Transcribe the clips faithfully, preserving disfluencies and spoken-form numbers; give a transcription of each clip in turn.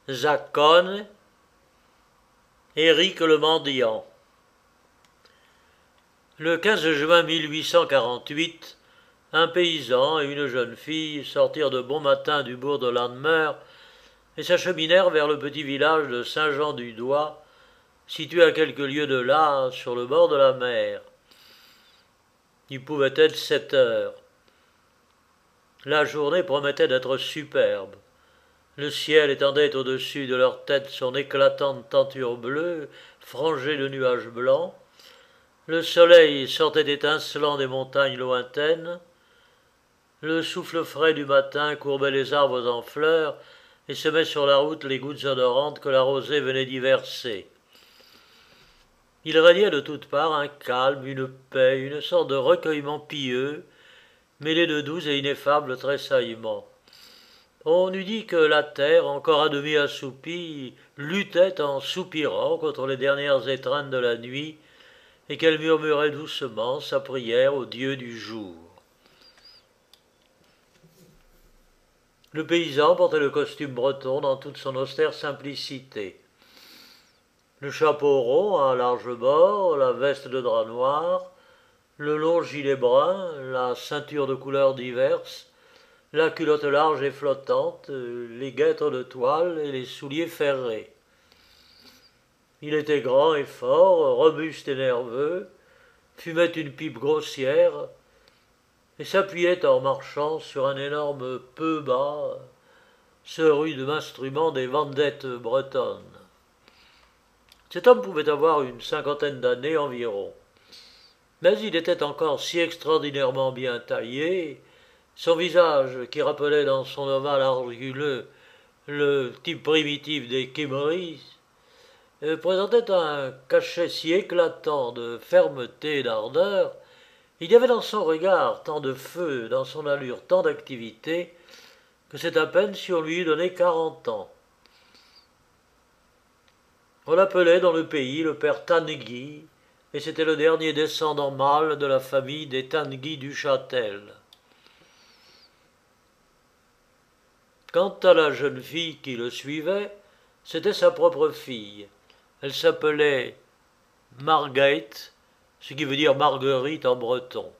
Zaccone, Éric le mendiant. Le quinze juin mille huit cent quarante-huit, un paysan et une jeune fille sortirent de bon matin du bourg de Lanmeur et s'acheminèrent vers le petit village de Saint-Jean-du-Doigt, situé à quelques lieues de là, sur le bord de la mer. Il pouvait être sept heures. La journée promettait d'être superbe. Le ciel étendait au-dessus de leur tête son éclatante tenture bleue, frangée de nuages blancs. Le soleil sortait étincelant des montagnes lointaines. Le souffle frais du matin courbait les arbres en fleurs et semait sur la route les gouttes odorantes que la rosée venait d'y verser. Il régnait de toutes parts un calme, une paix, une sorte de recueillement pieux, mêlé de doux et ineffables tressaillements. On eût dit que la terre, encore à demi assoupie, luttait en soupirant contre les dernières étreintes de la nuit, et qu'elle murmurait doucement sa prière au Dieu du jour. Le paysan portait le costume breton dans toute son austère simplicité. Le chapeau rond à large bord, la veste de drap noir, le long gilet brun, la ceinture de couleurs diverses, la culotte large et flottante, les guêtres de toile et les souliers ferrés. Il était grand et fort, robuste et nerveux, fumait une pipe grossière et s'appuyait en marchant sur un énorme peu bas, ce rude instrument des vendettes bretonnes. Cet homme pouvait avoir une cinquantaine d'années environ, mais il était encore si extraordinairement bien taillé, son visage, qui rappelait dans son ovale argileux le type primitif des Kimmeris, présentait un cachet si éclatant de fermeté et d'ardeur, il y avait dans son regard tant de feu, dans son allure tant d'activité, que c'est à peine si on lui eût donné quarante ans. On l'appelait dans le pays le père Tanguy, et c'était le dernier descendant mâle de la famille des Tanguy du Châtel. Quant à la jeune fille qui le suivait, c'était sa propre fille. Elle s'appelait Marguerite, ce qui veut dire Marguerite en breton.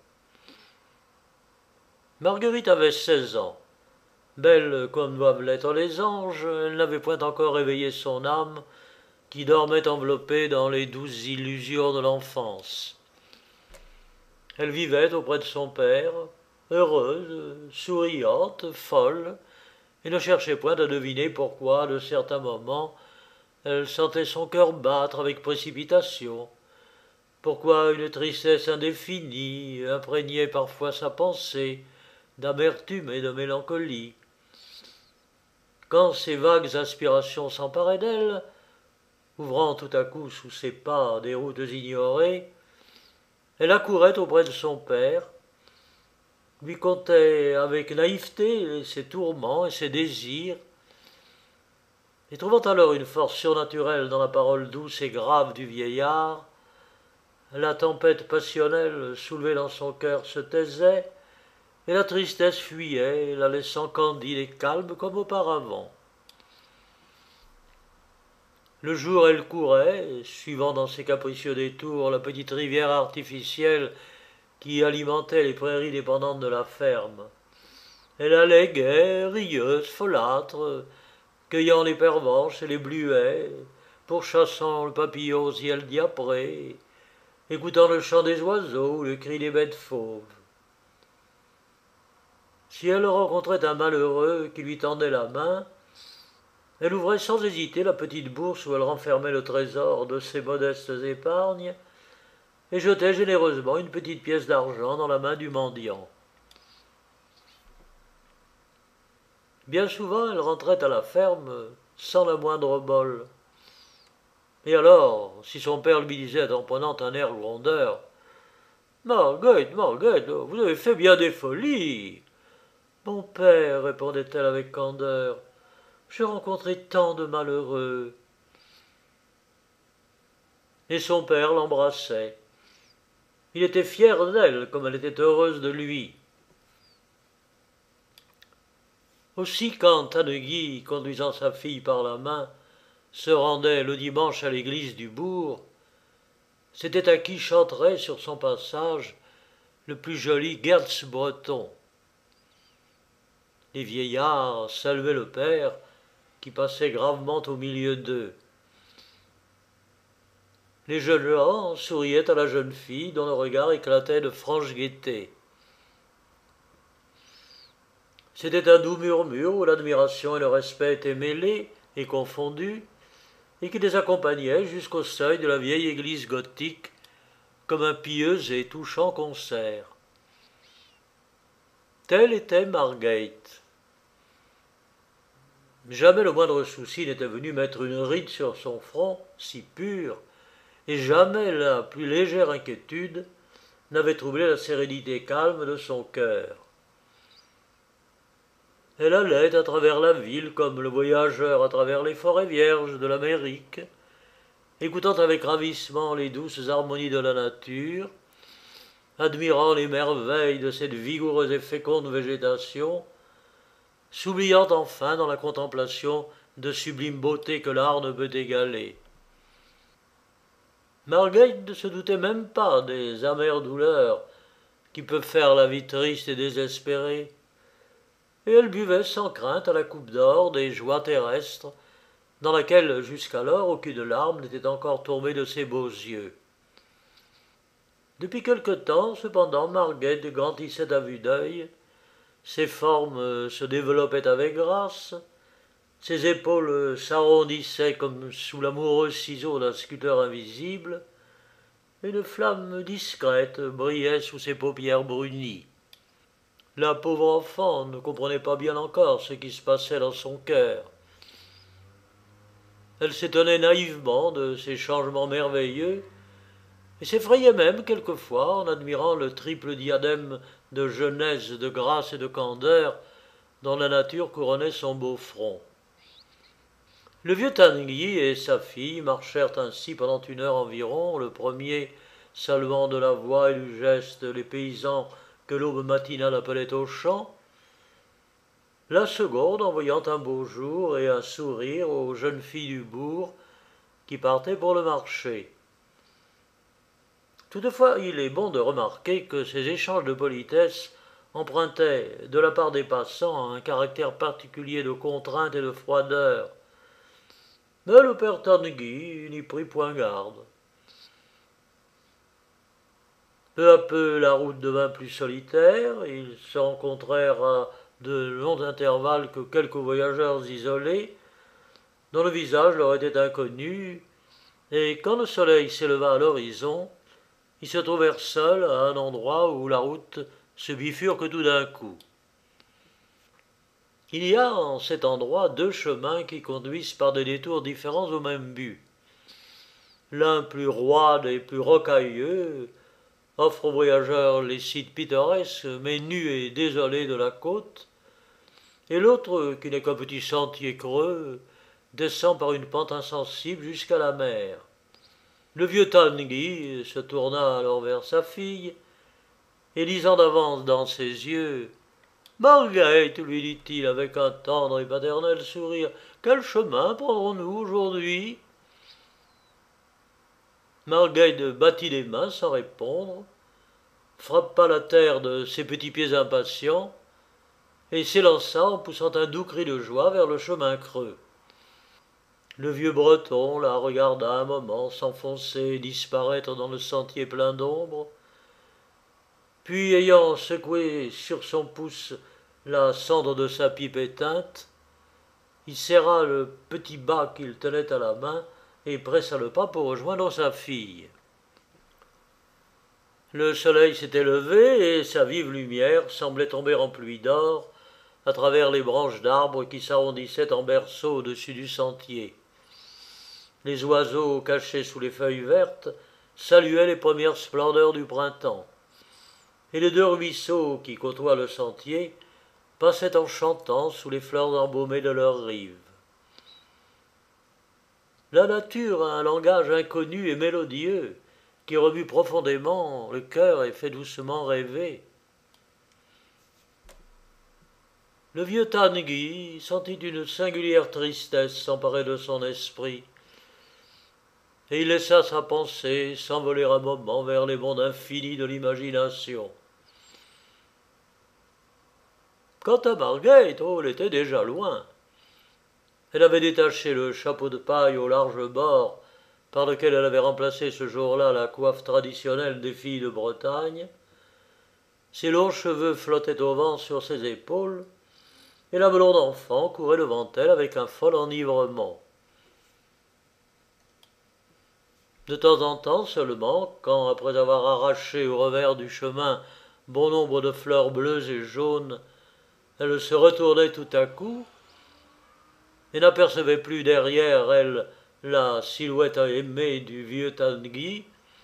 Marguerite avait seize ans. Belle comme doivent l'être les anges, elle n'avait point encore éveillé son âme, qui dormait enveloppée dans les douces illusions de l'enfance. Elle vivait auprès de son père, heureuse, souriante, folle, et ne cherchait point à deviner pourquoi, de certains moments, elle sentait son cœur battre avec précipitation, pourquoi une tristesse indéfinie imprégnait parfois sa pensée d'amertume et de mélancolie. Quand ces vagues aspirations s'emparaient d'elle, ouvrant tout à coup sous ses pas des routes ignorées, elle accourait auprès de son père, lui contait avec naïveté ses tourments et ses désirs, et trouvant alors une force surnaturelle dans la parole douce et grave du vieillard, la tempête passionnelle soulevée dans son cœur se taisait, et la tristesse fuyait, la laissant candide et calme comme auparavant. Le jour, elle courait, suivant dans ses capricieux détours la petite rivière artificielle qui alimentait les prairies dépendantes de la ferme. Elle allait gaie, rieuse, folâtre, cueillant les pervenches et les bluets, pourchassant le papillon au ciel diapré, écoutant le chant des oiseaux ou le cri des bêtes fauves. Si elle rencontrait un malheureux qui lui tendait la main, elle ouvrait sans hésiter la petite bourse où elle renfermait le trésor de ses modestes épargnes et jetait généreusement une petite pièce d'argent dans la main du mendiant. Bien souvent, elle rentrait à la ferme sans la moindre bole. Et alors, si son père lui disait en prenant un air grondeur « Marguerite, Marguerite, vous avez fait bien des folies !»« Mon père, répondait-elle avec candeur, j'ai rencontré tant de malheureux. » Et son père l'embrassait. Il était fier d'elle, comme elle était heureuse de lui. Aussi, quand Tanneguy, conduisant sa fille par la main, se rendait le dimanche à l'église du bourg, c'était à qui chanterait sur son passage le plus joli Gertz breton. Les vieillards saluaient le père qui passait gravement au milieu d'eux. Les jeunes gens souriaient à la jeune fille dont le regard éclatait de franche gaieté. C'était un doux murmure où l'admiration et le respect étaient mêlés et confondus, et qui les accompagnait jusqu'au seuil de la vieille église gothique comme un pieux et touchant concert. Telle était Margate. Jamais le moindre souci n'était venu mettre une ride sur son front si pur, et jamais la plus légère inquiétude n'avait troublé la sérénité calme de son cœur. Elle allait à travers la ville comme le voyageur à travers les forêts vierges de l'Amérique, écoutant avec ravissement les douces harmonies de la nature, admirant les merveilles de cette vigoureuse et féconde végétation, s'oubliant enfin dans la contemplation de sublimes beautés que l'art ne peut égaler. Marguerite ne se doutait même pas des amères douleurs qui peuvent faire la vie triste et désespérée, et elle buvait sans crainte à la coupe d'or des joies terrestres, dans laquelle jusqu'alors aucune larme n'était encore tombée de ses beaux yeux. Depuis quelque temps, cependant, Marguerite grandissait à vue d'œil, ses formes se développaient avec grâce, ses épaules s'arrondissaient comme sous l'amoureux ciseau d'un sculpteur invisible, et une flamme discrète brillait sous ses paupières brunies. La pauvre enfant ne comprenait pas bien encore ce qui se passait dans son cœur. Elle s'étonnait naïvement de ces changements merveilleux, et s'effrayait même quelquefois en admirant le triple diadème de jeunesse, de grâce et de candeur dont la nature couronnait son beau front. Le vieux Tanguy et sa fille marchèrent ainsi pendant une heure environ, le premier saluant de la voix et du geste les paysans que l'aube matinale appelait au champ, la seconde envoyant un beau jour et un sourire aux jeunes filles du bourg qui partaient pour le marché. Toutefois, il est bon de remarquer que ces échanges de politesse empruntaient, de la part des passants, un caractère particulier de contrainte et de froideur. Mais le père Tanguy n'y prit point garde. Peu à peu, la route devint plus solitaire, ils se rencontrèrent à de longs intervalles que quelques voyageurs isolés, dont le visage leur était inconnu, et quand le soleil s'éleva à l'horizon, ils se trouvèrent seuls à un endroit où la route se bifurque tout d'un coup. Il y a en cet endroit deux chemins qui conduisent par des détours différents au même but. L'un plus roide et plus rocailleux offre aux voyageurs les sites pittoresques mais nus et désolés de la côte, et l'autre, qui n'est qu'un petit sentier creux, descend par une pente insensible jusqu'à la mer. Le vieux Tanguy se tourna alors vers sa fille, et lisant d'avance dans ses yeux, « Marguerite, lui dit-il avec un tendre et paternel sourire, quel chemin prendrons-nous aujourd'hui ?» Marguerite battit les mains sans répondre, frappa la terre de ses petits pieds impatients, et s'élança en poussant un doux cri de joie vers le chemin creux. Le vieux breton la regarda un moment s'enfoncer et disparaître dans le sentier plein d'ombre, puis ayant secoué sur son pouce la cendre de sa pipe éteinte, il serra le petit bas qu'il tenait à la main et pressa le pas pour rejoindre sa fille. Le soleil s'était levé et sa vive lumière semblait tomber en pluie d'or à travers les branches d'arbres qui s'arrondissaient en berceau au-dessus du sentier. Les oiseaux, cachés sous les feuilles vertes, saluaient les premières splendeurs du printemps, et les deux ruisseaux qui côtoient le sentier passaient en chantant sous les fleurs embaumées de leurs rives. La nature a un langage inconnu et mélodieux qui remue profondément le cœur et fait doucement rêver. Le vieux Tanguy sentit une singulière tristesse s'emparer de son esprit, et il laissa sa pensée s'envoler un moment vers les mondes infinis de l'imagination. Quant à Marguerite, oh, elle était déjà loin. Elle avait détaché le chapeau de paille au large bord par lequel elle avait remplacé ce jour-là la coiffe traditionnelle des filles de Bretagne. Ses longs cheveux flottaient au vent sur ses épaules, et la blonde enfant courait devant elle avec un fol enivrement. De temps en temps seulement, quand, après avoir arraché au revers du chemin bon nombre de fleurs bleues et jaunes, elle se retournait tout à coup, et n'apercevait plus derrière elle la silhouette aimée du vieux Tanguy,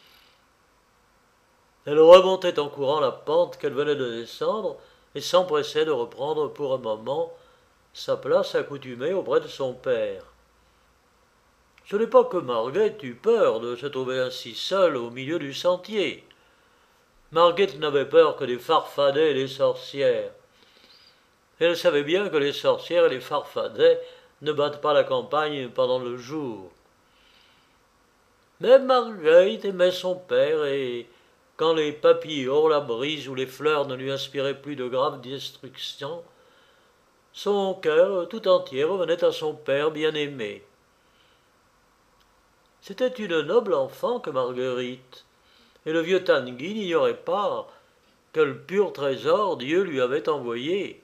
elle remontait en courant la pente qu'elle venait de descendre et s'empressait de reprendre pour un moment sa place accoutumée auprès de son père. Ce n'est pas que Marguerite eût peur de se trouver ainsi seule au milieu du sentier. Marguerite n'avait peur que des farfadets et des sorcières. Elle savait bien que les sorcières et les farfadets ne battent pas la campagne pendant le jour. Mais Marguerite aimait son père, et quand les papillons, la brise ou les fleurs ne lui inspiraient plus de graves destructions, son cœur tout entier revenait à son père bien-aimé. C'était une noble enfant que Marguerite, et le vieux Tanguy n'ignorait pas quel pur trésor Dieu lui avait envoyé.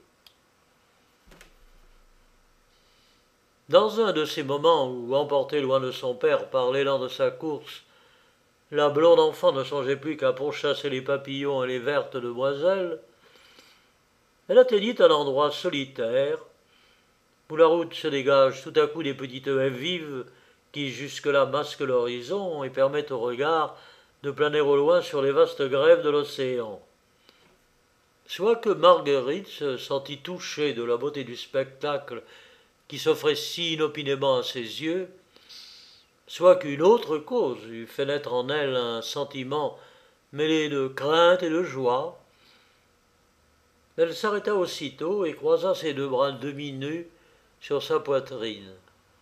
Dans un de ces moments où, emportée loin de son père par l'élan de sa course, la blonde enfant ne songeait plus qu'à pourchasser les papillons et les vertes demoiselles, elle atteignit un endroit solitaire, où la route se dégage tout à coup des petites haies vives qui jusque-là masquent l'horizon et permettent au regard de planer au loin sur les vastes grèves de l'océan. Soit que Marguerite se sentit touchée de la beauté du spectacle qui s'offrait si inopinément à ses yeux, soit qu'une autre cause eût fait naître en elle un sentiment mêlé de crainte et de joie, elle s'arrêta aussitôt et croisa ses deux bras demi-nus sur sa poitrine.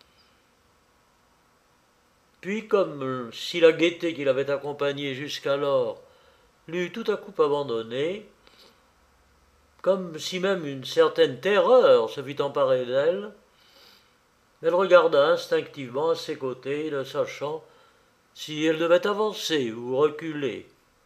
Puis, comme si la gaieté qui l'avait accompagnée jusqu'alors l'eût tout à coup abandonnée, comme si même une certaine terreur se fût emparée d'elle, elle regarda instinctivement à ses côtés, ne sachant si elle devait avancer ou reculer.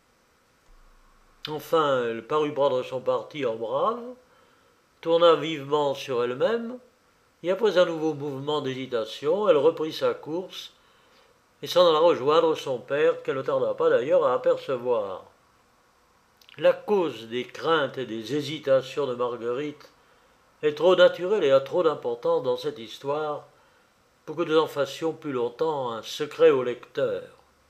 Enfin, elle parut prendre son parti en brave, tourna vivement sur elle-même, et après un nouveau mouvement d'hésitation, elle reprit sa course et s'en alla rejoindre son père, qu'elle ne tarda pas d'ailleurs à apercevoir. La cause des craintes et des hésitations de Marguerite est trop naturelle et a trop d'importance dans cette histoire pour que nous en fassions plus longtemps un secret au lecteur.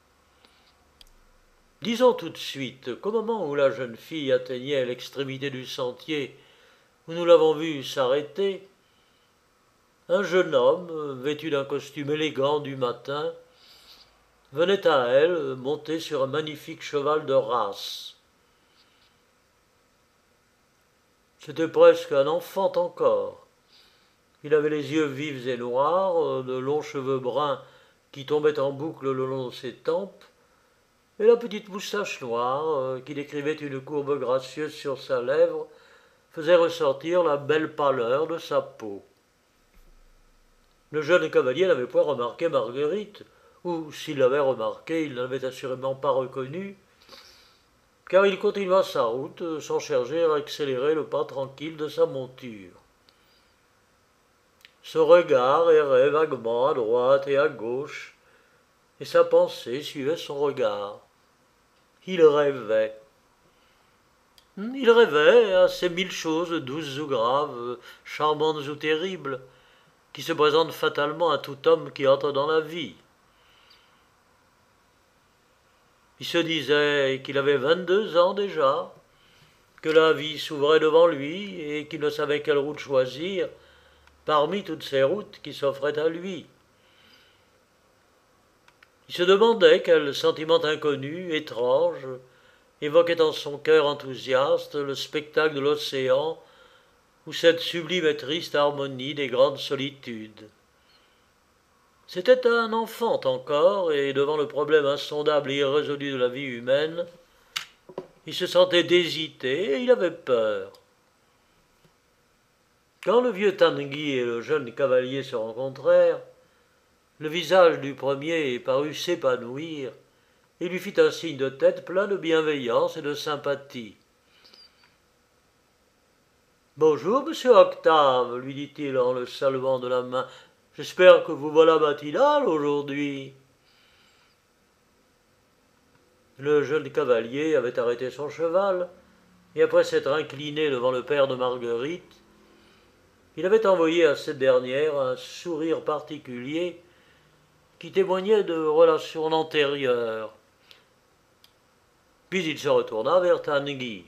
Disons tout de suite qu'au moment où la jeune fille atteignait l'extrémité du sentier où nous l'avons vue s'arrêter, un jeune homme, vêtu d'un costume élégant du matin, venait à elle monté sur un magnifique cheval de race. C'était presque un enfant encore. Il avait les yeux vifs et noirs, de longs cheveux bruns qui tombaient en boucle le long de ses tempes, et la petite moustache noire, qui décrivait une courbe gracieuse sur sa lèvre, faisait ressortir la belle pâleur de sa peau. Le jeune cavalier n'avait point remarqué Marguerite, ou s'il l'avait remarquée, il ne l'avait assurément pas reconnue, car il continua sa route sans chercher à accélérer le pas tranquille de sa monture. Son regard errait vaguement à droite et à gauche, et sa pensée suivait son regard. Il rêvait. Il rêvait à ces mille choses douces ou graves, charmantes ou terribles, qui se présentent fatalement à tout homme qui entre dans la vie. Il se disait qu'il avait vingt-deux ans déjà, que la vie s'ouvrait devant lui et qu'il ne savait quelle route choisir parmi toutes ces routes qui s'offraient à lui. Il se demandait quel sentiment inconnu, étrange, évoquait en son cœur enthousiaste le spectacle de l'océan ou cette sublime et triste harmonie des grandes solitudes. C'était un enfant encore, et devant le problème insondable et irrésolu de la vie humaine, il se sentait hésiter et il avait peur. Quand le vieux Tanguy et le jeune cavalier se rencontrèrent, le visage du premier parut s'épanouir et lui fit un signe de tête plein de bienveillance et de sympathie. « Bonjour, monsieur Octave, lui dit-il en le saluant de la main. « J'espère que vous voilà matinal aujourd'hui. » Le jeune cavalier avait arrêté son cheval, et après s'être incliné devant le père de Marguerite, il avait envoyé à cette dernière un sourire particulier qui témoignait de relations antérieures. Puis il se retourna vers Tanguy.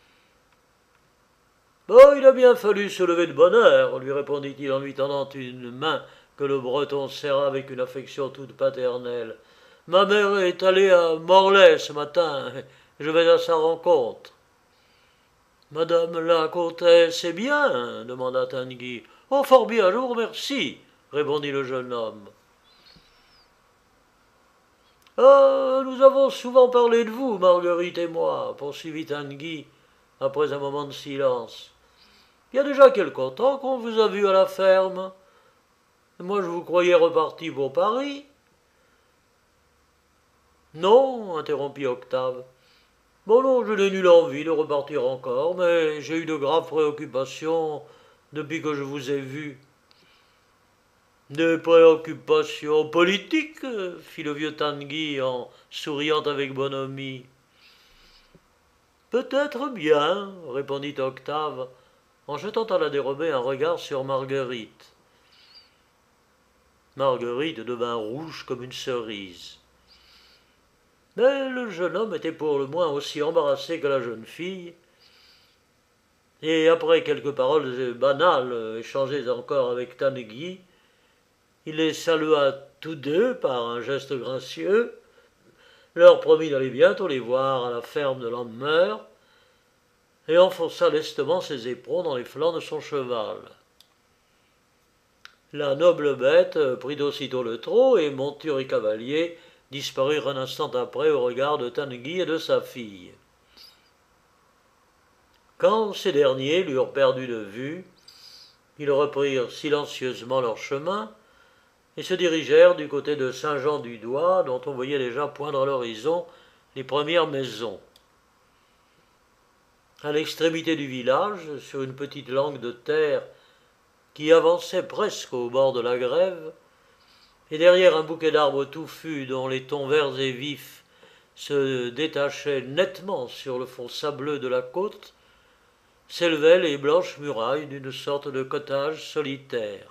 « Bon, il a bien fallu se lever de bonne heure, lui répondit-il en lui tendant une main que le Breton serra avec une affection toute paternelle. « Ma mère est allée à Morlaix ce matin, je vais à sa rencontre. »« Madame la comtesse est bien ?» demanda Tanguy. « Oh, fort bien, je vous remercie, » répondit le jeune homme. « Ah, nous avons souvent parlé de vous, Marguerite et moi, » poursuivit Tanguy, après un moment de silence. « Il y a déjà quelque temps qu'on vous a vu à la ferme. Moi, je vous croyais reparti pour Paris. » « Non, » interrompit Octave. « Bon, non, je n'ai nulle envie de repartir encore, mais j'ai eu de graves préoccupations depuis que je vous ai vu. »« Des préoccupations politiques ?» fit le vieux Tanguy en souriant avec bonhomie. « Peut-être bien, » répondit Octave, en jetant à la dérobée un regard sur Marguerite. Marguerite devint rouge comme une cerise. Mais le jeune homme était pour le moins aussi embarrassé que la jeune fille, et après quelques paroles banales échangées encore avec Tanguy, il les salua tous deux par un geste gracieux, leur promit d'aller bientôt les voir à la ferme de Landmer, et enfonça lestement ses éperons dans les flancs de son cheval. La noble bête prit aussitôt le trot, et monture et cavalier disparurent un instant après au regard de Tanguy et de sa fille. Quand ces derniers l'eurent perdu de vue, ils reprirent silencieusement leur chemin et se dirigèrent du côté de Saint-Jean-du-Doigt, dont on voyait déjà poindre à l'horizon les premières maisons. À l'extrémité du village, sur une petite langue de terre qui avançait presque au bord de la grève, et derrière un bouquet d'arbres touffus dont les tons verts et vifs se détachaient nettement sur le fond sableux de la côte, s'élevaient les blanches murailles d'une sorte de cottage solitaire.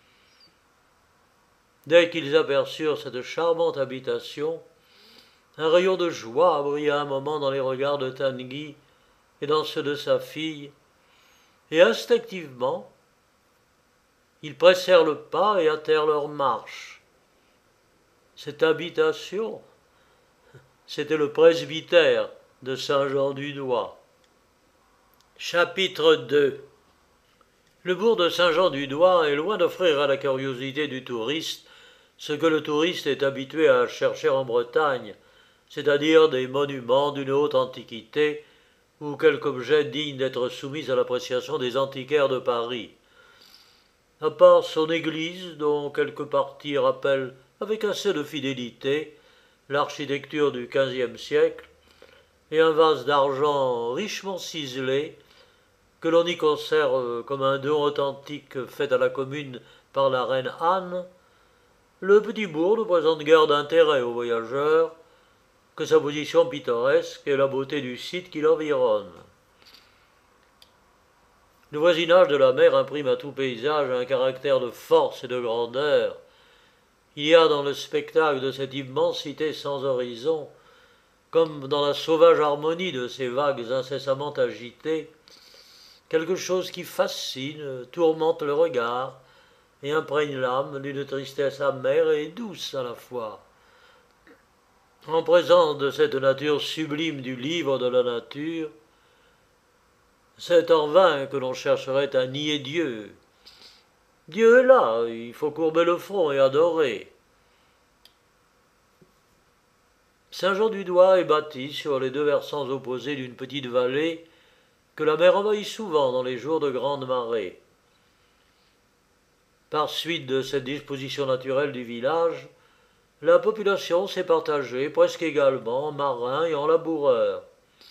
Dès qu'ils aperçurent cette charmante habitation, un rayon de joie brilla un moment dans les regards de Tanguy et dans ceux de sa fille, et instinctivement, ils pressèrent le pas et hâtèrent leur marche. Cette habitation, c'était le presbytère de Saint-Jean-du-Doigt. Chapitre deux. Le bourg de Saint-Jean-du-Doigt est loin d'offrir à la curiosité du touriste ce que le touriste est habitué à chercher en Bretagne, c'est-à-dire des monuments d'une haute antiquité ou quelque objet digne d'être soumis à l'appréciation des antiquaires de Paris. À part son église, dont quelques parties rappellent avec assez de fidélité l'architecture du quinzième siècle, et un vase d'argent richement ciselé, que l'on y conserve comme un don authentique fait à la commune par la reine Anne, le petit bourg ne présente guère d'intérêt aux voyageurs que sa position pittoresque et la beauté du site qui l'environne. Le voisinage de la mer imprime à tout paysage un caractère de force et de grandeur. Il y a dans le spectacle de cette immensité sans horizon, comme dans la sauvage harmonie de ces vagues incessamment agitées, quelque chose qui fascine, tourmente le regard et imprègne l'âme d'une tristesse amère et douce à la fois. En présence de cette nature sublime du livre de la nature, C'est en vain que l'on chercherait à nier Dieu. Dieu est là, il faut courber le front et adorer. Saint-Jean-du-Doigt est bâti sur les deux versants opposés d'une petite vallée que la mer envahit souvent dans les jours de grande marée. Par suite de cette disposition naturelle du village, la population s'est partagée presque également en marins et en laboureurs.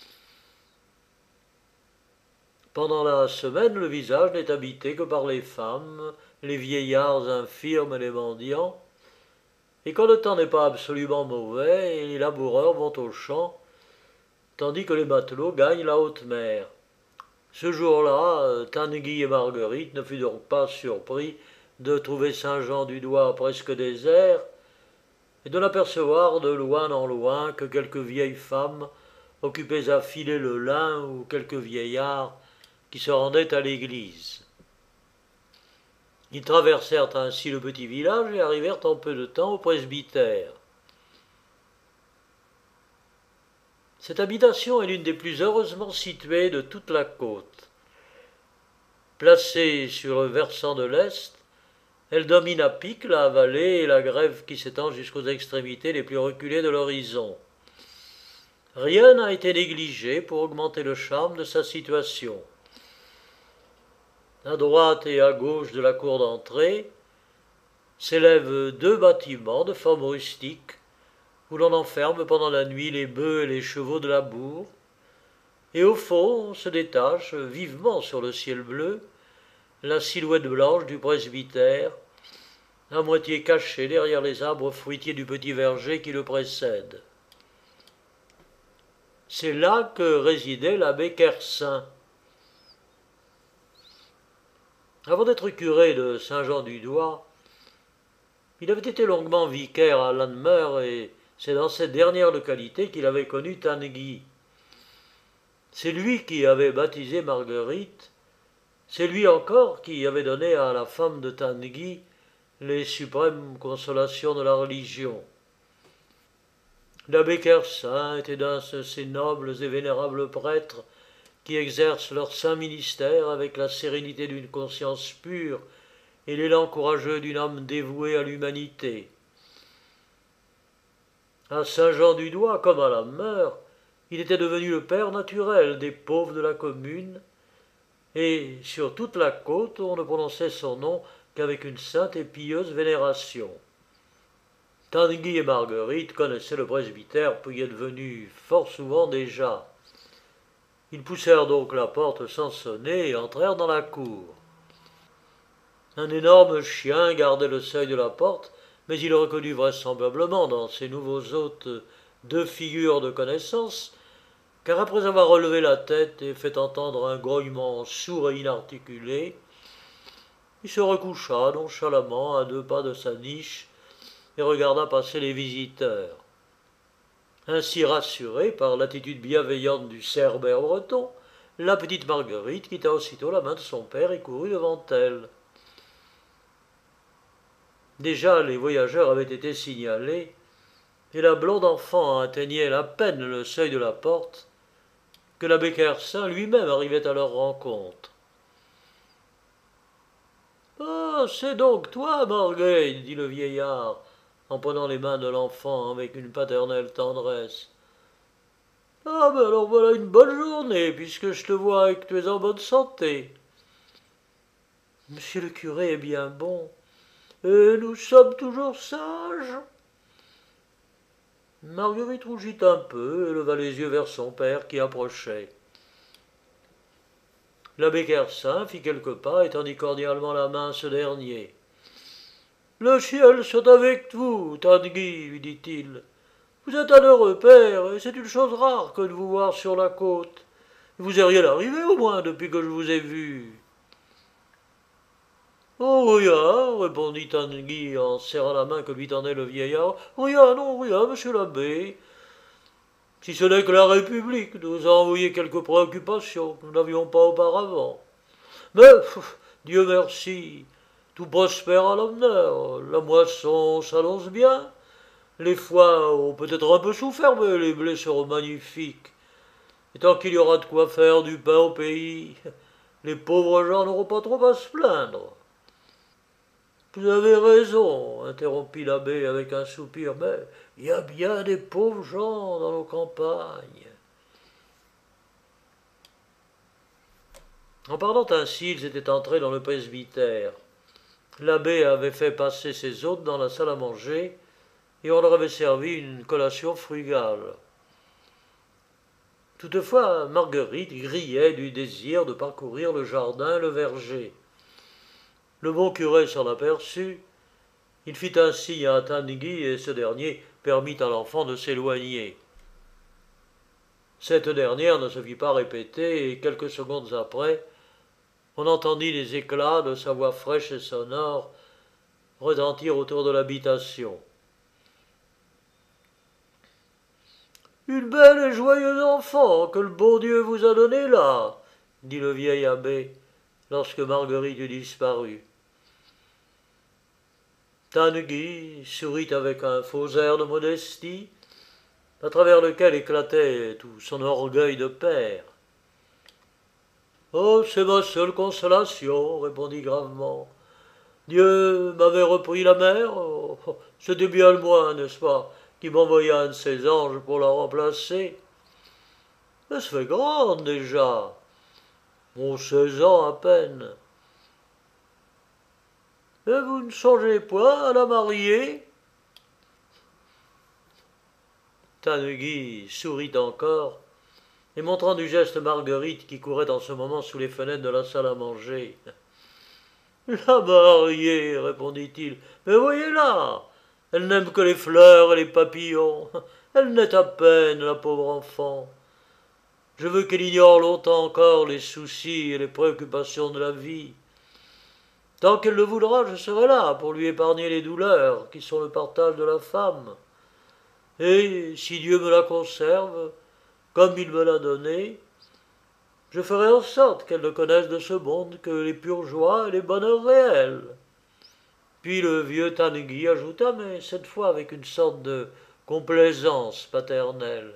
Pendant la semaine, le village n'est habité que par les femmes, les vieillards infirmes et les mendiants, et quand le temps n'est pas absolument mauvais, les laboureurs vont aux champs, tandis que les matelots gagnent la haute mer. Ce jour-là, Tanguy et Marguerite ne furent donc pas surpris de trouver Saint-Jean-du-Doigt presque désert, et de n'apercevoir de loin en loin que quelques vieilles femmes occupées à filer le lin ou quelques vieillards qui se rendaient à l'église. Ils traversèrent ainsi le petit village et arrivèrent en peu de temps au presbytère. Cette habitation est l'une des plus heureusement situées de toute la côte. Placée sur le versant de l'est, elle domine à pic la vallée et la grève qui s'étend jusqu'aux extrémités les plus reculées de l'horizon. Rien n'a été négligé pour augmenter le charme de sa situation. À droite et à gauche de la cour d'entrée s'élèvent deux bâtiments de forme rustique où l'on enferme pendant la nuit les bœufs et les chevaux de la bourre, et au fond se détache vivement sur le ciel bleu la silhouette blanche du presbytère, à moitié cachée derrière les arbres fruitiers du petit verger qui le précède. C'est là que résidait l'abbé Kersin. Avant d'être curé de Saint-Jean-du-Doigt, il avait été longuement vicaire à Lanmeur et c'est dans cette dernière localité qu'il avait connu Tanguy. C'est lui qui avait baptisé Marguerite, c'est lui encore qui avait donné à la femme de Tanguy les suprêmes consolations de la religion. L'abbé Kersin était d'un de ces nobles et vénérables prêtres qui exercent leur saint ministère avec la sérénité d'une conscience pure et l'élan courageux d'une âme dévouée à l'humanité. À Saint-Jean-du-Doigt, comme à la Meure, il était devenu le père naturel des pauvres de la commune, et sur toute la côte on ne prononçait son nom qu'avec une sainte et pieuse vénération. Tanguy et Marguerite connaissaient le presbytère pour y être venus fort souvent déjà. Ils poussèrent donc la porte sans sonner et entrèrent dans la cour. Un énorme chien gardait le seuil de la porte, mais il reconnut vraisemblablement dans ces nouveaux hôtes deux figures de connaissance, car après avoir relevé la tête et fait entendre un grognement sourd et inarticulé, il se recoucha nonchalamment à deux pas de sa niche et regarda passer les visiteurs. Ainsi rassurée par l'attitude bienveillante du cerbère breton, la petite Marguerite quitta aussitôt la main de son père et courut devant elle. Déjà les voyageurs avaient été signalés, et la blonde enfant atteignait à peine le seuil de la porte, que l'abbé Kersin lui-même arrivait à leur rencontre. « Ah, c'est donc toi, Marguerite, dit le vieillard, en prenant les mains de l'enfant avec une paternelle tendresse. « Ah, ben alors voilà une bonne journée, puisque je te vois et que tu es en bonne santé. »« Monsieur le curé est bien bon, et nous sommes toujours sages. » Marguerite rougit un peu et leva les yeux vers son père qui approchait. L'abbé Kersin fit quelques pas et tendit cordialement la main à ce dernier. « Le ciel soit avec vous, Tanguy, lui dit-il. Vous êtes un heureux père, et c'est une chose rare que de vous voir sur la côte. Vous est rien arrivé, au moins, depuis que je vous ai vu. »« Oh, rien, répondit Tanguy en serrant la main que lui tendait le vieillard. Rien, non, rien, monsieur l'abbé. Si ce n'est que la République nous a envoyé quelques préoccupations que nous n'avions pas auparavant. Mais, pff, Dieu merci, tout prospère à l'honneur, la moisson s'annonce bien, les foins ont peut-être un peu souffert, mais les blés seront magnifiques. Et tant qu'il y aura de quoi faire du pain au pays, les pauvres gens n'auront pas trop à se plaindre. Vous avez raison, interrompit l'abbé avec un soupir, mais il y a bien des pauvres gens dans nos campagnes. En parlant ainsi, ils étaient entrés dans le presbytère. L'abbé avait fait passer ses hôtes dans la salle à manger, et on leur avait servi une collation frugale. Toutefois, Marguerite grillait du désir de parcourir le jardin et le verger. Le bon curé s'en aperçut. Il fit un signe à Tanguy et ce dernier permit à l'enfant de s'éloigner. Cette dernière ne se fit pas répéter et quelques secondes après, on entendit les éclats de sa voix fraîche et sonore retentir autour de l'habitation. Une belle et joyeuse enfant que le bon Dieu vous a donnée là, dit le vieil abbé, lorsque Marguerite eut disparu. Tanguy sourit avec un faux air de modestie, à travers lequel éclatait tout son orgueil de père. Oh, c'est ma seule consolation, répondit gravement. Dieu m'avait repris la mère, oh, c'était bien le moins, n'est-ce pas, qui m'envoya un de ses anges pour la remplacer. Elle se fait grande déjà, on seize ans à peine. Et vous ne songez point à la marier? Tanguy sourit encore, et montrant du geste Marguerite qui courait en ce moment sous les fenêtres de la salle à manger. La marier, répondit-il, mais voyez-la, elle n'aime que les fleurs et les papillons, elle naît à peine, la pauvre enfant. Je veux qu'elle ignore longtemps encore les soucis et les préoccupations de la vie. Tant qu'elle le voudra, je serai là pour lui épargner les douleurs qui sont le partage de la femme. Et si Dieu me la conserve, comme il me l'a donnée, je ferai en sorte qu'elle ne connaisse de ce monde que les pures joies et les bonheurs réels. Puis le vieux Tanguy ajouta, mais cette fois avec une sorte de complaisance paternelle.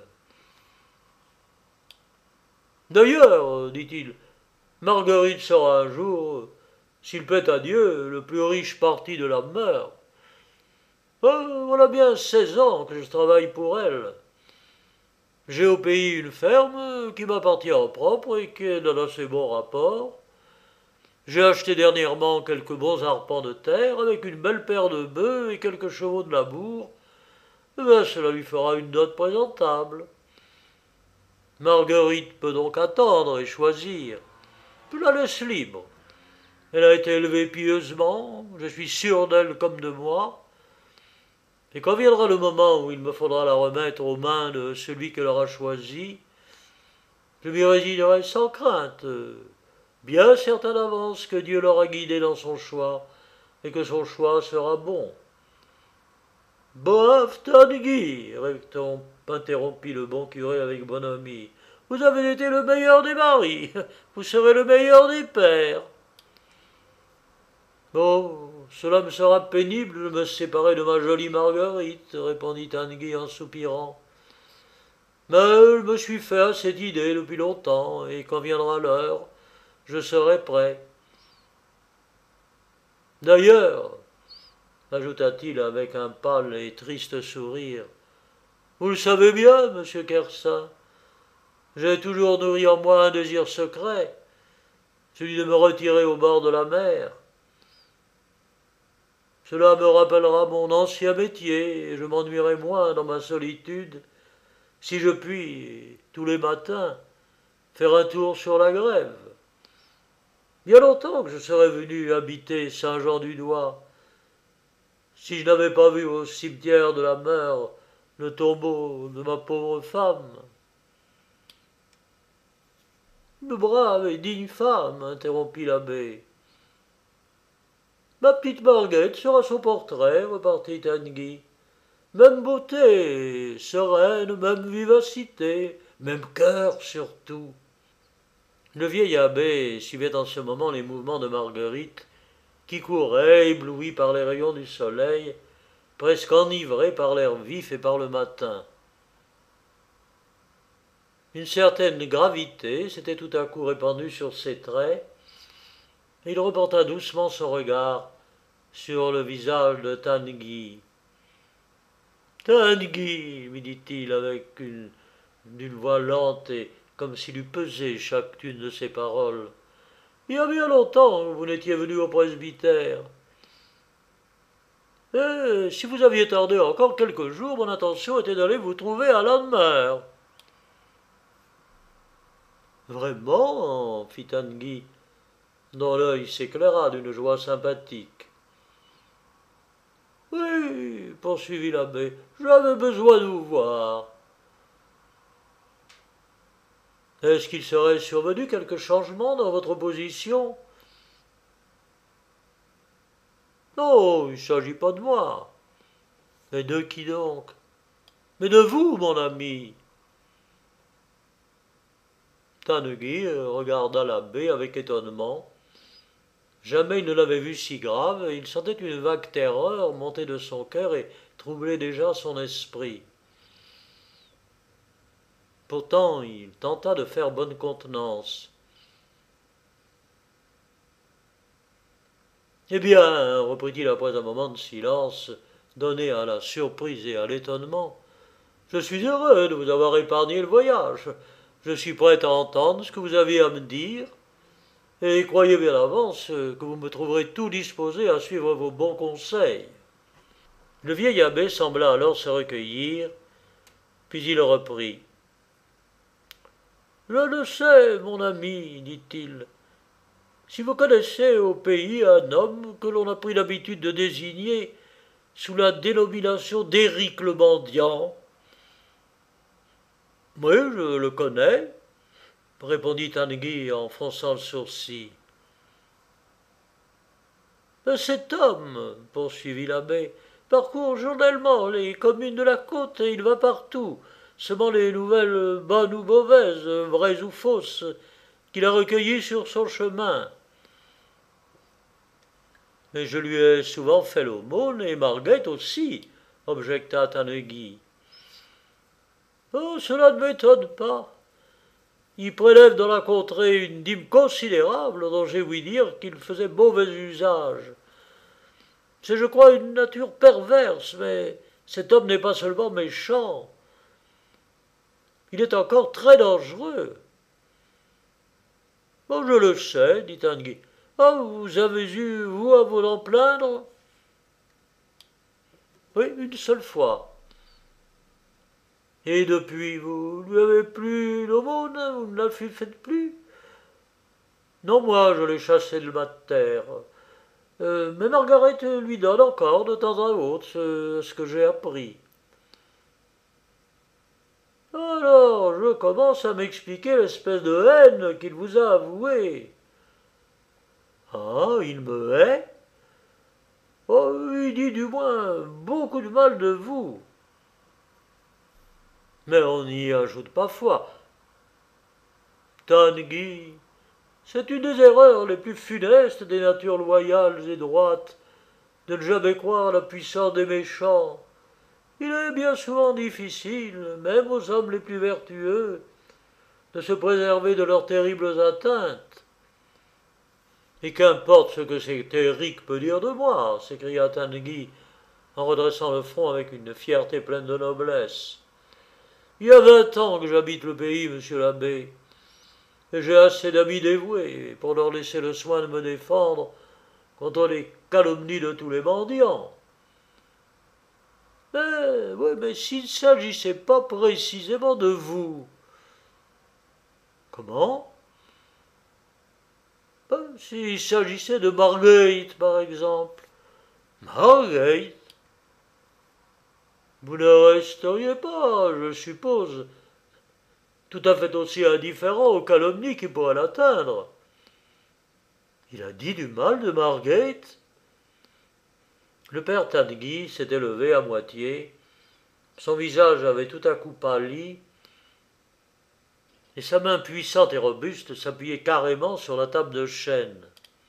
D'ailleurs, dit-il, Marguerite sera un jour, s'il plaît à Dieu, le plus riche parti de la mort. Oh, voilà bien seize ans que je travaille pour elle. J'ai au pays une ferme qui m'appartient en propre et qui est dans d'assez bons rapports. J'ai acheté dernièrement quelques bons arpents de terre avec une belle paire de bœufs et quelques chevaux de labour. Eh bien, cela lui fera une dot présentable. Marguerite peut donc attendre et choisir. Je la laisse libre. Elle a été élevée pieusement, je suis sûr d'elle comme de moi. Et quand viendra le moment où il me faudra la remettre aux mains de celui qu'elle aura choisi, je m'y résignerai sans crainte, bien certain d'avance que Dieu l'aura guidée dans son choix, et que son choix sera bon. Brave Tanguy, interrompit le bon curé avec bonhomie, vous avez été le meilleur des maris, vous serez le meilleur des pères. Oh, cela me sera pénible de me séparer de ma jolie Marguerite, répondit Tanguy en soupirant. Mais je me suis fait à cette idée depuis longtemps, et quand viendra l'heure, je serai prêt. D'ailleurs, ajouta-t-il avec un pâle et triste sourire, vous le savez bien, monsieur Kersin, j'ai toujours nourri en moi un désir secret, celui de me retirer au bord de la mer. Cela me rappellera mon ancien métier, et je m'ennuierai moins dans ma solitude, si je puis, tous les matins, faire un tour sur la grève. Bien longtemps que je serais venu habiter Saint-Jean-du-Doigt, si je n'avais pas vu au cimetière de la mer le tombeau de ma pauvre femme. Une brave et digne femme, interrompit l'abbé. Ma petite Marguerite sera son portrait, repartit Tanguy. Même beauté, sereine, même vivacité, même cœur surtout. Le vieil abbé suivait en ce moment les mouvements de Marguerite, qui courait, éblouie par les rayons du soleil, presque enivrée par l'air vif et par le matin. Une certaine gravité s'était tout à coup répandue sur ses traits, et il reporta doucement son regard sur le visage de Tanguy. Tanguy, lui dit-il avec une, une voix lente et comme s'il eût pesé chacune de ses paroles. Il y a bien longtemps que vous n'étiez venu au presbytère. Et si vous aviez tardé encore quelques jours, mon intention était d'aller vous trouver à Lanmer. Vraiment, fit Tanguy, dont l'œil s'éclaira d'une joie sympathique. Oui, poursuivit l'abbé, j'avais besoin de vous voir. Est-ce qu'il serait survenu quelque changement dans votre position? Non, il ne s'agit pas de moi. Mais de qui donc? Mais de vous, mon ami. Tanguy regarda l'abbé avec étonnement. Jamais il ne l'avait vu si grave, et il sentait une vague terreur monter de son cœur et troubler déjà son esprit. Pourtant, il tenta de faire bonne contenance. Eh bien, reprit-il après un moment de silence, donné à la surprise et à l'étonnement, je suis heureux de vous avoir épargné le voyage. Je suis prêt à entendre ce que vous avez à me dire, et croyez bien d'avance que vous me trouverez tout disposé à suivre vos bons conseils. Le vieil abbé sembla alors se recueillir, puis il reprit. Je le sais, mon ami, dit-il. Si vous connaissez au pays un homme que l'on a pris l'habitude de désigner sous la dénomination d'Éric le mendiant. Oui, je le connais, répondit Tanguy en fronçant le sourcil. Cet homme, poursuivit l'abbé, parcourt journellement les communes de la côte et il va partout, semant les nouvelles bonnes ou mauvaises, vraies ou fausses, qu'il a recueillies sur son chemin. Mais je lui ai souvent fait l'aumône, et Marguerite aussi, objecta Tanguy. Oh, cela ne m'étonne pas. Il prélève dans la contrée une dîme considérable dont j'ai ouï dire qu'il faisait mauvais usage. C'est, je crois, une nature perverse, mais cet homme n'est pas seulement méchant. Il est encore très dangereux. Oh, je le sais, dit Tanguy. Ah, vous avez eu, vous, à vous en plaindre? Oui, une seule fois. Et depuis, vous lui avez plus l'aumône, vous ne la lui faites plus? Non, moi, je l'ai chassé de ma terre. Euh, mais Margaret lui donne encore de temps à autre ce, ce que j'ai appris. Alors, je commence à m'expliquer l'espèce de haine qu'il vous a avouée. Ah, il me hait? Oh, il dit du moins beaucoup de mal de vous. Mais on n'y ajoute pas foi. Tanguy, c'est une des erreurs les plus funestes des natures loyales et droites, de ne jamais croire la puissance des méchants. Il est bien souvent difficile, même aux hommes les plus vertueux, de se préserver de leurs terribles atteintes. Et qu'importe ce que cet Éric peut dire de moi, s'écria Tanguy, en redressant le front avec une fierté pleine de noblesse. Il y a vingt ans que j'habite le pays, monsieur l'abbé, et j'ai assez d'amis dévoués pour leur laisser le soin de me défendre contre les calomnies de tous les mendiants. Mais, oui, mais s'il ne s'agissait pas précisément de vous. Comment? Ben, s'il s'agissait de Marguerite, par exemple. Marguerite? Vous ne resteriez pas, je suppose, tout à fait aussi indifférent aux calomnies qui pourraient l'atteindre. Il a dit du mal de Marguerite? Le père Tanguy s'était levé à moitié, son visage avait tout à coup pâli, et sa main puissante et robuste s'appuyait carrément sur la table de chêne.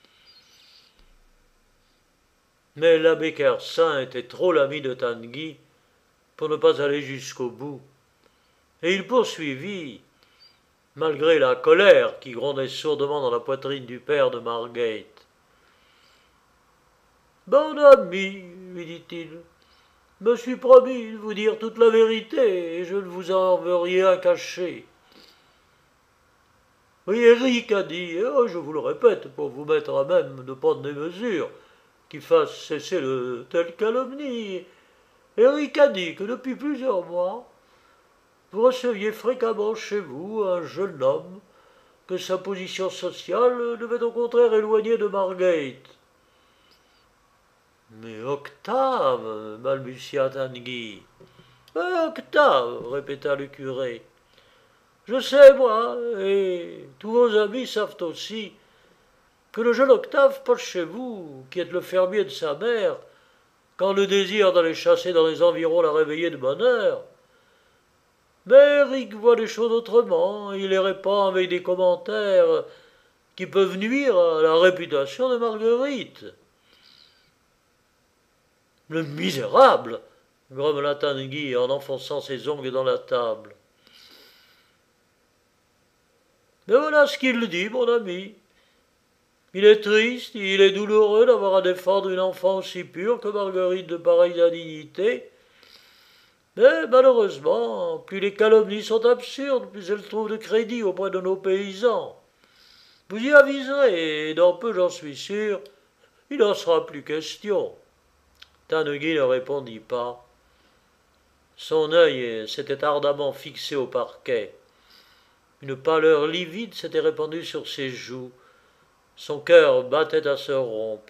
Mais l'abbé Kersin était trop l'ami de Tanguy pour ne pas aller jusqu'au bout, et il poursuivit. malgré la colère qui grondait sourdement dans la poitrine du père de Margate. « Bon ami, lui dit-il, me suis promis de vous dire toute la vérité, et je ne vous en veux rien cacher. Oui, Eric a dit, et oh, je vous le répète pour vous mettre à même de prendre des mesures qui fassent cesser de telles calomnies, Eric a dit que depuis plusieurs mois, vous receviez fréquemment chez vous un jeune homme que sa position sociale devait au contraire éloigner de Margate. » « Mais Octave, balbutia Tanguy. « Mais Octave, répéta le curé. Je sais, moi, et tous vos amis savent aussi, que le jeune Octave passe chez vous, qui êtes le fermier de sa mère, quand le désir d'aller chasser dans les environs l'a réveillé de bonne heure. Mais Eric voit les choses autrement, il les répand avec des commentaires qui peuvent nuire à la réputation de Marguerite. » « Le misérable !» grommela Tanguy en enfonçant ses ongles dans la table. « Mais voilà ce qu'il dit, mon ami. Il est triste, il est douloureux d'avoir à défendre une enfant aussi pure que Marguerite de pareille indignité. Mais malheureusement, plus les calomnies sont absurdes, plus elles trouvent de crédit auprès de nos paysans. Vous y aviserez, et dans peu, j'en suis sûr, il n'en sera plus question. » Tanguy ne répondit pas. Son œil s'était ardemment fixé au parquet. Une pâleur livide s'était répandue sur ses joues. Son cœur battait à se rompre.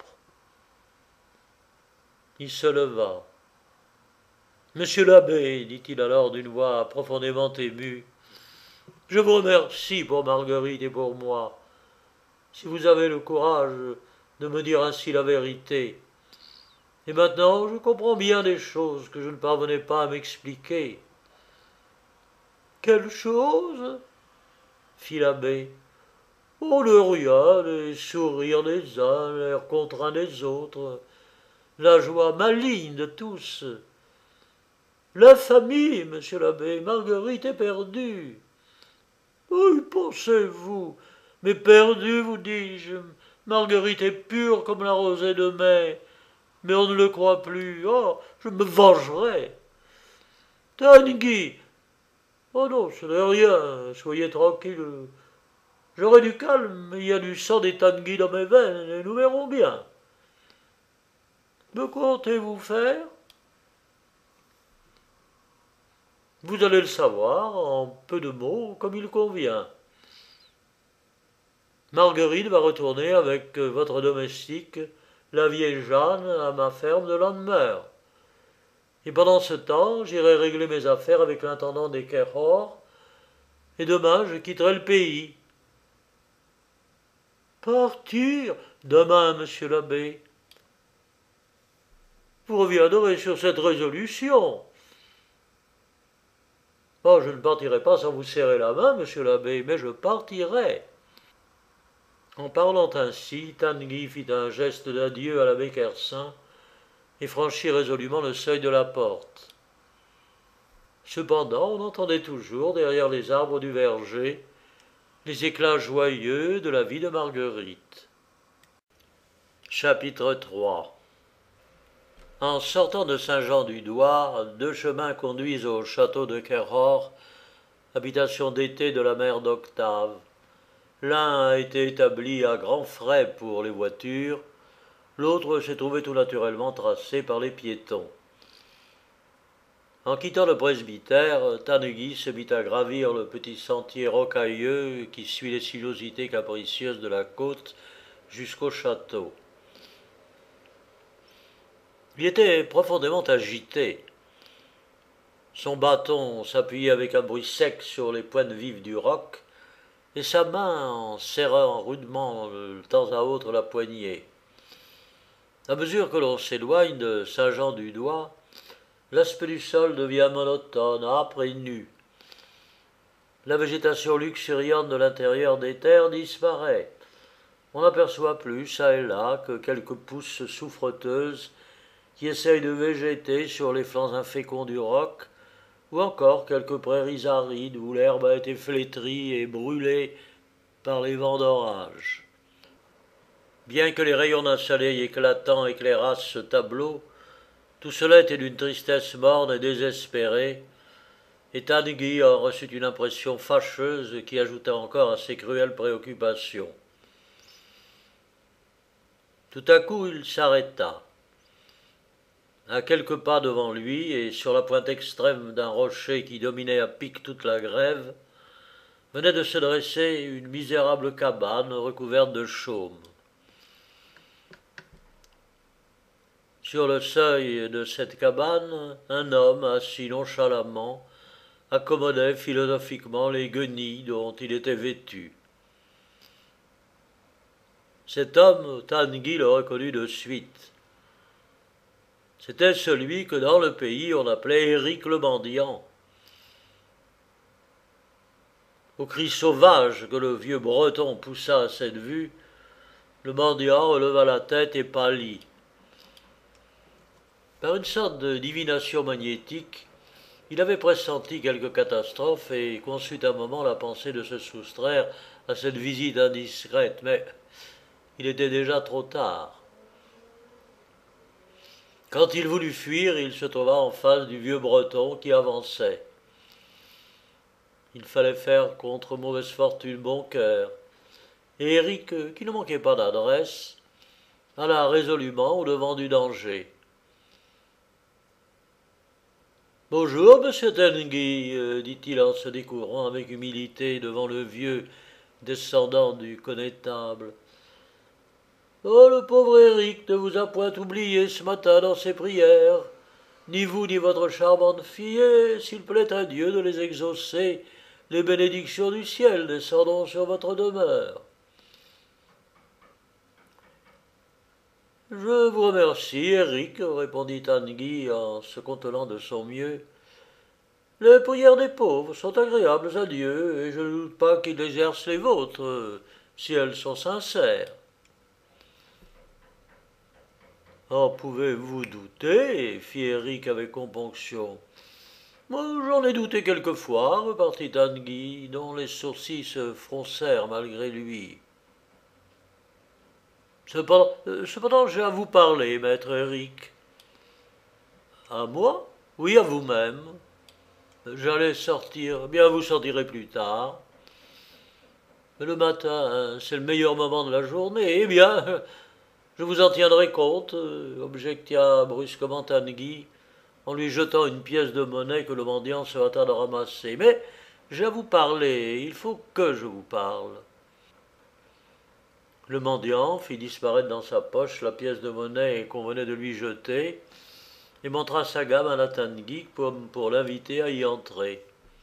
Il se leva. « Monsieur l'abbé, dit-il alors d'une voix profondément émue, je vous remercie pour Marguerite et pour moi. Si vous avez le courage de me dire ainsi la vérité. Et maintenant, je comprends bien des choses que je ne parvenais pas à m'expliquer. »« Quelle chose ?» fit l'abbé. « Oh, le rien, les sourires des uns, l'air contraint des autres, la joie maligne de tous. L'infamie, monsieur l'abbé, Marguerite est perdue. »« Oui, pensez-vous, mais perdue, vous dis-je. Marguerite est pure comme la rosée de mai. Mais on ne le croit plus. Oh, je me vengerai. Tanguy. Oh non, ce n'est rien. Soyez tranquille. J'aurai du calme, mais il y a du sang des Tanguy dans mes veines, et nous verrons bien. Me comptez-vous faire? Vous allez le savoir, en peu de mots, comme il convient. Marguerite va retourner avec votre domestique, la vieille Jeanne, à ma ferme de Landmer. Et pendant ce temps, j'irai régler mes affaires avec l'intendant des Kerhor, et demain je quitterai le pays. Partir demain, monsieur l'abbé. Vous reviendrez sur cette résolution. Oh, je ne partirai pas sans vous serrer la main, monsieur l'abbé, mais je partirai. En parlant ainsi, Tanguy fit un geste d'adieu à l'abbé Kersin et franchit résolument le seuil de la porte. Cependant, on entendait toujours, derrière les arbres du verger, les éclats joyeux de la vie de Marguerite. Chapitre trois. En sortant de Saint-Jean-du-Doigt, deux chemins conduisent au château de Kerhor, habitation d'été de la mère d'Octave. L'un a été établi à grands frais pour les voitures, l'autre s'est trouvé tout naturellement tracé par les piétons. En quittant le presbytère, Tanguy se mit à gravir le petit sentier rocailleux qui suit les sinuosités capricieuses de la côte jusqu'au château. Il était profondément agité. Son bâton s'appuyait avec un bruit sec sur les pointes vives du roc, et sa main en serrant rudement de temps à autre la poignée. À mesure que l'on s'éloigne de Saint-Jean-du-Doigt, l'aspect du sol devient monotone, âpre et nu. La végétation luxuriante de l'intérieur des terres disparaît. On n'aperçoit plus, çà et là, que quelques pousses souffreteuses qui essayent de végéter sur les flancs inféconds du roc ou encore quelques prairies arides où l'herbe a été flétrie et brûlée par les vents d'orage. Bien que les rayons d'un soleil éclatant éclairassent ce tableau, tout cela était d'une tristesse morne et désespérée, et Tanguy en reçut une impression fâcheuse qui ajouta encore à ses cruelles préoccupations. Tout à coup il s'arrêta. À quelques pas devant lui, et sur la pointe extrême d'un rocher qui dominait à pic toute la grève, venait de se dresser une misérable cabane recouverte de chaume. Sur le seuil de cette cabane, un homme assis nonchalamment accommodait philosophiquement les guenilles dont il était vêtu. Cet homme, Tanguy le reconnut de suite. C'était celui que dans le pays on appelait Éric le mendiant. Au cri sauvage que le vieux breton poussa à cette vue, le mendiant releva la tête et pâlit. Par une sorte de divination magnétique, il avait pressenti quelque catastrophe et conçut un moment la pensée de se soustraire à cette visite indiscrète, mais il était déjà trop tard. Quand il voulut fuir, il se trouva en face du vieux breton qui avançait. Il fallait faire contre mauvaise fortune bon cœur, et Éric, qui ne manquait pas d'adresse, alla résolument au-devant du danger. « Bonjour, monsieur Tanguy, euh, dit-il en se découvrant avec humilité devant le vieux descendant du connétable. Oh, le pauvre Éric ne vous a point oublié ce matin dans ses prières, ni vous ni votre charmante fille, et s'il plaît à Dieu de les exaucer, les bénédictions du ciel descendront sur votre demeure. » « Je vous remercie, Éric, répondit Tanguy en se contenant de son mieux. Les prières des pauvres sont agréables à Dieu, et je ne doute pas qu'il exerce les vôtres, si elles sont sincères. » « En pouvez-vous douter ?» fit Éric avec componction. « J'en ai douté quelquefois, repartit Tanguy, dont les sourcils se froncèrent malgré lui. Cependant, cependant j'ai à vous parler, maître Éric. »« À moi ? Oui, à vous-même. J'allais sortir, bien vous sortirez plus tard. Mais le matin, c'est le meilleur moment de la journée. Eh bien, je vous en tiendrai compte, objecta brusquement Tanguy, en lui jetant une pièce de monnaie que le mendiant se hâta de ramasser. Mais j'ai à vous parler, il faut que je vous parle. » Le mendiant fit disparaître dans sa poche la pièce de monnaie qu'on venait de lui jeter et montra sa gamme à la Tanguy pour, pour l'inviter à y entrer.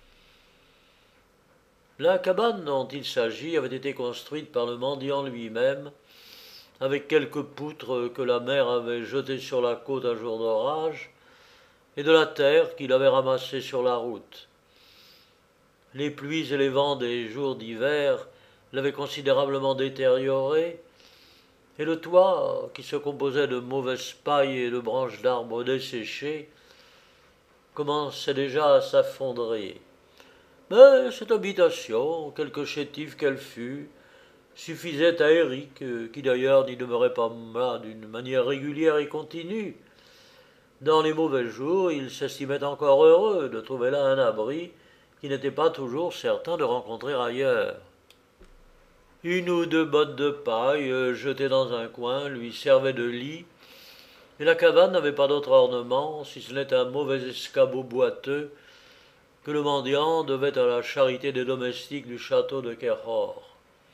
La cabane dont il s'agit avait été construite par le mendiant lui-même, avec quelques poutres que la mer avait jetées sur la côte un jour d'orage, et de la terre qu'il avait ramassée sur la route. Les pluies et les vents des jours d'hiver l'avaient considérablement détérioré, et le toit, qui se composait de mauvaises pailles et de branches d'arbres desséchées, commençait déjà à s'affondrer. Mais cette habitation, quelque chétive qu'elle fût, suffisait à Éric, qui d'ailleurs n'y demeurait pas là d'une manière régulière et continue. Dans les mauvais jours, il s'estimait encore heureux de trouver là un abri qu'il n'était pas toujours certain de rencontrer ailleurs. Une ou deux bottes de paille jetées dans un coin lui servaient de lit, et la cabane n'avait pas d'autre ornement, si ce n'est un mauvais escabeau boiteux que le mendiant devait à la charité des domestiques du château de Kéror.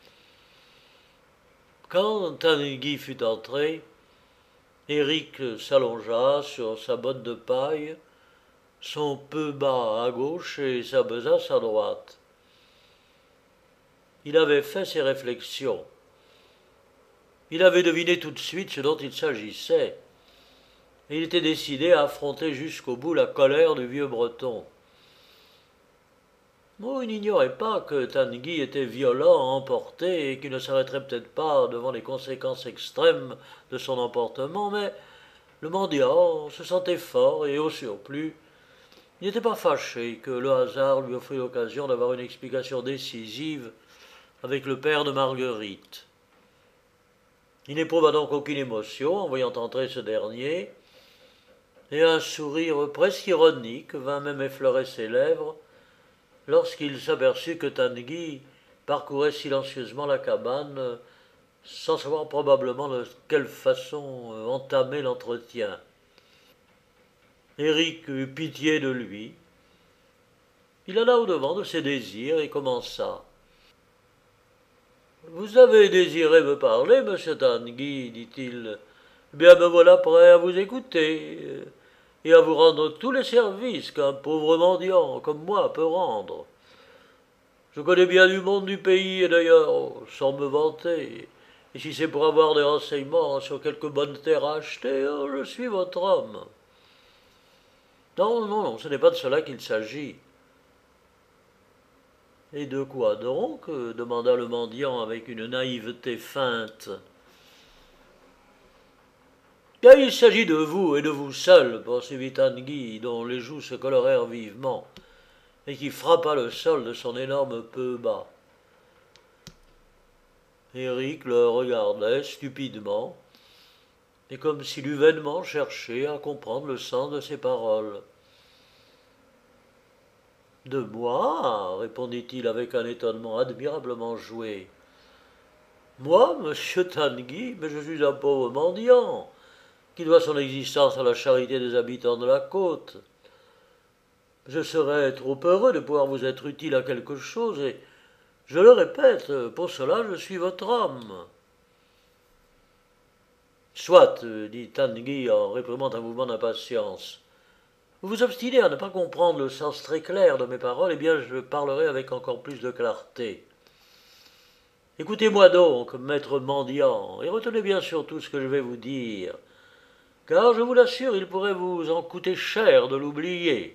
Quand Tanguy fut entré, Éric s'allongea sur sa botte de paille, son peu bas à gauche et sa besace à droite. Il avait fait ses réflexions. Il avait deviné tout de suite ce dont il s'agissait, et il était décidé à affronter jusqu'au bout la colère du vieux breton. Oh, il n'ignorait pas que Tanguy était violent, emporté, et qu'il ne s'arrêterait peut-être pas devant les conséquences extrêmes de son emportement, mais le mendiant se sentait fort, et au surplus, Il n'était pas fâché que le hasard lui offrit l'occasion d'avoir une explication décisive avec le père de Marguerite. Il n'éprouva donc aucune émotion en voyant entrer ce dernier, et un sourire presque ironique vint même effleurer ses lèvres lorsqu'il s'aperçut que Tanguy parcourait silencieusement la cabane, sans savoir probablement de quelle façon entamer l'entretien. Éric eut pitié de lui. Il alla au-devant de ses désirs et commença. Vous avez désiré me parler, monsieur Tanguy, dit-il. Eh bien, me voilà prêt à vous écouter et à vous rendre tous les services qu'un pauvre mendiant comme moi peut rendre. Je connais bien du monde du pays, et d'ailleurs, sans me vanter, et si c'est pour avoir des renseignements sur quelque bonne terre à acheter, je suis votre homme. Non, non, non, ce n'est pas de cela qu'il s'agit. Et de quoi donc demanda le mendiant avec une naïveté feinte. Bien, il s'agit de vous et de vous seul, poursuivit Tanguy, dont les joues se colorèrent vivement, et qui frappa le sol de son énorme peu bas. Éric le regardait stupidement, et comme s'il eût vainement cherché à comprendre le sens de ses paroles. De moi, répondit-il avec un étonnement admirablement joué. Moi, monsieur Tanguy, mais je suis un pauvre mendiant, qui doit son existence à la charité des habitants de la côte. Je serais trop heureux de pouvoir vous être utile à quelque chose, et, je le répète, pour cela je suis votre homme. Soit, dit Tanguy en réprimant un mouvement d'impatience. Vous vous obstinez à ne pas comprendre le sens très clair de mes paroles, eh bien je parlerai avec encore plus de clarté. Écoutez-moi donc, maître mendiant, et retenez bien surtout ce que je vais vous dire, car je vous l'assure, il pourrait vous en coûter cher de l'oublier.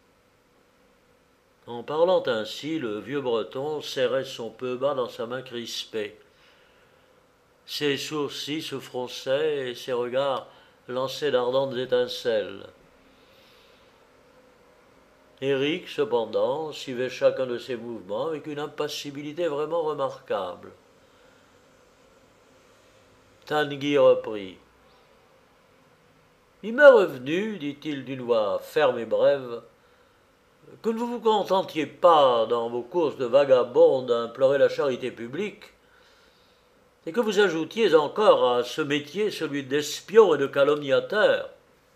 En parlant ainsi, le vieux breton serrait son peu bas dans sa main crispée. Ses sourcils se fronçaient et ses regards lançaient d'ardentes étincelles. Éric, cependant, suivait chacun de ses mouvements avec une impassibilité vraiment remarquable. Tanguy reprit. Il m'est revenu, dit-il d'une voix ferme et brève, que ne vous vous contentiez pas, dans vos courses de vagabond, d'implorer la charité publique, et que vous ajoutiez encore à ce métier celui d'espion et de calomniateur.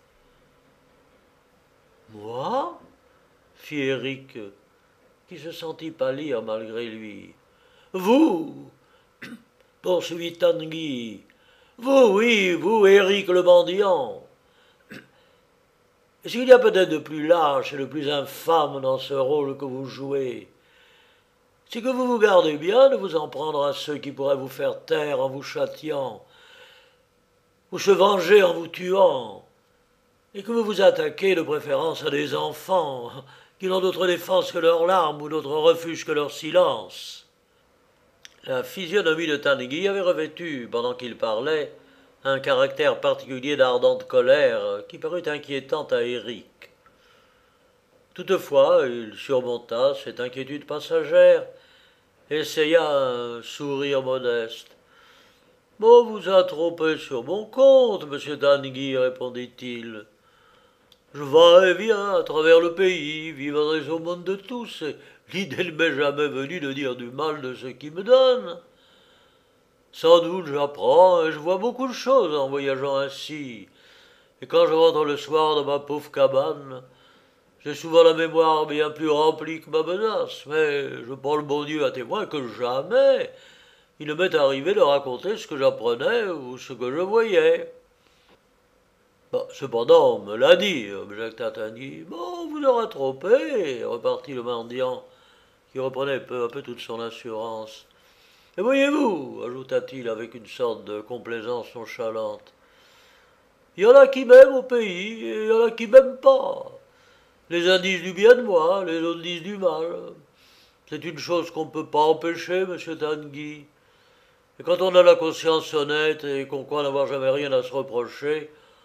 Moi, fit Éric, qui se sentit pâlir malgré lui. Vous, poursuivit Tanguy, vous, oui, vous, Éric le mendiant. Et ce qu'il y a peut-être de plus lâche et de plus infâme dans ce rôle que vous jouez, c'est que vous vous gardez bien de vous en prendre à ceux qui pourraient vous faire taire en vous châtiant, ou se venger en vous tuant, et que vous vous attaquez de préférence à des enfants qui n'ont d'autre défense que leurs larmes ou d'autre refuge que leur silence. La physionomie de Tanguy avait revêtu, pendant qu'il parlait, un caractère particulier d'ardente colère qui parut inquiétant à Éric. Toutefois, il surmonta cette inquiétude passagère et essaya un sourire modeste. « On vous a trompé sur mon compte, monsieur Tanguy, répondit-il. Je vais et viens à travers le pays, vivre des aumônes de tous, et l'idée ne m'est jamais venue de dire du mal de ceux qui me donnent. Sans doute j'apprends et je vois beaucoup de choses en voyageant ainsi, et quand je rentre le soir dans ma pauvre cabane, j'ai souvent la mémoire bien plus remplie que ma menace, mais je prends le bon Dieu à témoin que jamais il ne m'est arrivé de raconter ce que j'apprenais ou ce que je voyais. Bon, cependant, on me l'a dit, objecta Tanguy. Bon, vous aurez trompé, repartit le mendiant, qui reprenait peu à peu toute son assurance. Et voyez-vous, ajouta-t-il avec une sorte de complaisance nonchalante, il y en a qui m'aiment au pays, et il y en a qui m'aiment pas. Les uns disent du bien de moi, les autres disent du mal. C'est une chose qu'on ne peut pas empêcher, monsieur Tanguy. Et quand on a la conscience honnête et qu'on croit n'avoir jamais rien à se reprocher,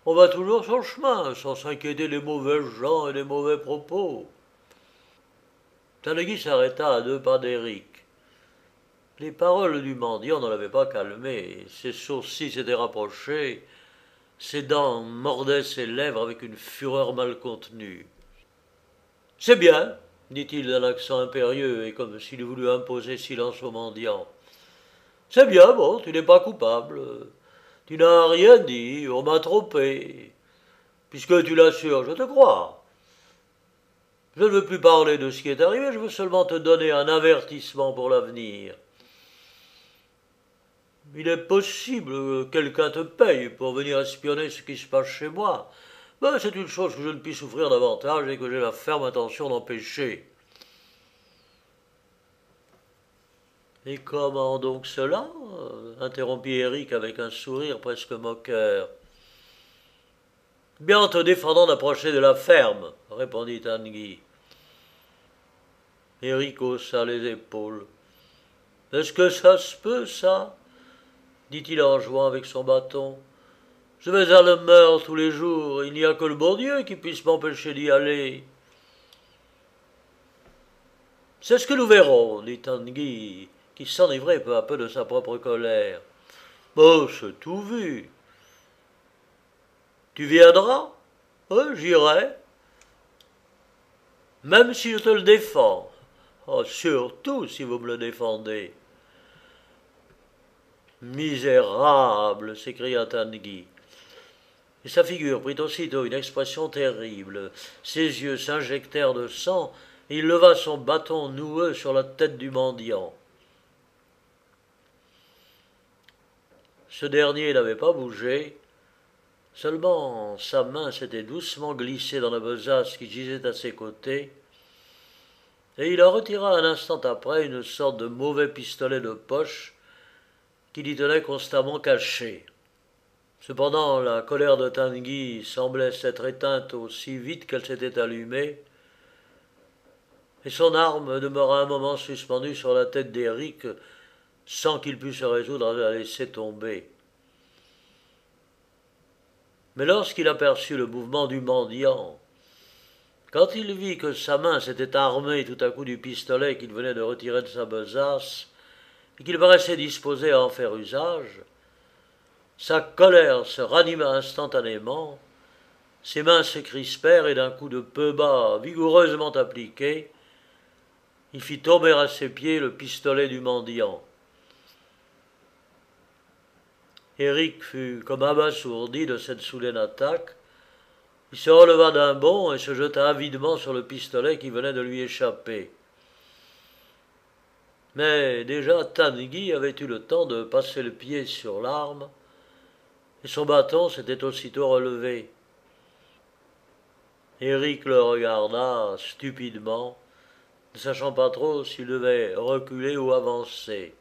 On va toujours son chemin, sans s'inquiéter des mauvais gens et des mauvais propos. Tanguy s'arrêta à deux pas d'Éric. Les paroles du mendiant ne l'avaient pas calmé. Ses sourcils s'étaient rapprochés, ses dents mordaient ses lèvres avec une fureur mal contenue. C'est bien, dit-il d'un accent impérieux et comme s'il eût voulu imposer silence au mendiant. C'est bien, bon, tu n'es pas coupable. Tu n'as rien dit, on m'a trompé. Puisque tu l'assures, je te crois. Je ne veux plus parler de ce qui est arrivé, je veux seulement te donner un avertissement pour l'avenir. Il est possible que quelqu'un te paye pour venir espionner ce qui se passe chez moi. Mais c'est une chose que je ne puis souffrir davantage et que j'ai la ferme intention d'empêcher. Et comment donc cela interrompit Éric avec un sourire presque moqueur. Bien en te défendant d'approcher de la ferme, répondit Tanguy. Éric haussa les épaules. Est-ce que ça se peut, ça dit-il en jouant avec son bâton. Je vais à la mer tous les jours, il n'y a que le bon Dieu qui puisse m'empêcher d'y aller. C'est ce que nous verrons, dit Tanguy, qui s'enivrait peu à peu de sa propre colère. Oh, c'est tout vu. Tu viendras? Oui, j'irai. Même si je te le défends. Oh, surtout si vous me le défendez. Misérable, s'écria Tanguy. Et sa figure prit aussitôt une expression terrible. Ses yeux s'injectèrent de sang, et il leva son bâton noueux sur la tête du mendiant. Ce dernier n'avait pas bougé, seulement sa main s'était doucement glissée dans la besace qui gisait à ses côtés, et il en retira un instant après une sorte de mauvais pistolet de poche qu'il y tenait constamment caché. Cependant, la colère de Tanguy semblait s'être éteinte aussi vite qu'elle s'était allumée, et son arme demeura un moment suspendue sur la tête d'Éric sans qu'il pût se résoudre à la laisser tomber. Mais lorsqu'il aperçut le mouvement du mendiant, quand il vit que sa main s'était armée tout à coup du pistolet qu'il venait de retirer de sa besace, et qu'il paraissait disposé à en faire usage, sa colère se ranima instantanément, ses mains se crispèrent et d'un coup de peu bas vigoureusement appliqué, il fit tomber à ses pieds le pistolet du mendiant. Éric fut comme abasourdi de cette soudaine attaque. Il se releva d'un bond et se jeta avidement sur le pistolet qui venait de lui échapper. Mais déjà Tanguy avait eu le temps de passer le pied sur l'arme, et son bâton s'était aussitôt relevé. Éric le regarda stupidement, ne sachant pas trop s'il devait reculer ou avancer.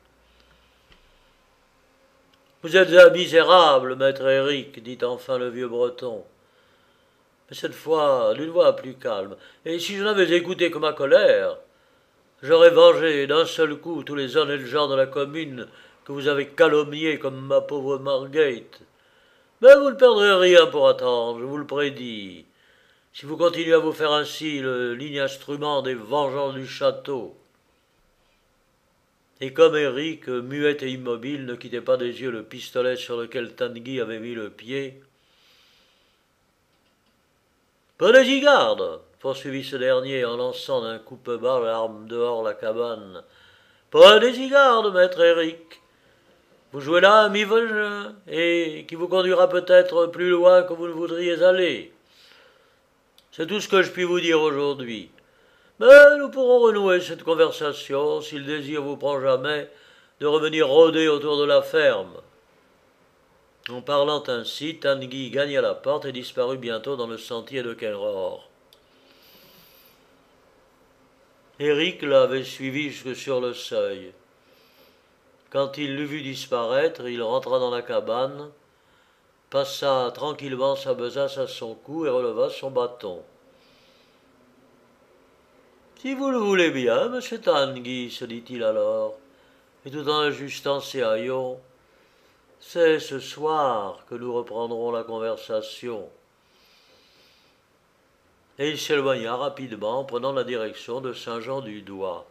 « Vous êtes un misérable, maître Éric, dit enfin le vieux breton. Mais cette fois d'une voix plus calme. Et si je n'avais écouté que ma colère, j'aurais vengé d'un seul coup tous les honnêtes gens de la commune que vous avez calomniés comme ma pauvre Margate. Mais vous ne perdrez rien pour attendre, je vous le prédis, si vous continuez à vous faire ainsi le ligne instrument des vengeances du château. » Et comme Éric, muet et immobile, ne quittait pas des yeux le pistolet sur lequel Tanguy avait mis le pied. « Prenez-y garde, poursuivit ce dernier en lançant d'un coup peu bas l'arme dehors la cabane. Prenez-y garde, maître Éric. Vous jouez là un mi-jeu, et qui vous conduira peut-être plus loin que vous ne voudriez aller. C'est tout ce que je puis vous dire aujourd'hui. Mais nous pourrons renouer cette conversation si le désir vous prend jamais de revenir rôder autour de la ferme. » En parlant ainsi, Tanguy gagna la porte et disparut bientôt dans le sentier de Kenror. Éric l'avait suivi jusque sur le seuil. Quand il l'eut vu disparaître, il rentra dans la cabane, passa tranquillement sa besace à son cou et releva son bâton. « Si vous le voulez bien, monsieur Tanguy, se dit-il alors, et tout en ajustant ses haillons, C'est ce soir que nous reprendrons la conversation. » Et il s'éloigna rapidement, prenant la direction de Saint-Jean-du-Doigt.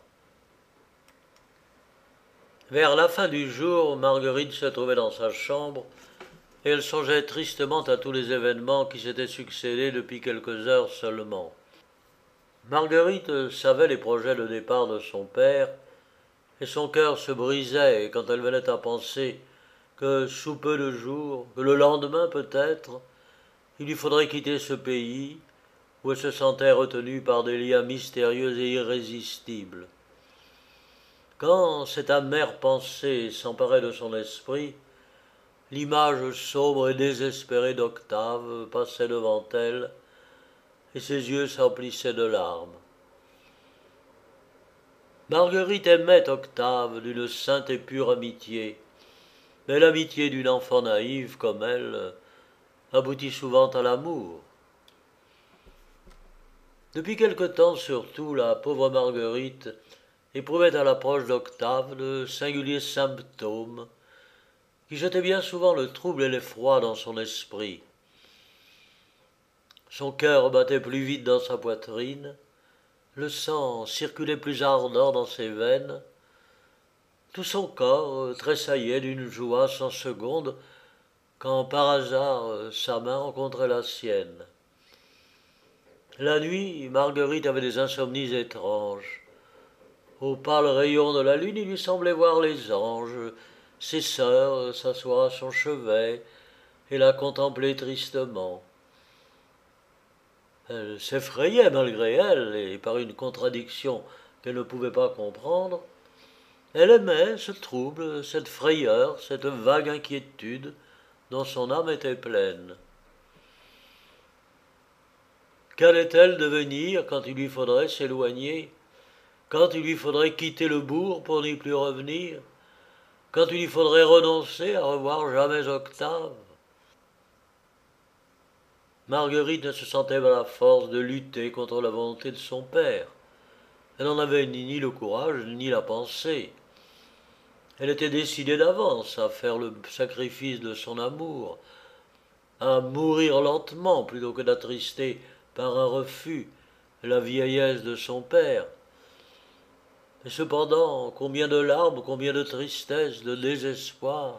Vers la fin du jour, Marguerite se trouvait dans sa chambre, et elle songeait tristement à tous les événements qui s'étaient succédés depuis quelques heures seulement. Marguerite savait les projets de départ de son père, et son cœur se brisait quand elle venait à penser que sous peu de jours, que le lendemain peut-être, il lui faudrait quitter ce pays où elle se sentait retenue par des liens mystérieux et irrésistibles. Quand cette amère pensée s'emparait de son esprit, l'image sombre et désespérée d'Octave passait devant elle, et ses yeux s'emplissaient de larmes. Marguerite aimait Octave d'une sainte et pure amitié, mais l'amitié d'une enfant naïve comme elle aboutit souvent à l'amour. Depuis quelque temps surtout, la pauvre Marguerite éprouvait à l'approche d'Octave de singuliers symptômes qui jetaient bien souvent le trouble et l'effroi dans son esprit. Son cœur battait plus vite dans sa poitrine, le sang circulait plus ardent dans ses veines, tout son corps tressaillait d'une joie sans seconde quand par hasard sa main rencontrait la sienne. La nuit, Marguerite avait des insomnies étranges. Au pâle rayon de la lune, il lui semblait voir les anges, ses sœurs s'asseoir à son chevet et la contempler tristement. Elle s'effrayait malgré elle, et par une contradiction qu'elle ne pouvait pas comprendre, elle aimait ce trouble, cette frayeur, cette vague inquiétude dont son âme était pleine. Qu'allait-elle devenir quand il lui faudrait s'éloigner, quand il lui faudrait quitter le bourg pour n'y plus revenir, quand il lui faudrait renoncer à revoir jamais Octave? Marguerite ne se sentait pas la force de lutter contre la volonté de son père. Elle n'en avait ni le courage ni la pensée. Elle était décidée d'avance à faire le sacrifice de son amour, à mourir lentement plutôt que d'attrister par un refus la vieillesse de son père. Et cependant, combien de larmes, combien de tristesse, de désespoir.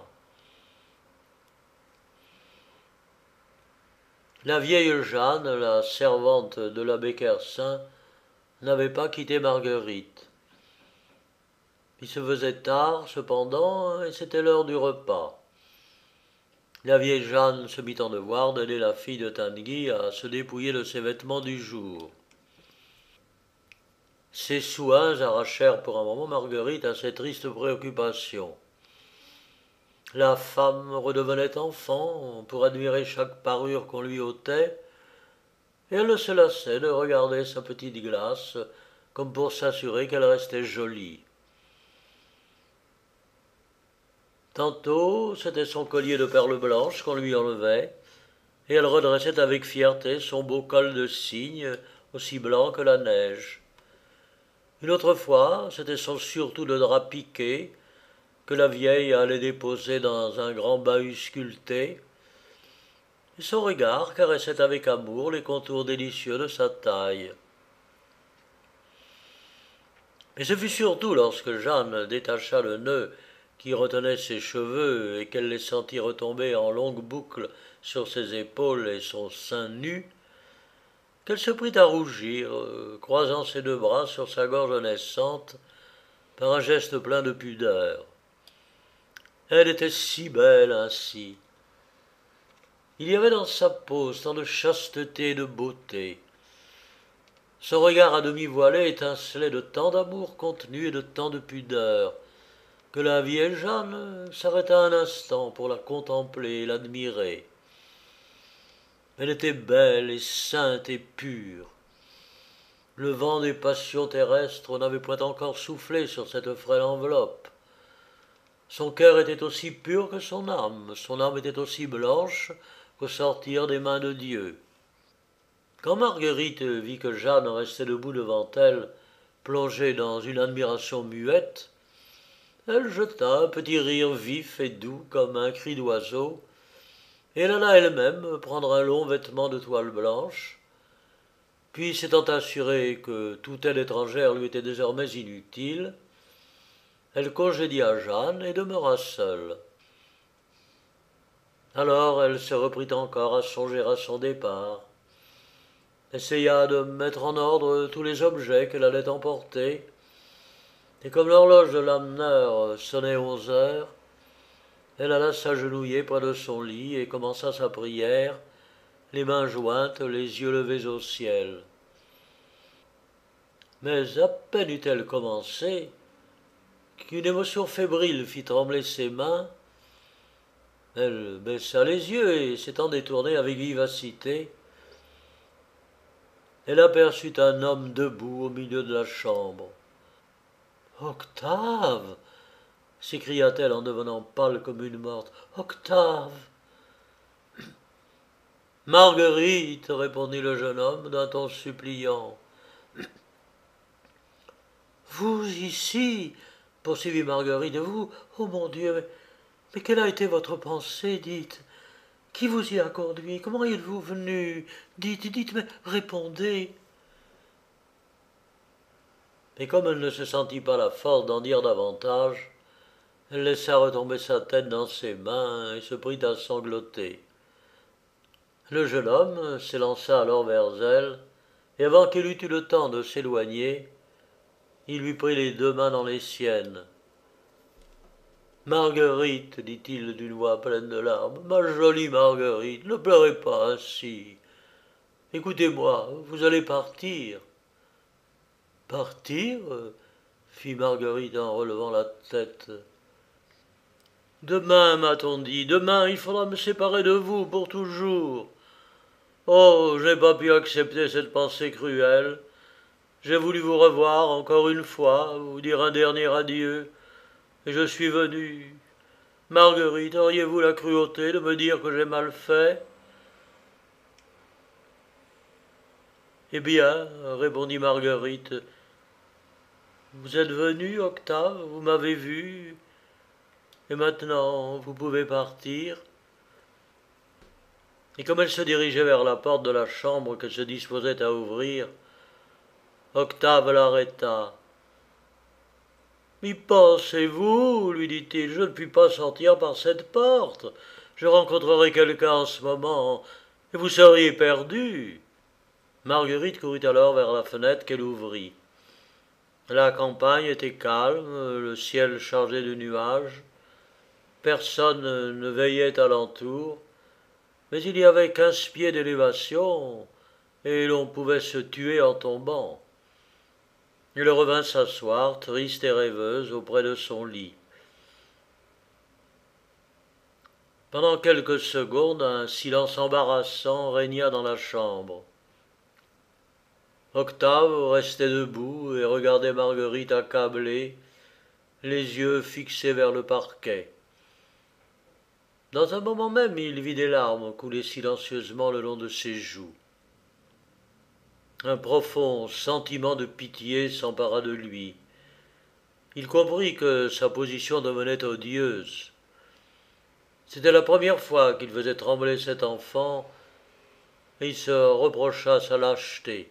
La vieille Jeanne, la servante de l'abbé Kersin, n'avait pas quitté Marguerite. Il se faisait tard, cependant, et c'était l'heure du repas. La vieille Jeanne se mit en devoir d'aider la fille de Tanguy à se dépouiller de ses vêtements du jour. Ces soins arrachèrent pour un moment Marguerite à ses tristes préoccupations. La femme redevenait enfant pour admirer chaque parure qu'on lui ôtait, et elle ne se lassait de regarder sa petite glace comme pour s'assurer qu'elle restait jolie. Tantôt, c'était son collier de perles blanches qu'on lui enlevait, et elle redressait avec fierté son beau col de cygne, aussi blanc que la neige. Une autre fois, c'était son surtout de drap piqué, que la vieille allait déposer dans un grand bahut sculpté, et son regard caressait avec amour les contours délicieux de sa taille. Mais ce fut surtout lorsque Jeanne détacha le nœud qui retenait ses cheveux et qu'elle les sentit retomber en longues boucles sur ses épaules et son sein nu, qu'elle se prit à rougir, croisant ses deux bras sur sa gorge naissante par un geste plein de pudeur. Elle était si belle ainsi. Il y avait dans sa pose tant de chasteté et de beauté. Son regard à demi voilé étincelait de tant d'amour contenu et de tant de pudeur, que la vieille Jeanne s'arrêta un instant pour la contempler et l'admirer. Elle était belle et sainte et pure. Le vent des passions terrestres n'avait point encore soufflé sur cette frêle enveloppe. Son cœur était aussi pur que son âme, son âme était aussi blanche qu'au sortir des mains de Dieu. Quand Marguerite vit que Jeanne restait debout devant elle, plongée dans une admiration muette, Elle jeta un petit rire vif et doux comme un cri d'oiseau, et elle alla elle-même prendre un long vêtement de toile blanche, puis s'étant assurée que toute aide étrangère lui était désormais inutile, elle congédia Jeanne et demeura seule. Alors elle se reprit encore à songer à son départ, essaya de mettre en ordre tous les objets qu'elle allait emporter, et comme l'horloge de l'ameneur sonnait onze heures, elle alla s'agenouiller près de son lit et commença sa prière, les mains jointes, les yeux levés au ciel. Mais à peine eut-elle commencé qu'une émotion fébrile fit trembler ses mains. Elle baissa les yeux et, s'étant détournée avec vivacité, elle aperçut un homme debout au milieu de la chambre. « Octave !» s'écria-t-elle en devenant pâle comme une morte. « Octave !» « Marguerite !» répondit le jeune homme d'un ton suppliant. « Vous ici !» poursuivit Marguerite. « Vous, oh mon Dieu, mais, mais quelle a été votre pensée, dites? Qui vous y a conduit? Comment êtes-vous venu? Dites, dites, mais répondez. » Et comme elle ne se sentit pas la force d'en dire davantage, elle laissa retomber sa tête dans ses mains et se prit à sangloter. Le jeune homme s'élança alors vers elle, et avant qu'elle eût eu le temps de s'éloigner, il lui prit les deux mains dans les siennes. « Marguerite, dit-il d'une voix pleine de larmes, ma jolie Marguerite, ne pleurez pas ainsi. Écoutez-moi, vous allez partir. » « Partir ?» fit Marguerite en relevant la tête. « Demain, m'a-t-on dit, demain il faudra me séparer de vous pour toujours. Oh, je n'ai pas pu accepter cette pensée cruelle. J'ai voulu vous revoir encore une fois, vous dire un dernier adieu, et je suis venu. Marguerite, auriez-vous la cruauté de me dire que j'ai mal fait? » « Eh bien, répondit Marguerite, vous êtes venu, Octave, vous m'avez vu, et maintenant vous pouvez partir. » Et comme elle se dirigeait vers la porte de la chambre qu'elle se disposait à ouvrir, Octave l'arrêta. « Y pensez-vous, lui dit-il, je ne puis pas sortir par cette porte. Je rencontrerai quelqu'un en ce moment, et vous seriez perdu. » Marguerite courut alors vers la fenêtre qu'elle ouvrit. La campagne était calme, le ciel chargé de nuages. Personne ne veillait alentour, mais il y avait quinze pieds d'élévation, et l'on pouvait se tuer en tombant. Elle revint s'asseoir, triste et rêveuse, auprès de son lit. Pendant quelques secondes, un silence embarrassant régna dans la chambre. Octave restait debout et regardait Marguerite accablée, les yeux fixés vers le parquet. Dans un moment même, il vit des larmes couler silencieusement le long de ses joues. Un profond sentiment de pitié s'empara de lui. Il comprit que sa position devenait odieuse. C'était la première fois qu'il faisait trembler cet enfant, et il se reprocha sa lâcheté.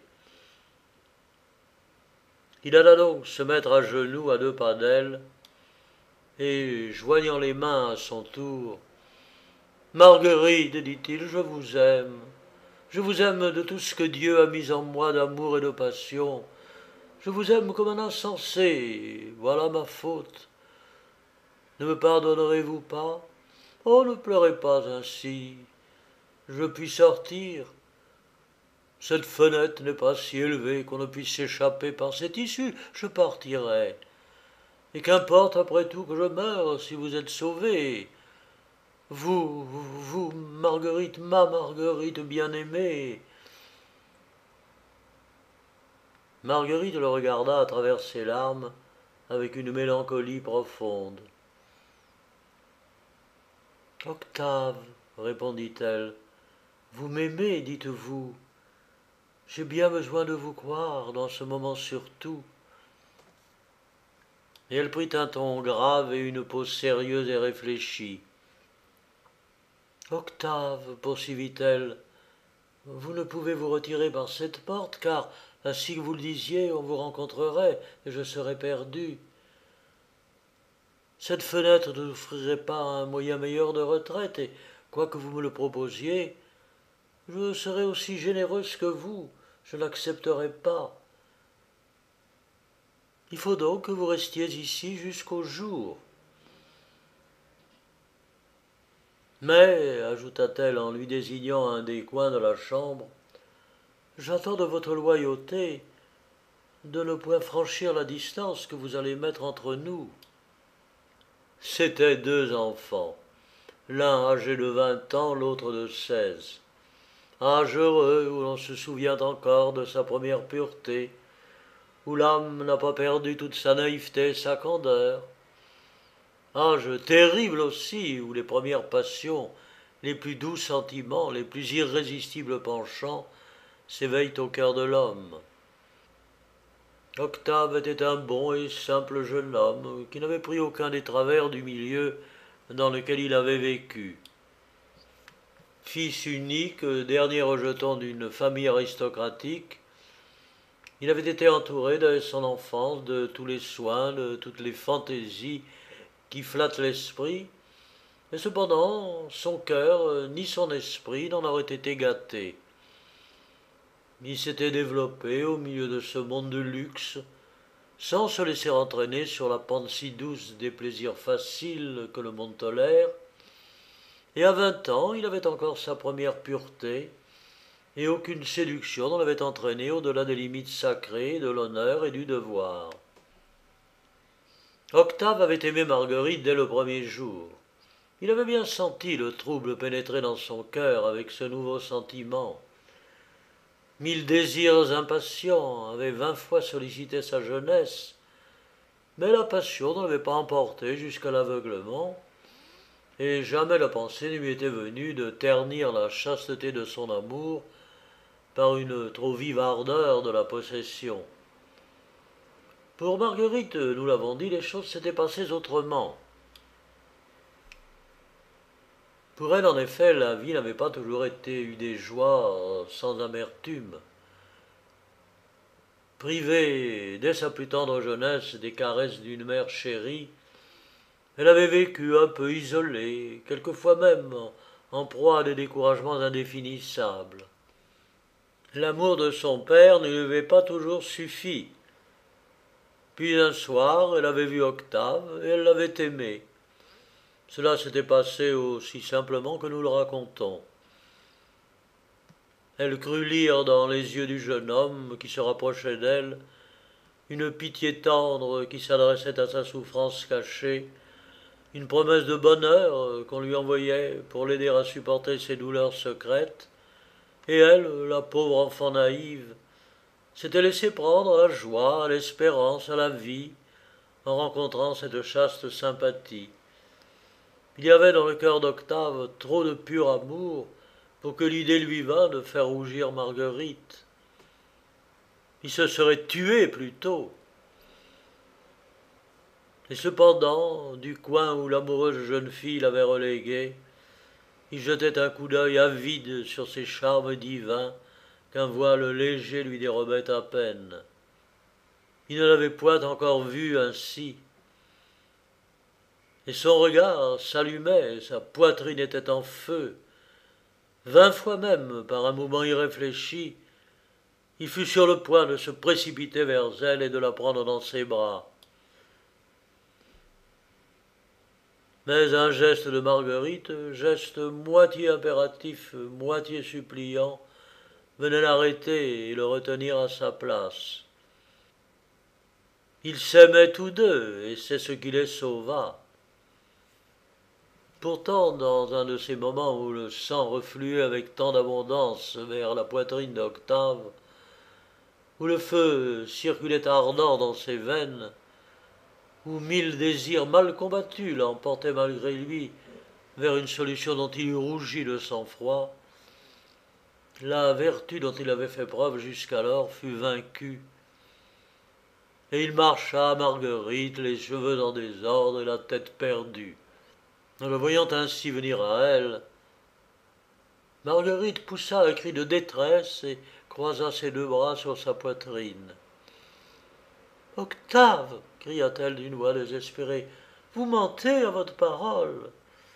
Il alla donc se mettre à genoux à deux pas d'elle, et, joignant les mains à son tour, « Marguerite, dit-il, je vous aime. Je vous aime de tout ce que Dieu a mis en moi d'amour et de passion. Je vous aime comme un insensé, voilà ma faute. Ne me pardonnerez-vous pas? Oh, ne pleurez pas ainsi. Je puis sortir. Cette fenêtre n'est pas si élevée qu'on ne puisse s'échapper par cette issue. Je partirai. Et qu'importe après tout que je meure si vous êtes sauvée. Vous, vous, Marguerite, ma Marguerite bien-aimée. » Marguerite le regarda à travers ses larmes avec une mélancolie profonde. « Octave, répondit-elle, vous m'aimez, dites-vous. J'ai bien besoin de vous croire dans ce moment surtout. » et elle prit un ton grave et une pose sérieuse et réfléchie. « Octave, poursuivit-elle, vous ne pouvez vous retirer par cette porte, car, ainsi que vous le disiez, on vous rencontrerait, et je serais perdu. Cette fenêtre ne n'offrirait pas un moyen meilleur de retraite, et, quoi que vous me le proposiez, je serais aussi généreuse que vous, je n'accepterai pas. Il faut donc que vous restiez ici jusqu'au jour. Mais, ajouta-t-elle en lui désignant un des coins de la chambre, j'attends de votre loyauté de ne point franchir la distance que vous allez mettre entre nous. » C'étaient deux enfants, l'un âgé de vingt ans, l'autre de seize. Âge heureux où l'on se souvient encore de sa première pureté, où l'âme n'a pas perdu toute sa naïveté et sa candeur. Âge terrible aussi où les premières passions, les plus doux sentiments, les plus irrésistibles penchants s'éveillent au cœur de l'homme. Octave était un bon et simple jeune homme qui n'avait pris aucun des travers du milieu dans lequel il avait vécu. Fils unique, dernier rejeton d'une famille aristocratique, il avait été entouré dès son enfance de tous les soins, de toutes les fantaisies qui flattent l'esprit, et cependant son cœur ni son esprit n'en auraient été gâtés. Il s'était développé au milieu de ce monde de luxe, sans se laisser entraîner sur la pente si douce des plaisirs faciles que le monde tolère, et à vingt ans il avait encore sa première pureté, et aucune séduction ne l'avait entraîné au-delà des limites sacrées de l'honneur et du devoir. Octave avait aimé Marguerite dès le premier jour. Il avait bien senti le trouble pénétrer dans son cœur avec ce nouveau sentiment. Mille désirs impatients avaient vingt fois sollicité sa jeunesse, mais la passion ne l'avait pas emporté jusqu'à l'aveuglement, et jamais la pensée ne lui était venue de ternir la chasteté de son amour par une trop vive ardeur de la possession. Pour Marguerite, nous l'avons dit, les choses s'étaient passées autrement. Pour elle, en effet, la vie n'avait pas toujours été eu des joies sans amertume. Privée, dès sa plus tendre jeunesse, des caresses d'une mère chérie, elle avait vécu un peu isolée, quelquefois même en proie à des découragements indéfinissables. L'amour de son père ne lui avait pas toujours suffi. Puis un soir, elle avait vu Octave et elle l'avait aimé. Cela s'était passé aussi simplement que nous le racontons. Elle crut lire dans les yeux du jeune homme qui se rapprochait d'elle une pitié tendre qui s'adressait à sa souffrance cachée, une promesse de bonheur qu'on lui envoyait pour l'aider à supporter ses douleurs secrètes, et elle, la pauvre enfant naïve, s'était laissée prendre à la joie, à l'espérance, à la vie, en rencontrant cette chaste sympathie. Il y avait dans le cœur d'Octave trop de pur amour pour que l'idée lui vînt de faire rougir Marguerite. Il se serait tué plutôt. Et cependant, du coin où l'amoureuse jeune fille l'avait relégué, il jetait un coup d'œil avide sur ces charmes divins qu'un voile léger lui dérobait à peine. Il ne l'avait point encore vue ainsi. Et son regard s'allumait, sa poitrine était en feu. Vingt fois même, par un mouvement irréfléchi, il fut sur le point de se précipiter vers elle et de la prendre dans ses bras. Mais un geste de Marguerite, geste moitié impératif, moitié suppliant, venait l'arrêter et le retenir à sa place. Ils s'aimaient tous deux, et c'est ce qui les sauva. Pourtant, dans un de ces moments où le sang refluait avec tant d'abondance vers la poitrine d'Octave, où le feu circulait ardent dans ses veines, où mille désirs mal combattus l'emportaient malgré lui vers une solution dont il eût rougi de sang-froid, la vertu dont il avait fait preuve jusqu'alors fut vaincue. et il marcha à Marguerite, les cheveux en désordre et la tête perdue. En le voyant ainsi venir à elle, Marguerite poussa un cri de détresse et croisa ses deux bras sur sa poitrine. « Octave !» cria-t-elle d'une voix désespérée, « vous mentez à votre parole !»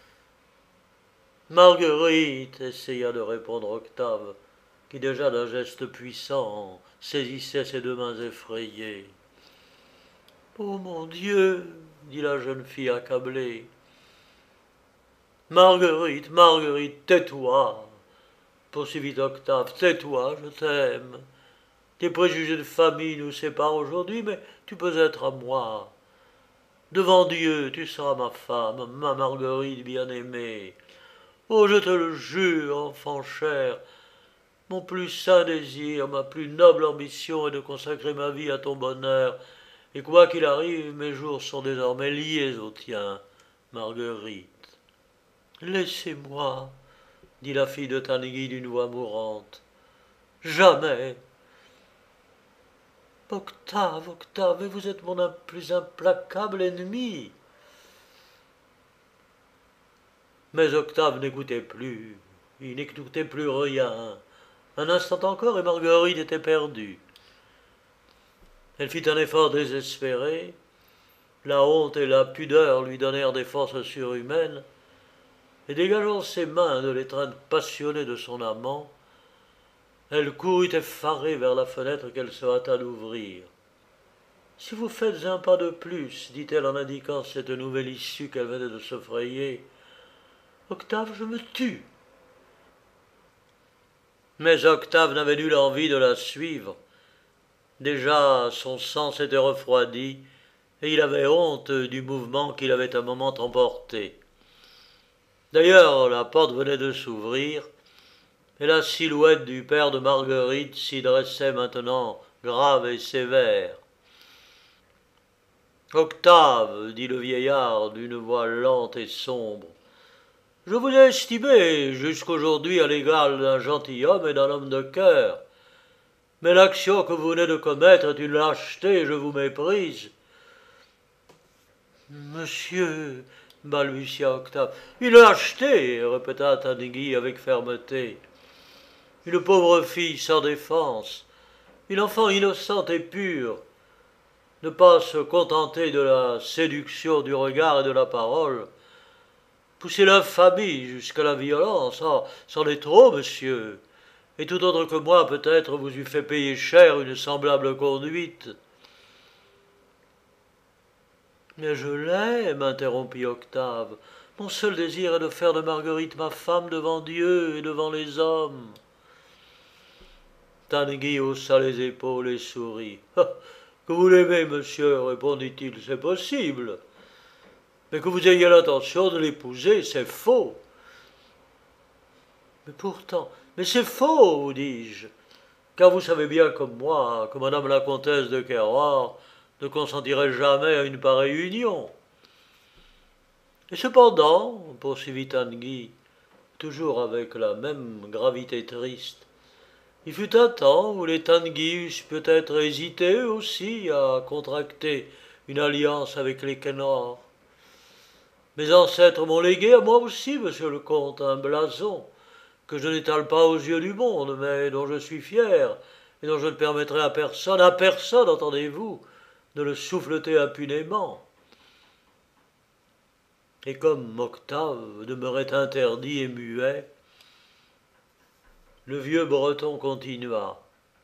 Marguerite, essaya de répondre Octave, qui déjà d'un geste puissant saisissait ses deux mains effrayées. « Oh mon Dieu !» dit la jeune fille accablée. « Marguerite, Marguerite, tais-toi !» poursuivit Octave, « tais-toi, je t'aime. Tes préjugés de famille nous séparent aujourd'hui, mais tu peux être à moi. Devant Dieu, tu seras ma femme, ma Marguerite bien-aimée. Oh, je te le jure, enfant cher, mon plus saint désir, ma plus noble ambition est de consacrer ma vie à ton bonheur, et quoi qu'il arrive, mes jours sont désormais liés au tien, Marguerite. »« Laissez-moi, » dit la fille de Tanguy d'une voix mourante. « Jamais. » « Octave, Octave, mais vous êtes mon plus implacable ennemi. » Mais Octave n'écoutait plus, il n'écoutait plus rien. Un instant encore et Marguerite était perdue. Elle fit un effort désespéré. La honte et la pudeur lui donnèrent des forces surhumaines, et dégageant ses mains de l'étreinte passionnée de son amant, elle courut effarée vers la fenêtre qu'elle se hâta d'ouvrir. « Si vous faites un pas de plus, dit-elle en indiquant cette nouvelle issue qu'elle venait de se frayer, Octave, je me tue. » Mais Octave n'avait nulle envie de la suivre. Déjà son sang s'était refroidi, et il avait honte du mouvement qui l'avait un moment emporté. D'ailleurs, la porte venait de s'ouvrir, et la silhouette du père de Marguerite s'y dressait maintenant grave et sévère. « Octave, dit le vieillard d'une voix lente et sombre, je vous ai estimé jusqu'aujourd'hui à l'égal d'un gentilhomme et d'un homme de cœur, mais l'action que vous venez de commettre est une lâcheté et je vous méprise. »« Monsieur, balbutia Octave. « Une lâcheté, répéta Tanguy avec fermeté. Une pauvre fille sans défense, une enfant innocente et pure, ne pas se contenter de la séduction du regard et de la parole, pousser l'infamie jusqu'à la violence, oh, c'en est trop, monsieur, et tout autre que moi peut-être vous eût fait payer cher une semblable conduite. »« Mais je l'aime, interrompit Octave. Mon seul désir est de faire de Marguerite ma femme devant Dieu et devant les hommes. » Tanguy haussa les épaules et sourit. « Que vous l'aimez, monsieur, répondit-il, c'est possible. Mais que vous ayez l'intention de l'épouser, c'est faux. »« Mais pourtant, mais c'est faux, vous dis-je, car vous savez bien comme moi que madame la comtesse de Kerroir ne consentirait jamais à une pareille union. »« Et cependant, poursuivit Tanguy, toujours avec la même gravité triste, il fut un temps où les Tanguy eussent peut-être hésité eux aussi à contracter une alliance avec les Kenor. Mes ancêtres m'ont légué à moi aussi, monsieur le comte, un blason que je n'étale pas aux yeux du monde, mais dont je suis fier et dont je ne permettrai à personne, à personne, entendez-vous, de le souffleter impunément. » Et comme Octave demeurait interdit et muet, le vieux Breton continua.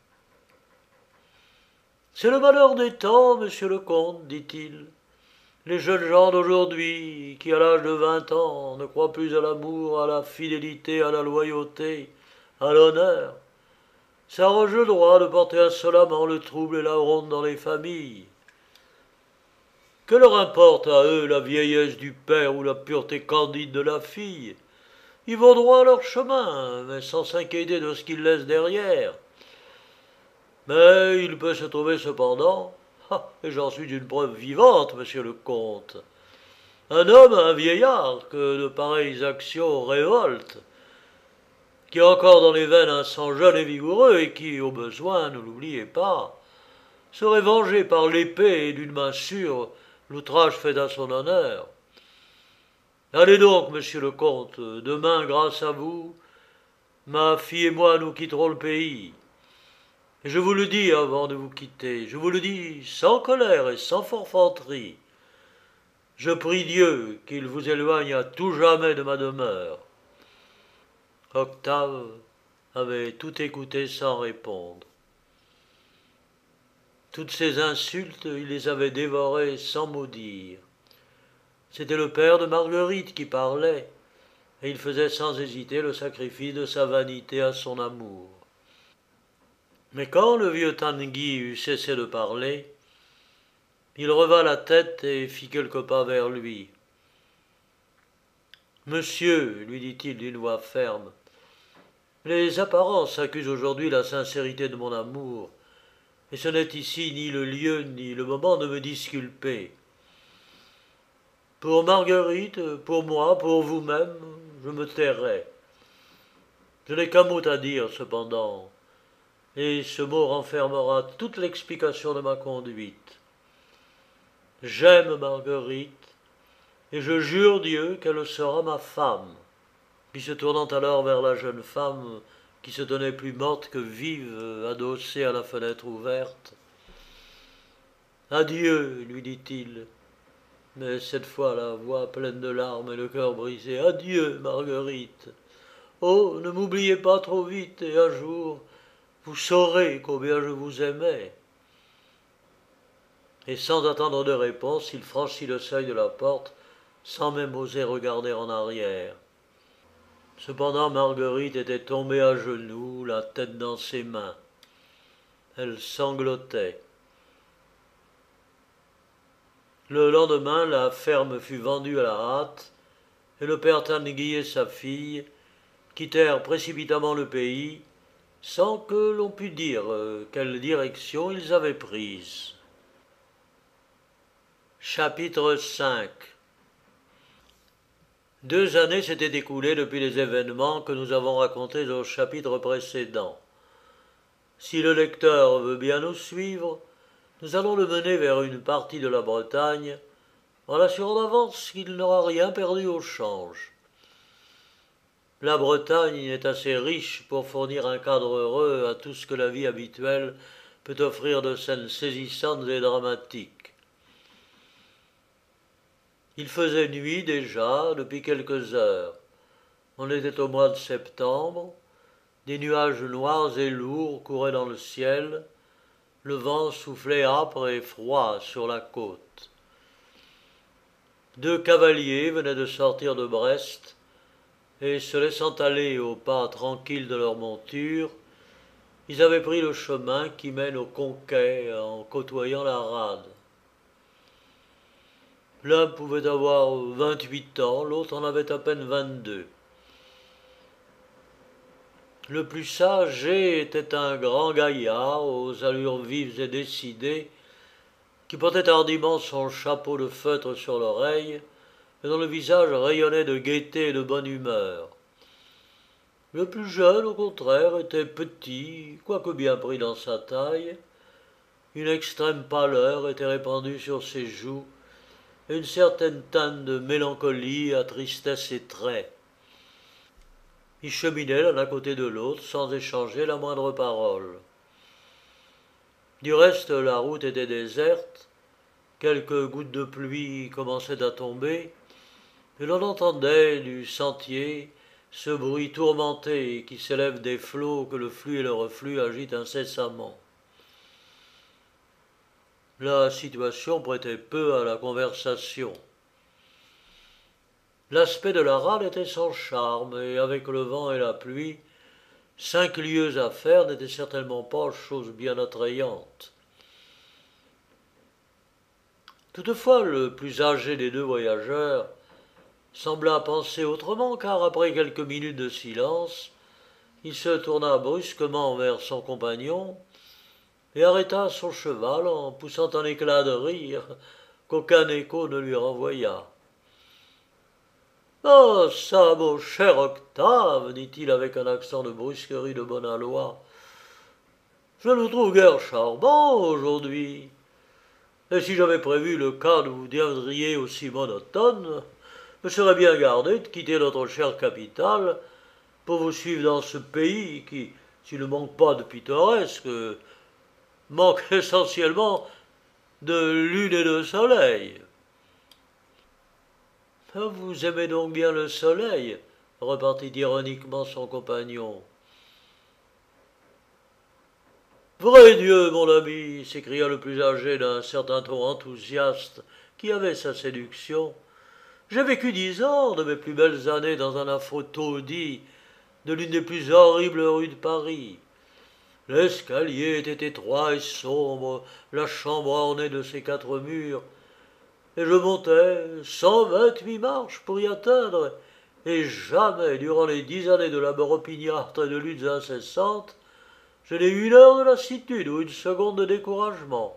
« C'est le malheur des temps, monsieur le comte, dit-il. Les jeunes gens d'aujourd'hui, qui à l'âge de vingt ans ne croient plus à l'amour, à la fidélité, à la loyauté, à l'honneur, s'arrogent le droit de porter insolemment le trouble et la honte dans les familles. Que leur importe à eux la vieillesse du père ou la pureté candide de la fille? Ils vont droit à leur chemin, mais sans s'inquiéter de ce qu'ils laissent derrière. Mais il peut se trouver cependant, ah, et j'en suis une preuve vivante, monsieur le comte, un homme, un vieillard, que de pareilles actions révoltent, qui a encore dans les veines un sang jeune et vigoureux, et qui, au besoin, ne l'oubliez pas, serait vengé par l'épée et d'une main sûre l'outrage fait à son honneur. Allez donc, monsieur le comte, demain, grâce à vous, ma fille et moi nous quitterons le pays. Et je vous le dis avant de vous quitter, je vous le dis sans colère et sans forfanterie. Je prie Dieu qu'il vous éloigne à tout jamais de ma demeure. Octave avait tout écouté sans répondre. Toutes ces insultes, il les avait dévorées sans mot dire. C'était le père de Marguerite qui parlait, et il faisait sans hésiter le sacrifice de sa vanité à son amour. Mais quand le vieux Tanguy eut cessé de parler, il reva la tête et fit quelques pas vers lui. « Monsieur, lui dit-il d'une voix ferme, les apparences accusent aujourd'hui la sincérité de mon amour, et ce n'est ici ni le lieu ni le moment de me disculper. Pour Marguerite, pour moi, pour vous-même, je me tairai. Je n'ai qu'un mot à dire, cependant, et ce mot renfermera toute l'explication de ma conduite. J'aime Marguerite, et je jure Dieu qu'elle sera ma femme. » Puis se tournant alors vers la jeune femme, qui se tenait plus morte que vive, adossée à la fenêtre ouverte. « Adieu, lui dit-il, mais cette fois la voix pleine de larmes et le cœur brisé. Adieu, Marguerite. Oh, ne m'oubliez pas trop vite, et un jour, vous saurez combien je vous aimais. » Et sans attendre de réponse, il franchit le seuil de la porte, sans même oser regarder en arrière. Cependant, Marguerite était tombée à genoux, la tête dans ses mains. Elle sanglotait. Le lendemain, la ferme fut vendue à la hâte, et le père Tanguy et sa fille quittèrent précipitamment le pays, sans que l'on pût dire quelle direction ils avaient prise. Chapitre cinq. Deux années s'étaient écoulées depuis les événements que nous avons racontés au chapitre précédent. Si le lecteur veut bien nous suivre, nous allons le mener vers une partie de la Bretagne, en l'assurant d'avance qu'il n'aura rien perdu au change. La Bretagne est assez riche pour fournir un cadre heureux à tout ce que la vie habituelle peut offrir de scènes saisissantes et dramatiques. Il faisait nuit déjà depuis quelques heures. On était au mois de septembre, des nuages noirs et lourds couraient dans le ciel, le vent soufflait âpre et froid sur la côte. Deux cavaliers venaient de sortir de Brest, et se laissant aller au pas tranquille de leur monture, ils avaient pris le chemin qui mène au Conquet en côtoyant la rade. L'un pouvait avoir vingt-huit ans, l'autre en avait à peine vingt-deux. Le plus âgé était un grand gaillard aux allures vives et décidées, qui portait hardiment son chapeau de feutre sur l'oreille, et dont le visage rayonnait de gaieté et de bonne humeur. Le plus jeune, au contraire, était petit, quoique bien pris dans sa taille. Une extrême pâleur était répandue sur ses joues, et une certaine teinte de mélancolie attristait ses traits. Ils cheminaient l'un à côté de l'autre sans échanger la moindre parole. Du reste, la route était déserte, quelques gouttes de pluie commençaient à tomber, et l'on entendait du sentier ce bruit tourmenté qui s'élève des flots que le flux et le reflux agitent incessamment. La situation prêtait peu à la conversation. L'aspect de la rade était sans charme, et avec le vent et la pluie, cinq lieues à faire n'était certainement pas chose bien attrayante. Toutefois, le plus âgé des deux voyageurs sembla penser autrement, car après quelques minutes de silence, il se tourna brusquement vers son compagnon et arrêta son cheval en poussant un éclat de rire qu'aucun écho ne lui renvoya. « Ah ça, mon cher Octave, dit-il avec un accent de brusquerie de bon aloi, Je ne vous trouve guère charmant aujourd'hui. Et si j'avais prévu le cas où vous deviendriez aussi monotone, je serais bien gardé de quitter notre chère capitale pour vous suivre dans ce pays qui, s'il ne manque pas de pittoresque, manque essentiellement de lune et de soleil. Vous aimez donc bien le soleil, repartit ironiquement son compagnon. Vrai Dieu, mon ami, s'écria le plus âgé d'un certain ton enthousiaste qui avait sa séduction. J'ai vécu dix ans de mes plus belles années dans un affreux taudis de l'une des plus horribles rues de Paris. L'escalier était étroit et sombre, la chambre ornée de ses quatre murs, et je montais cent vingt-huit marches pour y atteindre, et jamais, durant les dix années de labeur opiniâtre et de luttes incessantes, je n'ai eu une heure de lassitude ou une seconde de découragement.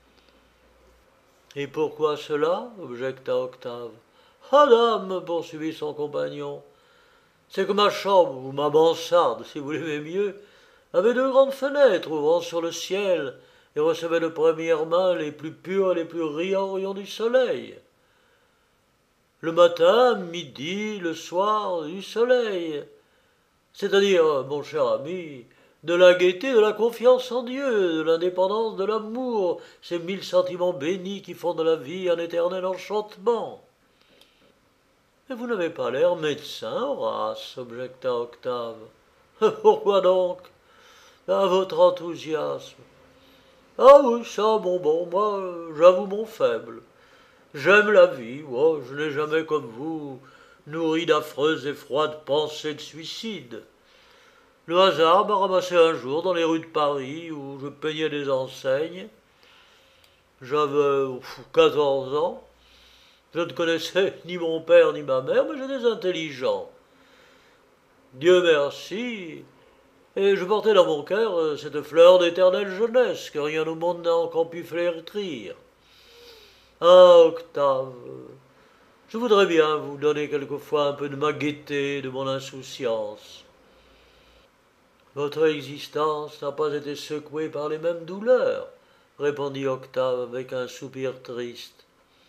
Et pourquoi cela objecta Octave. Ah dame, poursuivit son compagnon, c'est que ma chambre, ou ma mansarde, si vous l'aimez mieux, avait deux grandes fenêtres ouvrant sur le ciel et recevait de première main les plus purs et les plus riants rayons du soleil. Le matin, midi, le soir, du soleil. C'est-à-dire, mon cher ami, de la gaieté, de la confiance en Dieu, de l'indépendance, de l'amour, ces mille sentiments bénis qui font de la vie un éternel enchantement. Mais vous n'avez pas l'air médecin, Horace, objecta Octave. Pourquoi donc? À votre enthousiasme. Ah oui, ça, mon bon, moi, j'avoue mon faible. J'aime la vie, moi, je n'ai jamais, comme vous, nourri d'affreuses et froides pensées de suicide. Le hasard m'a ramassé un jour dans les rues de Paris où je peignais des enseignes. J'avais quatorze ans. Je ne connaissais ni mon père ni ma mère, mais j'étais intelligent. Dieu merci. Et je portais dans mon cœur cette fleur d'éternelle jeunesse que rien au monde n'a encore pu flétrir. Ah, Octave, je voudrais bien vous donner quelquefois un peu de ma gaieté, de mon insouciance. Votre existence n'a pas été secouée par les mêmes douleurs, répondit Octave avec un soupir triste.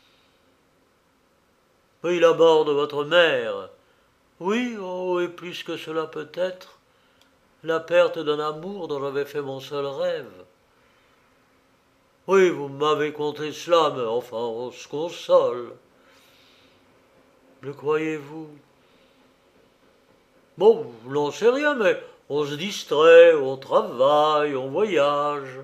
Oui, la mort de votre mère. Oui, oh, et plus que cela peut-être, la perte d'un amour dont j'avais fait mon seul rêve. Oui, vous m'avez conté cela, mais enfin, on se console. Le croyez-vous? Bon, je n'en sais rien, mais on se distrait, on travaille, on voyage.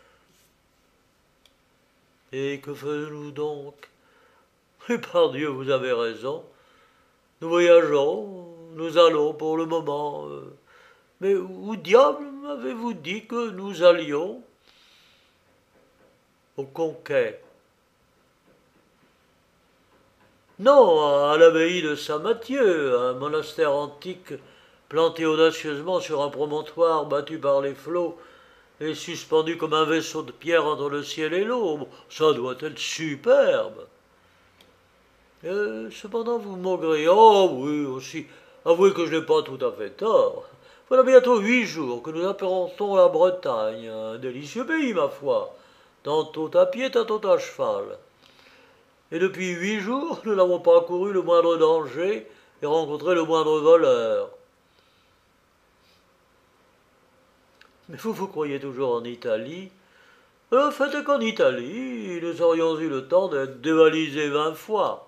Et que faisons-nous donc? Et par Dieu, vous avez raison. Nous voyageons, nous allons pour le moment. Euh, mais où diable m'avez-vous dit que nous allions? Au Conquet. Non, à l'abbaye de Saint-Mathieu, un monastère antique planté audacieusement sur un promontoire battu par les flots et suspendu comme un vaisseau de pierre entre le ciel et l'eau. Ça doit être superbe. Euh, cependant, vous maugrez. Oh oui, aussi. Avouez que je n'ai pas tout à fait tort. Voilà bientôt huit jours que nous apprentons la Bretagne, un délicieux pays, ma foi. Tantôt à pied, tantôt à cheval. Et depuis huit jours, nous n'avons pas couru le moindre danger et rencontré le moindre voleur. Mais vous vous croyez toujours en Italie? Le fait est qu'en Italie, nous aurions eu le temps d'être dévalisés vingt fois.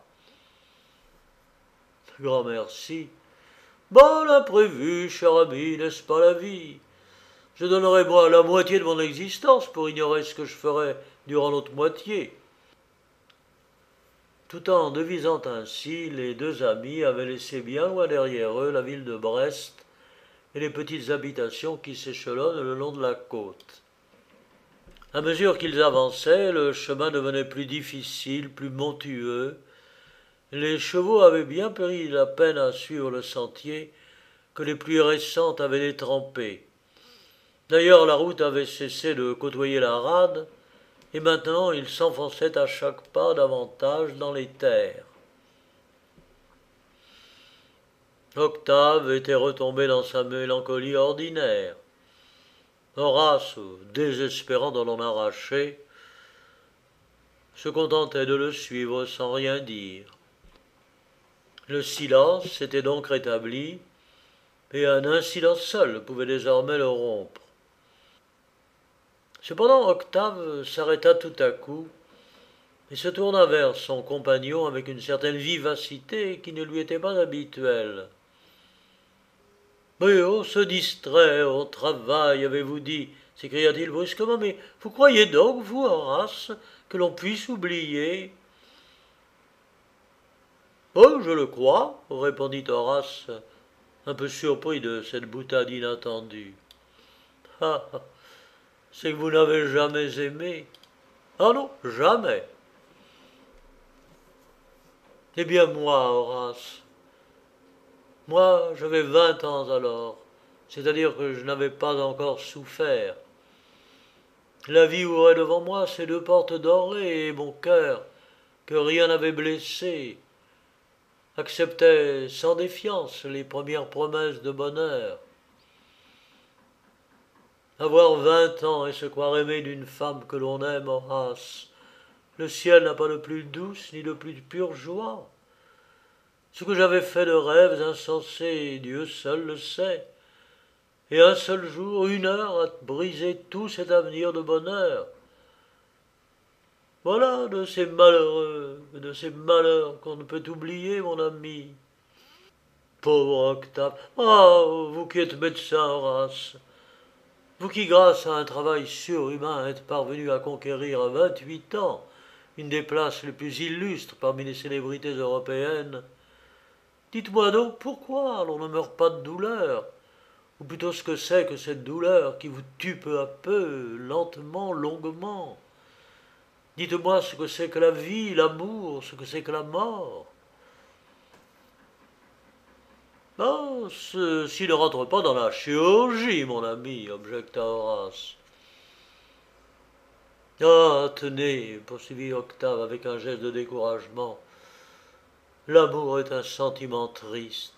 Grand merci. Bon imprévu, cher ami, n'est-ce pas la vie? Je donnerais moi la moitié de mon existence pour ignorer ce que je ferais durant l'autre moitié. Tout en devisant ainsi, les deux amis avaient laissé bien loin derrière eux la ville de Brest et les petites habitations qui s'échelonnent le long de la côte. À mesure qu'ils avançaient, le chemin devenait plus difficile, plus montueux. Les chevaux avaient bien pris la peine à suivre le sentier que les pluies récentes avaient détrempé. D'ailleurs, la route avait cessé de côtoyer la rade, et maintenant ils s'enfonçaient à chaque pas davantage dans les terres. Octave était retombé dans sa mélancolie ordinaire. Horace, désespérant de l'en arracher, se contentait de le suivre sans rien dire. Le silence s'était donc rétabli, et un incident seul pouvait désormais le rompre. Cependant, Octave s'arrêta tout à coup et se tourna vers son compagnon avec une certaine vivacité qui ne lui était pas habituelle. Mais on se distrait, on travaille, avez-vous dit, s'écria-t-il brusquement, mais vous croyez donc, vous, Horace, que l'on puisse oublier? Oh, je le crois, répondit Horace, un peu surpris de cette boutade inattendue. Ah, c'est que vous n'avez jamais aimé. Ah non, jamais. Eh bien moi, Horace, moi j'avais vingt ans alors, c'est-à-dire que je n'avais pas encore souffert. La vie ouvrait devant moi ses deux portes dorées et mon cœur, que rien n'avait blessé, acceptait sans défiance les premières promesses de bonheur. Avoir vingt ans et se croire aimé d'une femme que l'on aime, Horace, le ciel n'a pas de plus douce ni de plus pure joie. Ce que j'avais fait de rêves insensés, Dieu seul le sait. Et un seul jour, une heure, a brisé tout cet avenir de bonheur. Voilà de ces malheureux, de ces malheurs qu'on ne peut oublier, mon ami. Pauvre Octave. Ah, vous qui êtes médecin, Horace, vous qui, grâce à un travail surhumain, êtes parvenu à conquérir à vingt-huit ans une des places les plus illustres parmi les célébrités européennes, dites-moi donc pourquoi l'on ne meurt pas de douleur, ou plutôt ce que c'est que cette douleur qui vous tue peu à peu, lentement, longuement. Dites-moi ce que c'est que la vie, l'amour, ce que c'est que la mort. Ah, ceci ne rentre pas dans la chirurgie, mon ami, objecta Horace. Ah, tenez, poursuivit Octave avec un geste de découragement, l'amour est un sentiment triste.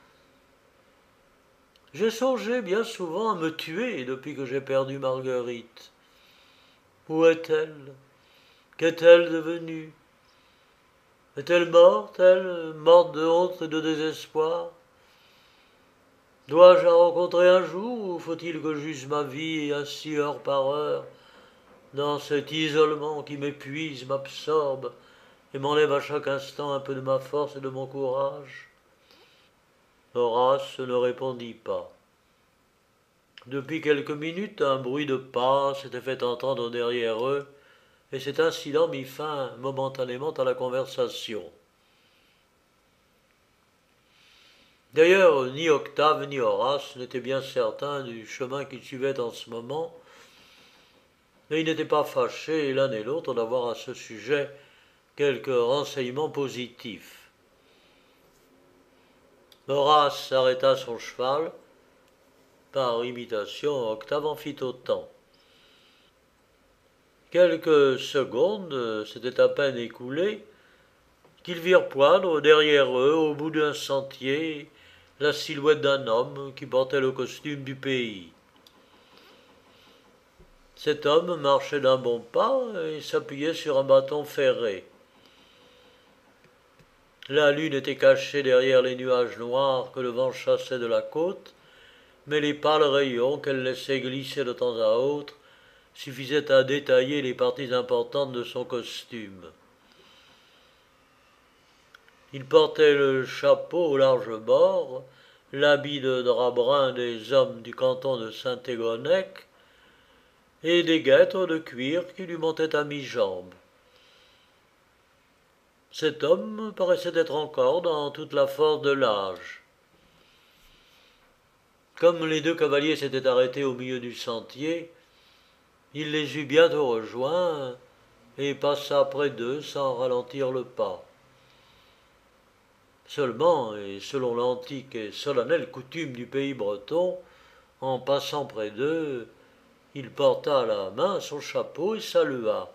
J'ai songé bien souvent à me tuer depuis que j'ai perdu Marguerite. Où est-elle? Qu'est-elle devenue? Est-elle morte, elle, morte de honte et de désespoir? Dois-je la rencontrer un jour, ou faut-il que j'use ma vie ainsi heure par heure, dans cet isolement qui m'épuise, m'absorbe, et m'enlève à chaque instant un peu de ma force et de mon courage? Horace ne répondit pas. Depuis quelques minutes, un bruit de pas s'était fait entendre derrière eux, et cet incident mit fin momentanément à la conversation. D'ailleurs, ni Octave ni Horace n'étaient bien certains du chemin qu'ils suivaient en ce moment, et ils n'étaient pas fâchés l'un et l'autre d'avoir à ce sujet quelques renseignements positifs. Horace arrêta son cheval. Par imitation, Octave en fit autant. Quelques secondes s'étaient à peine écoulées qu'ils virent poindre derrière eux, au bout d'un sentier, la silhouette d'un homme qui portait le costume du pays. Cet homme marchait d'un bon pas et s'appuyait sur un bâton ferré. La lune était cachée derrière les nuages noirs que le vent chassait de la côte, mais les pâles rayons qu'elle laissait glisser de temps à autre suffisaient à détailler les parties importantes de son costume. Il portait le chapeau au large bord, l'habit de drap brun des hommes du canton de Saint-Égonec, et des guêtres de cuir qui lui montaient à mi-jambe. Cet homme paraissait être encore dans toute la force de l'âge. Comme les deux cavaliers s'étaient arrêtés au milieu du sentier, il les eut bientôt rejoints et passa près d'eux sans ralentir le pas. Seulement, et selon l'antique et solennelle coutume du pays breton, en passant près d'eux, il porta à la main son chapeau et salua.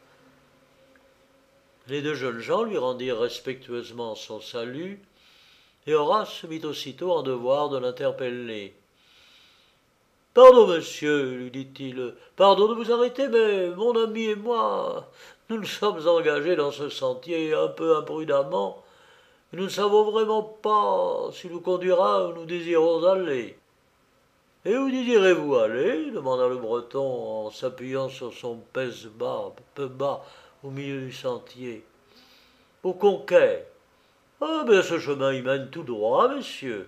Les deux jeunes gens lui rendirent respectueusement son salut, et Horace se mit aussitôt en devoir de l'interpeller. Pardon, monsieur, lui dit-il, pardon de vous arrêter, mais mon ami et moi, nous nous sommes engagés dans ce sentier un peu imprudemment, et nous ne savons vraiment pas s'il nous conduira où nous désirons aller. Et où désirez-vous aller demanda le Breton en s'appuyant sur son pèse-bas, peu bas, au milieu du sentier. Au Conquet. Ah, bien ce chemin y mène tout droit, messieurs.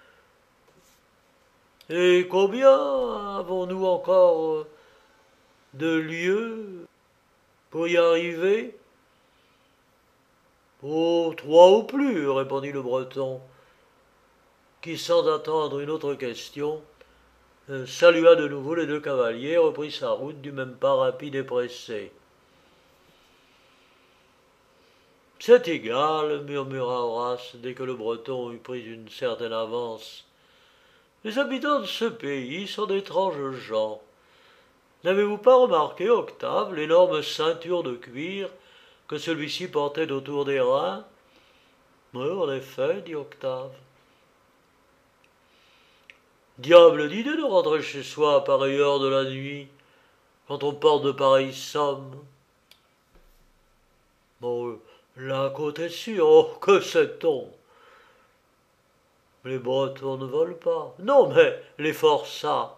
Et combien avons-nous encore euh, de lieues pour y arriver? Oh, trois ou plus, répondit le Breton, qui, sans attendre une autre question, euh, salua de nouveau les deux cavaliers et reprit sa route du même pas rapide et pressé. C'est égal, murmura Horace, dès que le Breton eut pris une certaine avance. Les habitants de ce pays sont d'étranges gens. N'avez-vous pas remarqué, Octave, l'énorme ceinture de cuir que celui-ci portait autour des reins? Oui, en effet, dit Octave. Diable d'idée de rentrer chez soi à pareille heure de la nuit, quand on porte de pareilles sommes. Bon, la côte est sûre, oh, que sait-on? Les Bretons ne volent pas. Non, mais les forçats.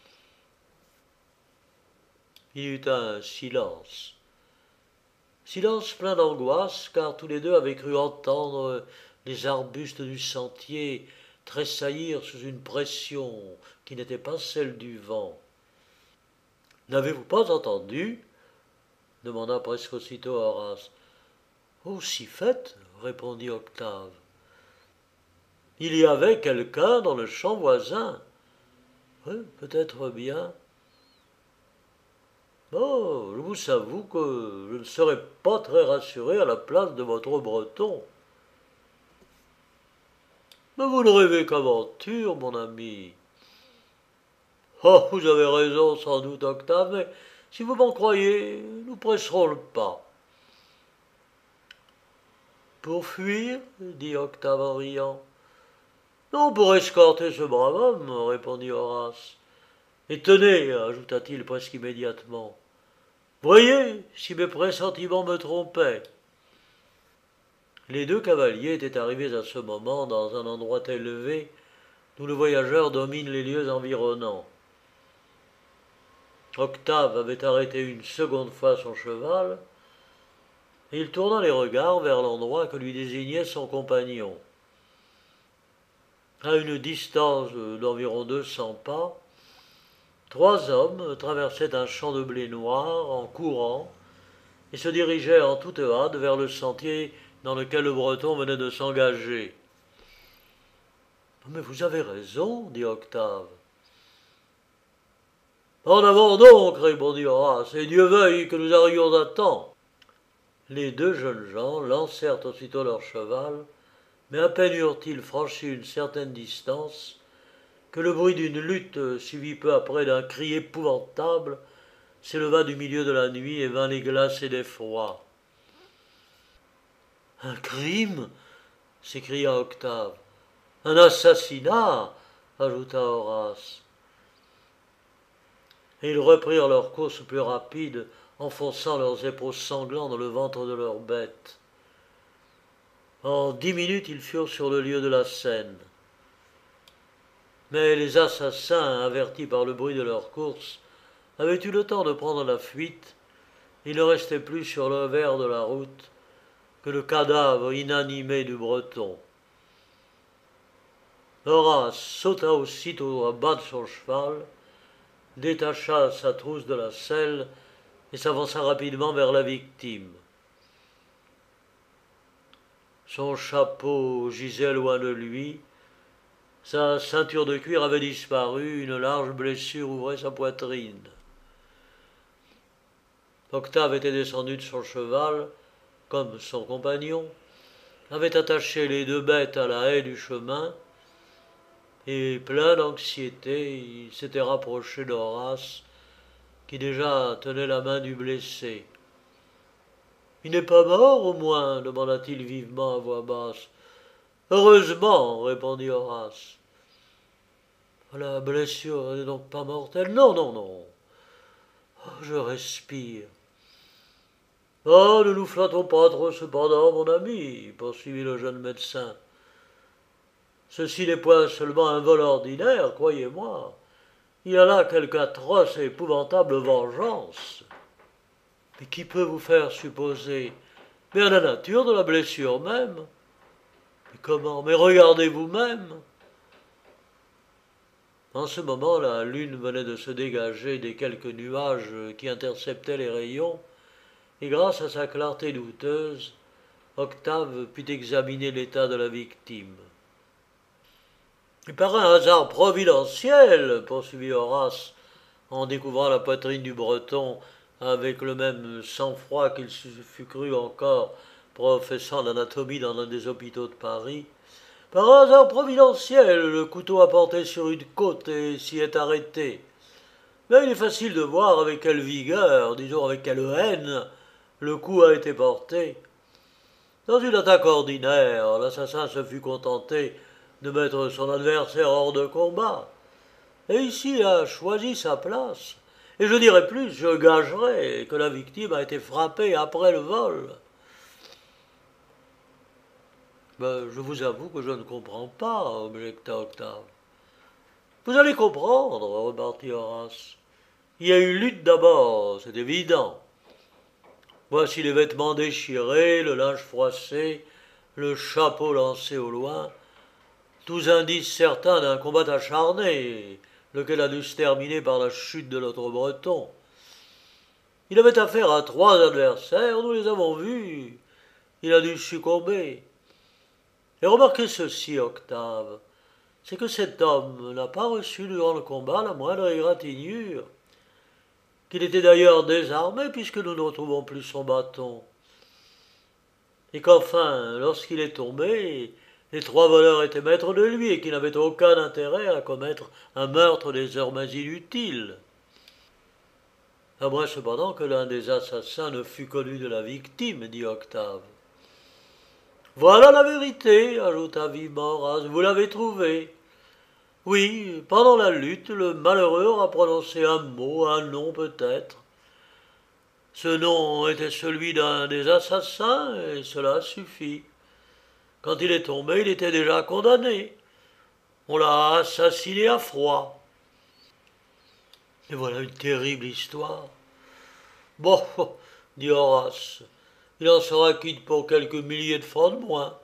Il y eut un silence. Silence plein d'angoisse, car tous les deux avaient cru entendre les arbustes du sentier tressaillir sous une pression qui n'était pas celle du vent. N'avez-vous pas entendu demanda presque aussitôt Horace. Oh, si fait, répondit Octave. Il y avait quelqu'un dans le champ voisin. Oui, peut-être bien. Oh, je vous avoue que je ne serais pas très rassuré à la place de votre Breton. Mais vous ne rêvez qu'aventure, mon ami. Oh, vous avez raison, sans doute, Octave, mais si vous m'en croyez, nous presserons le pas. Pour fuir dit Octave en riant. Non, pour escorter ce brave homme, répondit Horace. Et tenez, ajouta-t-il presque immédiatement, voyez si mes pressentiments me trompaient. Les deux cavaliers étaient arrivés à ce moment dans un endroit élevé d'où le voyageur domine les lieux environnants. Octave avait arrêté une seconde fois son cheval, et il tourna les regards vers l'endroit que lui désignait son compagnon. À une distance d'environ deux cents pas, trois hommes traversaient un champ de blé noir en courant et se dirigeaient en toute hâte vers le sentier dans lequel le Breton venait de s'engager. « Mais vous avez raison, dit Octave. En avant donc, répondit Horace, et Dieu veuille que nous arrivions à temps. Les deux jeunes gens lancèrent aussitôt leur cheval, mais à peine eurent-ils franchi une certaine distance que le bruit d'une lutte, suivi peu après d'un cri épouvantable, s'éleva du milieu de la nuit et vint les glacer d'effroi. « Un crime » s'écria Octave. « Un assassinat » ajouta Horace. Et ils reprirent leur course plus rapide, enfonçant leurs épeaux sanglants dans le ventre de leur bête. En dix minutes, ils furent sur le lieu de la scène. Mais les assassins, avertis par le bruit de leur course, avaient eu le temps de prendre la fuite. Il ne restait plus sur le revers de la route que le cadavre inanimé du Breton. Horace sauta aussitôt à bas de son cheval, détacha sa trousse de la selle et s'avança rapidement vers la victime. Son chapeau gisait loin de lui, sa ceinture de cuir avait disparu, une large blessure ouvrait sa poitrine. Octave était descendu de son cheval, comme son compagnon, avait attaché les deux bêtes à la haie du chemin, et plein d'anxiété, il s'était rapproché d'Horace, qui déjà tenait la main du blessé. « Il n'est pas mort, au moins » demanda-t-il vivement à voix basse. « Heureusement » répondit Horace. La blessure n'est donc pas mortelle? Non, non, non. Oh, je respire. Oh, ne nous flattons pas trop cependant, mon ami, poursuivit le jeune médecin. Ceci n'est point seulement un vol ordinaire, croyez-moi. Il y a là quelque atroce et épouvantable vengeance. Mais qui peut vous faire supposer? Mais à la nature de la blessure même. Mais comment? Mais regardez vous-même. En ce moment, la lune venait de se dégager des quelques nuages qui interceptaient les rayons, et grâce à sa clarté douteuse, Octave put examiner l'état de la victime. Et par un hasard providentiel, poursuivit Horace, en découvrant la poitrine du Breton avec le même sang-froid qu'il se fût cru encore professant l'anatomie dans un des hôpitaux de Paris, par un hasard providentiel, le couteau a porté sur une côte et s'y est arrêté. Mais il est facile de voir avec quelle vigueur, disons avec quelle haine, le coup a été porté. Dans une attaque ordinaire, l'assassin se fut contenté de mettre son adversaire hors de combat. Et ici, il a choisi sa place. Et je dirais plus, je gagerais que la victime a été frappée après le vol. Ben, je vous avoue que je ne comprends pas, objecta Octave. Vous allez comprendre, repartit Horace. Il y a eu lutte d'abord, c'est évident. Voici les vêtements déchirés, le linge froissé, le chapeau lancé au loin, tous indices certains d'un combat acharné, lequel a dû se terminer par la chute de notre Breton. Il avait affaire à trois adversaires, nous les avons vus. Il a dû succomber. Et remarquez ceci, Octave, c'est que cet homme n'a pas reçu durant le combat la moindre égratignure, qu'il était d'ailleurs désarmé puisque nous ne retrouvons plus son bâton, et qu'enfin, lorsqu'il est tombé, les trois voleurs étaient maîtres de lui et qu'il n'avait aucun intérêt à commettre un meurtre désormais inutile. À moins cependant que l'un des assassins ne fût connu de la victime, dit Octave. Voilà la vérité, ajouta vivement Horace, vous l'avez trouvée. Oui, pendant la lutte, le malheureux aura prononcé un mot, un nom peut-être. Ce nom était celui d'un des assassins, et cela suffit. Quand il est tombé, il était déjà condamné. On l'a assassiné à froid. Et voilà une terrible histoire. Bon, dit Horace, il en sera quitte pour quelques milliers de francs de moins.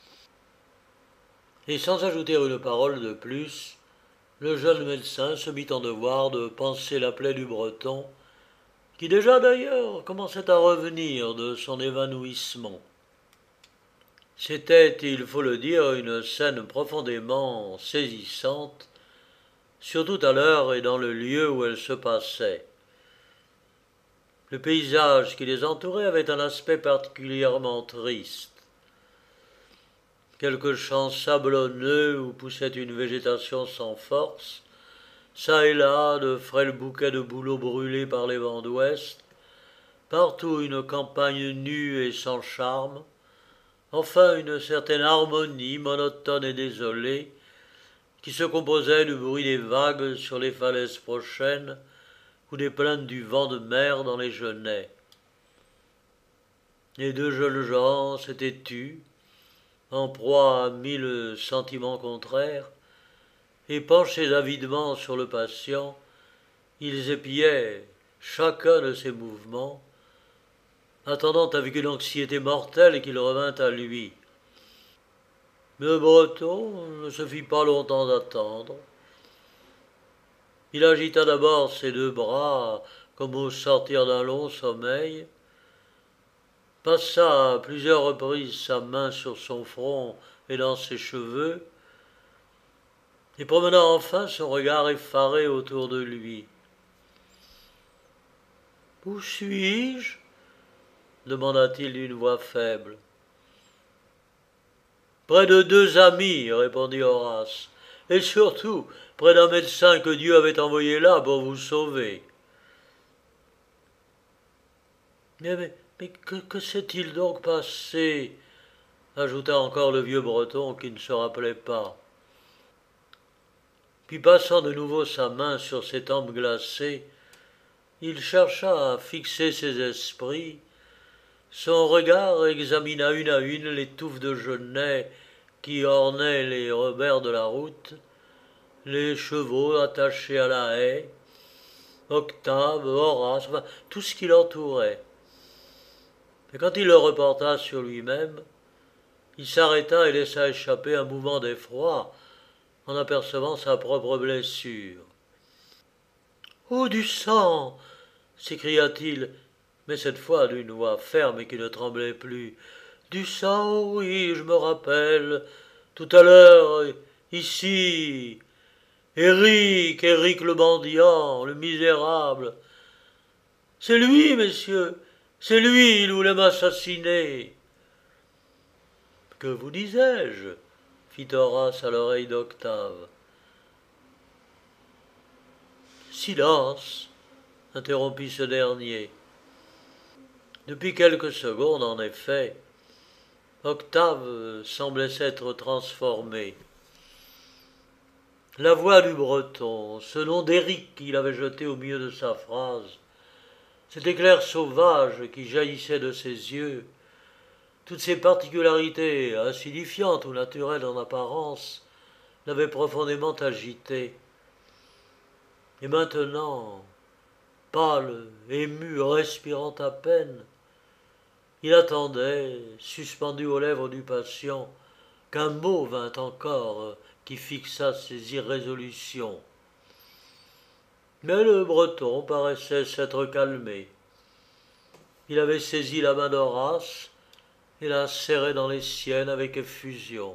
Et sans ajouter une parole de plus, le jeune médecin se mit en devoir de panser la plaie du Breton, qui déjà d'ailleurs commençait à revenir de son évanouissement. C'était, il faut le dire, une scène profondément saisissante, surtout à l'heure et dans le lieu où elle se passait. Le paysage qui les entourait avait un aspect particulièrement triste. Quelques champs sablonneux où poussait une végétation sans force, çà et là de frêles bouquets de bouleaux brûlés par les vents d'ouest, partout une campagne nue et sans charme, enfin une certaine harmonie monotone et désolée, qui se composait du bruit des vagues sur les falaises prochaines ou des plaintes du vent de mer dans les genêts. Les deux jeunes gens s'étaient tus, en proie à mille sentiments contraires, et penchés avidement sur le patient, ils épiaient chacun de ses mouvements, attendant avec une anxiété mortelle qu'il revînt à lui. Mais le Breton ne se fit pas longtemps attendre. Il agita d'abord ses deux bras comme au sortir d'un long sommeil, passa à plusieurs reprises sa main sur son front et dans ses cheveux, et promena enfin son regard effaré autour de lui. « Où suis-je » demanda-t-il d'une voix faible. « Près de deux amis, répondit Horace, et surtout près d'un médecin que Dieu avait envoyé là pour vous sauver. Mais, mais, mais que, que s'est-il donc passé ajouta encore le vieux Breton qui ne se rappelait pas. Puis passant de nouveau sa main sur ses tempes glacées, il chercha à fixer ses esprits. Son regard examina une à une les touffes de genêts qui ornaient les reberts de la route, les chevaux attachés à la haie, Octave, Horace, enfin, tout ce qui l'entourait. Et quand il le reporta sur lui-même, il s'arrêta et laissa échapper un mouvement d'effroi en apercevant sa propre blessure. « Oh, du sang !» s'écria-t-il, mais cette fois d'une voix ferme et qui ne tremblait plus. « Du sang, oui, je me rappelle. Tout à l'heure, ici, Éric, Éric le mendiant, le misérable. C'est lui, messieurs, c'est lui, il voulait m'assassiner. » « Que vous disais-je » fit Horace à l'oreille d'Octave. « Silence » interrompit ce dernier. Depuis quelques secondes, en effet, Octave semblait s'être transformé. La voix du Breton, ce nom d'Éric qu'il avait jeté au milieu de sa phrase, cet éclair sauvage qui jaillissait de ses yeux, toutes ces particularités insignifiantes ou naturelles en apparence, l'avaient profondément agité. Et maintenant, pâle, ému, respirant à peine, il attendait, suspendu aux lèvres du patient, qu'un mot vînt encore qui fixât ses irrésolutions. Mais le Breton paraissait s'être calmé. Il avait saisi la main d'Horace et la serrait dans les siennes avec effusion.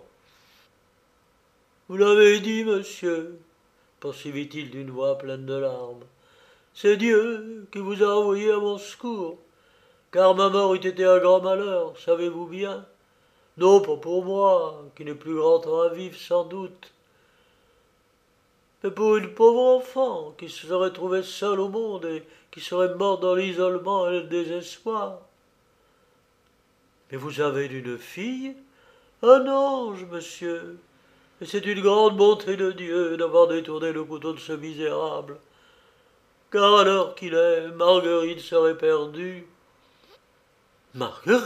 « Vous l'avez dit, monsieur, » poursuivit-il d'une voix pleine de larmes. « C'est Dieu qui vous a envoyé à mon secours, car ma mort eût été un grand malheur, savez-vous bien. Non pas pour moi, qui n'ai plus grand temps à vivre sans doute, mais pour une pauvre enfant qui se serait trouvée seule au monde et qui serait morte dans l'isolement et le désespoir. Mais vous avez une fille, un ange, monsieur, et c'est une grande bonté de Dieu d'avoir détourné le couteau de ce misérable, car à l'heure qu'il est, Marguerite serait perdue. » « Marguerite !»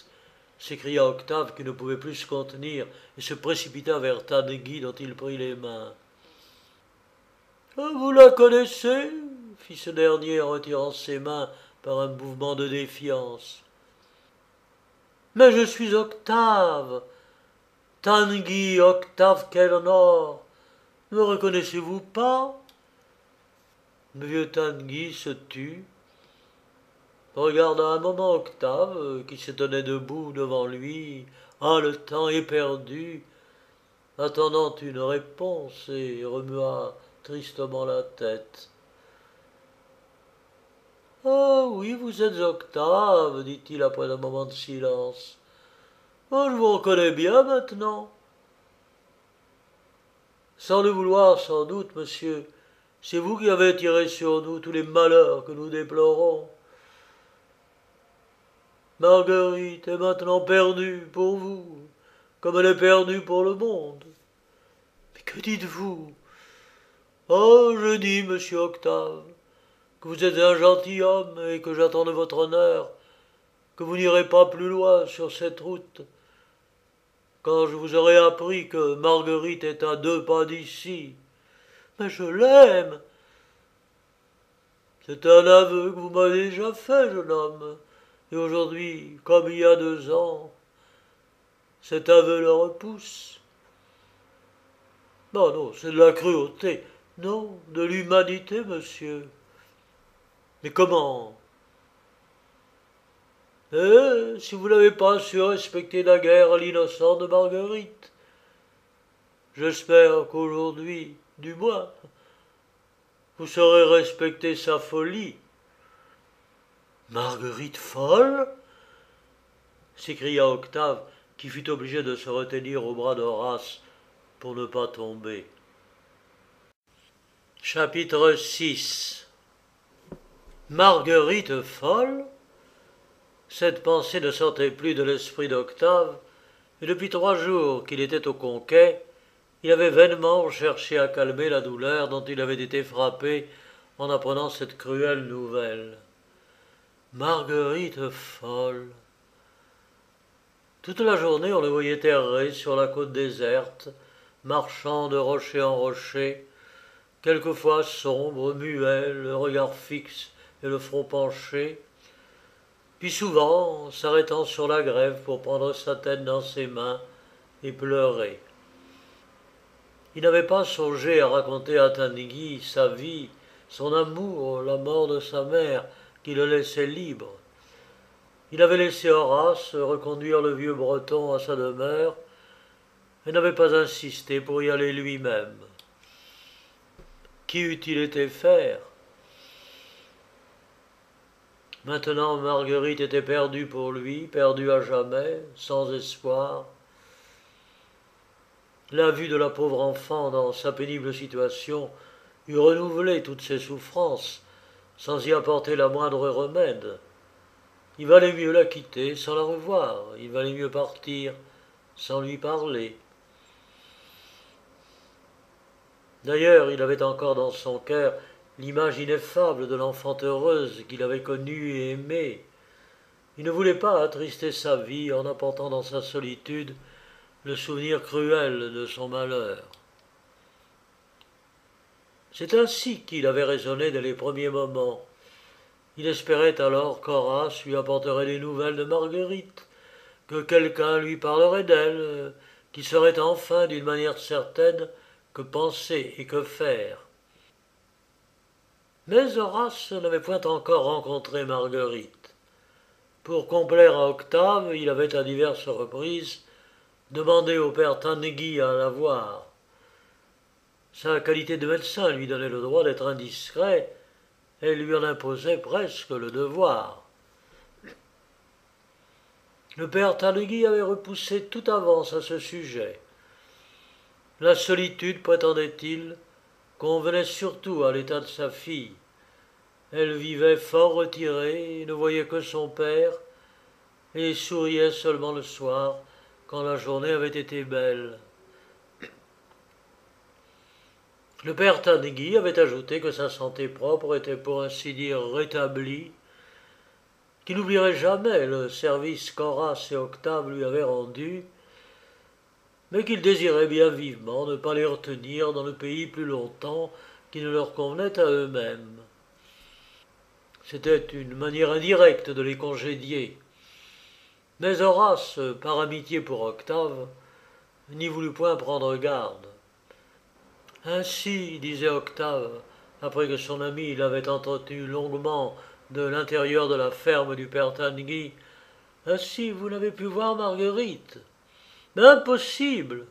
s'écria Octave qui ne pouvait plus se contenir et se précipita vers Tanguy dont il prit les mains. « Vous la connaissez ?» fit ce dernier en retirant ses mains par un mouvement de défiance. « Mais je suis Octave, Tanguy Octave Kellenor. Ne me reconnaissez-vous pas ?» Le vieux Tanguy se tut, regarda un moment Octave, qui se tenait debout devant lui, haletant, éperdu, attendant une réponse, et remua tristement la tête. « Ah oui, vous êtes Octave, dit-il après un moment de silence. Oh, je vous reconnais bien maintenant. Sans le vouloir, sans doute, monsieur, c'est vous qui avez tiré sur nous tous les malheurs que nous déplorons. Marguerite est maintenant perdue pour vous, comme elle est perdue pour le monde. Mais que dites-vous? Oh, je dis, monsieur Octave, que vous êtes un gentilhomme et que j'attends de votre honneur, que vous n'irez pas plus loin sur cette route, quand je vous aurai appris que Marguerite est à deux pas d'ici. Mais je l'aime. C'est un aveu que vous m'avez déjà fait, jeune homme, et aujourd'hui, comme il y a deux ans, cet aveu le repousse. Non, non, c'est de la cruauté. Non, de l'humanité, monsieur. Mais comment? Eh, si vous n'avez pas su respecter naguère l'innocent de Marguerite, j'espère qu'aujourd'hui, du moins, vous saurez respecter sa folie. Marguerite folle? S'écria Octave, qui fut obligé de se retenir au bras d'Horace pour ne pas tomber. Chapitre six. Marguerite folle? Cette pensée ne sortait plus de l'esprit d'Octave, et depuis trois jours qu'il était au Conquet, Il avait vainement cherché à calmer la douleur dont il avait été frappé en apprenant cette cruelle nouvelle. Marguerite folle. Toute la journée, on le voyait errer sur la côte déserte, marchant de rocher en rocher, quelquefois sombre, muet, le regard fixe et le front penché, puis souvent s'arrêtant sur la grève pour prendre sa tête dans ses mains et pleurer. Il n'avait pas songé à raconter à Tanguy sa vie, son amour, la mort de sa mère, qui le laissait libre. Il avait laissé Horace reconduire le vieux breton à sa demeure et n'avait pas insisté pour y aller lui-même. Qu'y eût-il été faire? Maintenant Marguerite était perdue pour lui, perdue à jamais, sans espoir. La vue de la pauvre enfant dans sa pénible situation eût renouvelé toutes ses souffrances, sans y apporter la moindre remède. Il valait mieux la quitter sans la revoir, il valait mieux partir sans lui parler. D'ailleurs, il avait encore dans son cœur l'image ineffable de l'enfant heureuse qu'il avait connue et aimée. Il ne voulait pas attrister sa vie en apportant dans sa solitude le souvenir cruel de son malheur. C'est ainsi qu'il avait raisonné dès les premiers moments. Il espérait alors qu'Horace lui apporterait des nouvelles de Marguerite, que quelqu'un lui parlerait d'elle, qui saurait enfin d'une manière certaine que penser et que faire. Mais Horace n'avait point encore rencontré Marguerite. Pour complaire à Octave, il avait à diverses reprises demandé au père Tanguy à la voir. Sa qualité de médecin lui donnait le droit d'être indiscret, et lui en imposait presque le devoir. Le père Tanguy avait repoussé toute avance à ce sujet. La solitude, prétendait-il, convenait surtout à l'état de sa fille. Elle vivait fort retirée et ne voyait que son père, et souriait seulement le soir, quand la journée avait été belle. Le père Tanguy avait ajouté que sa santé propre était pour ainsi dire rétablie, qu'il n'oublierait jamais le service qu'Horace et Octave lui avaient rendu, mais qu'il désirait bien vivement ne pas les retenir dans le pays plus longtemps qu'il ne leur convenait à eux-mêmes. C'était une manière indirecte de les congédier. Mais Horace, par amitié pour Octave, n'y voulut point prendre garde. Ainsi, disait Octave, après que son ami l'avait entretenu longuement de l'intérieur de la ferme du père Tanguy, ainsi vous n'avez pu voir Marguerite. Mais impossible.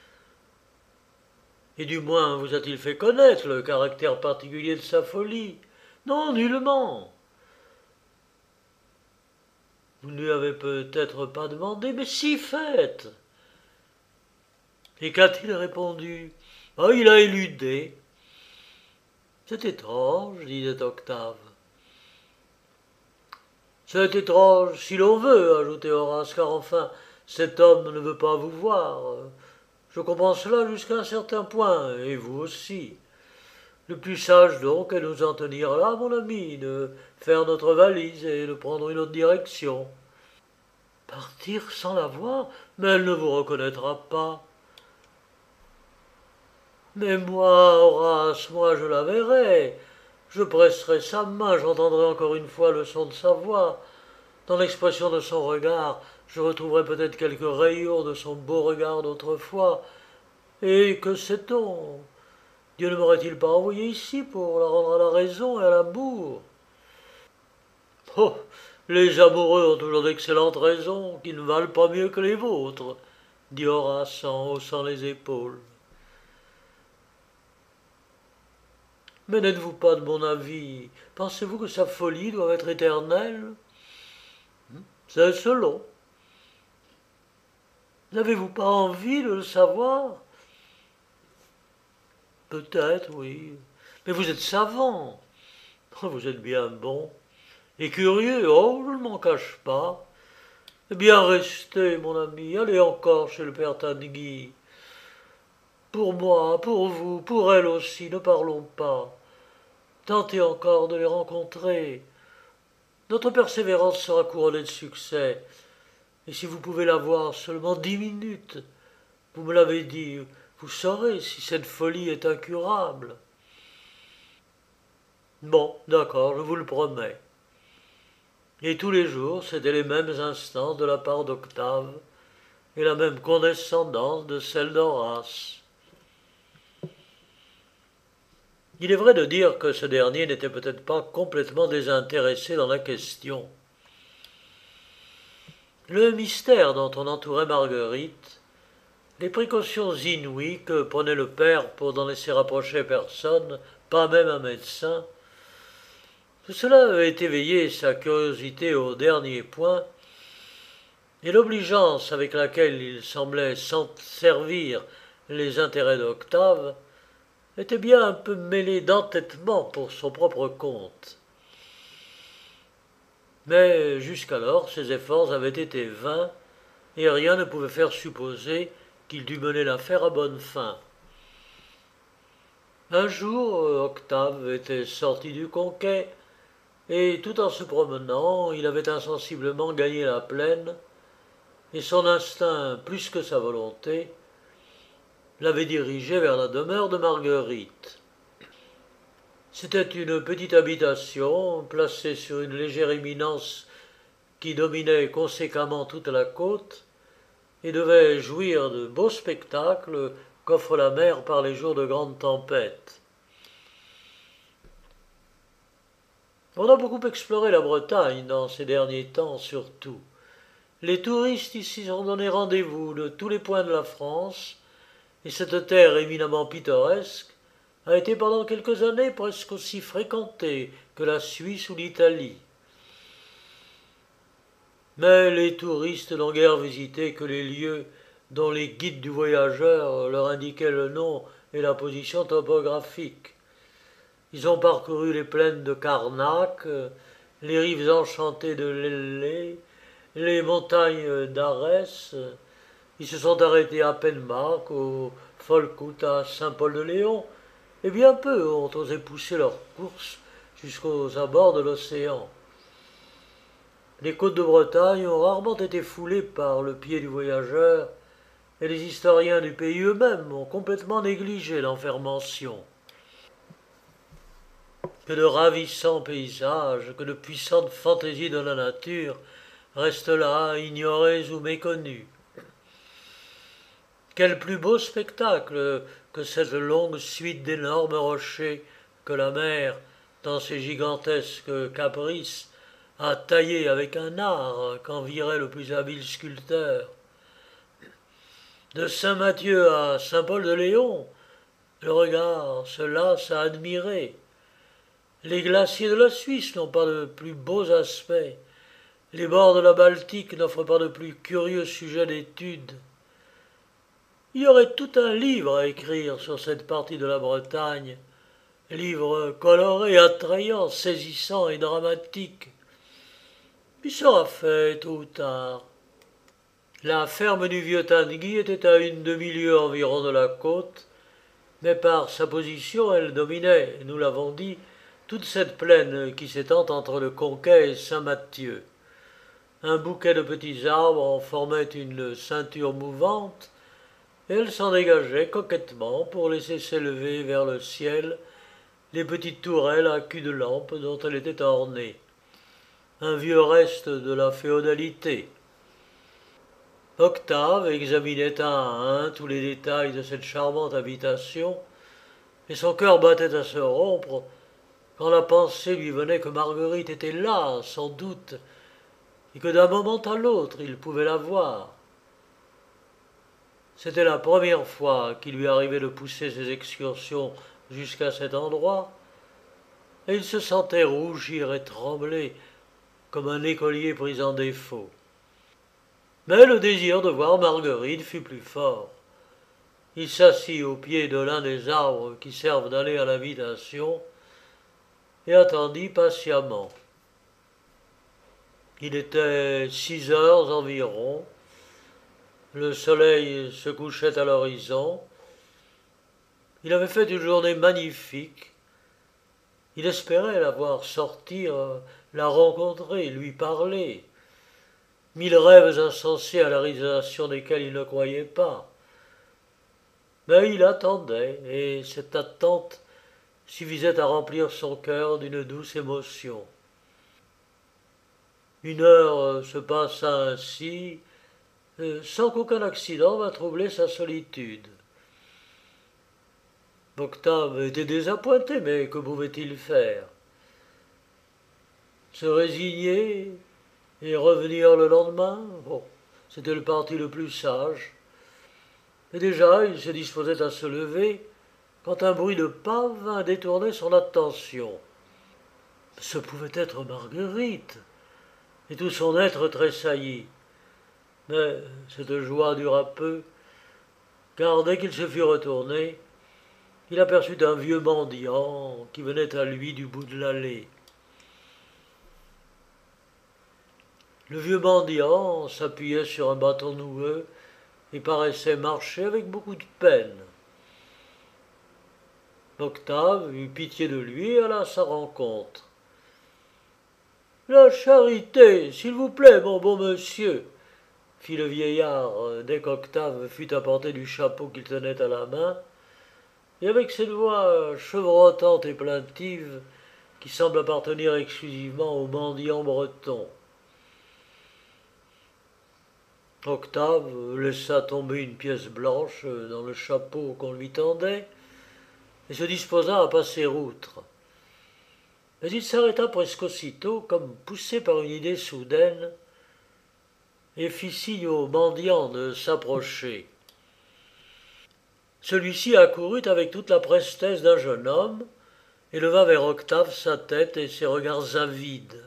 Et du moins vous a-t-il fait connaître le caractère particulier de sa folie? Non, nullement. Vous ne lui avez peut-être pas demandé, mais si fait. Et qu'a-t-il répondu? Oh, il a éludé. C'est étrange, disait Octave. C'est étrange, si l'on veut, ajoutait Horace, car enfin, cet homme ne veut pas vous voir. Je comprends cela jusqu'à un certain point, et vous aussi. Le plus sage donc est de nous en tenir là, mon ami, de faire notre valise et de prendre une autre direction. Partir sans la voir? Mais elle ne vous reconnaîtra pas. Mais moi, Horace, moi je la verrai. Je presserai sa main, j'entendrai encore une fois le son de sa voix. Dans l'expression de son regard, je retrouverai peut-être quelques rayons de son beau regard d'autrefois. Et que sait-on? Dieu ne m'aurait-il pas envoyé ici pour la rendre à la raison et à l'amour? Oh, les amoureux ont toujours d'excellentes raisons, qui ne valent pas mieux que les vôtres, dit Horace en haussant les épaules. Mais n'êtes-vous pas de mon avis? Pensez-vous que sa folie doit être éternelle? C'est selon. N'avez-vous pas envie de le savoir? Peut-être, oui. Mais vous êtes savant. Vous êtes bien bon. Et curieux, oh, je ne m'en cache pas. Eh bien, restez, mon ami, allez encore chez le père Tanguy. Pour moi, pour vous, pour elle aussi, ne parlons pas. Tentez encore de les rencontrer. Notre persévérance sera couronnée de succès. Et si vous pouvez la voir seulement dix minutes, vous me l'avez dit, vous saurez si cette folie est incurable. Bon, d'accord, je vous le promets. Et tous les jours, c'étaient les mêmes instants de la part d'Octave, et la même condescendance de celle d'Horace. Il est vrai de dire que ce dernier n'était peut-être pas complètement désintéressé dans la question. Le mystère dont on entourait Marguerite, les précautions inouïes que prenait le père pour n'en laisser rapprocher personne, pas même un médecin, tout cela avait éveillé sa curiosité au dernier point, et l'obligeance avec laquelle il semblait s'en servir les intérêts d'Octave était bien un peu mêlé d'entêtement pour son propre compte. Mais jusqu'alors ses efforts avaient été vains, et rien ne pouvait faire supposer qu'il dût mener l'affaire à bonne fin. Un jour, Octave était sorti du Conquet, et tout en se promenant, il avait insensiblement gagné la plaine, et son instinct, plus que sa volonté, l'avait dirigé vers la demeure de Marguerite. C'était une petite habitation placée sur une légère éminence qui dominait conséquemment toute la côte et devait jouir de beaux spectacles qu'offre la mer par les jours de grande tempête. On a beaucoup exploré la Bretagne dans ces derniers temps surtout. Les touristes ici sont donné rendez-vous de tous les points de la France, et cette terre éminemment pittoresque a été pendant quelques années presque aussi fréquentée que la Suisse ou l'Italie. Mais les touristes n'ont guère visité que les lieux dont les guides du voyageur leur indiquaient le nom et la position topographique. Ils ont parcouru les plaines de Carnac, les rives enchantées de l'Ellé, les montagnes d'Arès. Ils se sont arrêtés à Penmark, au Folcout, à Saint-Paul-de-Léon, et bien peu ont osé pousser leur course jusqu'aux abords de l'océan. Les côtes de Bretagne ont rarement été foulées par le pied du voyageur, et les historiens du pays eux-mêmes ont complètement négligé l'enfermention. Que de ravissants paysages, que de puissantes fantaisies de la nature restent là, ignorées ou méconnues. Quel plus beau spectacle que cette longue suite d'énormes rochers que la mer, dans ses gigantesques caprices, a taillés avec un art qu'envierait le plus habile sculpteur. De Saint-Mathieu à Saint-Paul-de-Léon, le regard se lasse à admirer. Les glaciers de la Suisse n'ont pas de plus beaux aspects. Les bords de la Baltique n'offrent pas de plus curieux sujets d'étude. Il y aurait tout un livre à écrire sur cette partie de la Bretagne, livre coloré, attrayant, saisissant et dramatique. Il sera fait tôt ou tard. La ferme du vieux Tanguy était à une demi-lieue environ de la côte, mais par sa position elle dominait, nous l'avons dit, toute cette plaine qui s'étend entre le Conquet et Saint-Mathieu. Un bouquet de petits arbres en formait une ceinture mouvante, et elle s'en dégageait coquettement pour laisser s'élever vers le ciel les petites tourelles à cul de lampe dont elle était ornée. Un vieux reste de la féodalité. Octave examinait un à un tous les détails de cette charmante habitation, et son cœur battait à se rompre quand la pensée lui venait que Marguerite était là, sans doute, et que d'un moment à l'autre il pouvait la voir. C'était la première fois qu'il lui arrivait de pousser ses excursions jusqu'à cet endroit, et il se sentait rougir et trembler comme un écolier pris en défaut. Mais le désir de voir Marguerite fut plus fort. Il s'assit au pied de l'un des arbres qui servent d'aller à l'habitation et attendit patiemment. Il était six heures environ. Le soleil se couchait à l'horizon, Il avait fait une journée magnifique. Il espérait la voir sortir, la rencontrer, lui parler. Mille rêves insensés à la réalisation desquels il ne croyait pas. Mais il attendait, et cette attente suffisait à remplir son cœur d'une douce émotion. Une heure se passa ainsi, sans qu'aucun accident vint troubler sa solitude. Octave était désappointé, mais que pouvait-il faire? Se résigner et revenir le lendemain? Bon, c'était le parti le plus sage. Et déjà, il se disposait à se lever quand un bruit de pas vint détourner son attention. Ce pouvait être Marguerite, et tout son être tressaillit. Mais cette joie dura peu, car dès qu'il se fut retourné, il aperçut un vieux mendiant qui venait à lui du bout de l'allée. Le vieux mendiant s'appuyait sur un bâton noueux et paraissait marcher avec beaucoup de peine. Octave eut pitié de lui et alla à sa rencontre. « La charité, s'il vous plaît, mon bon monsieur, » fit le vieillard dès qu'Octave fut à portée du chapeau qu'il tenait à la main, et avec cette voix chevrotante et plaintive qui semble appartenir exclusivement aux mendiants bretons. Octave laissa tomber une pièce blanche dans le chapeau qu'on lui tendait et se disposa à passer outre. Mais il s'arrêta presque aussitôt, comme poussé par une idée soudaine, et fit signe au mendiant de s'approcher. Celui-ci accourut avec toute la prestesse d'un jeune homme et leva vers Octave sa tête et ses regards avides.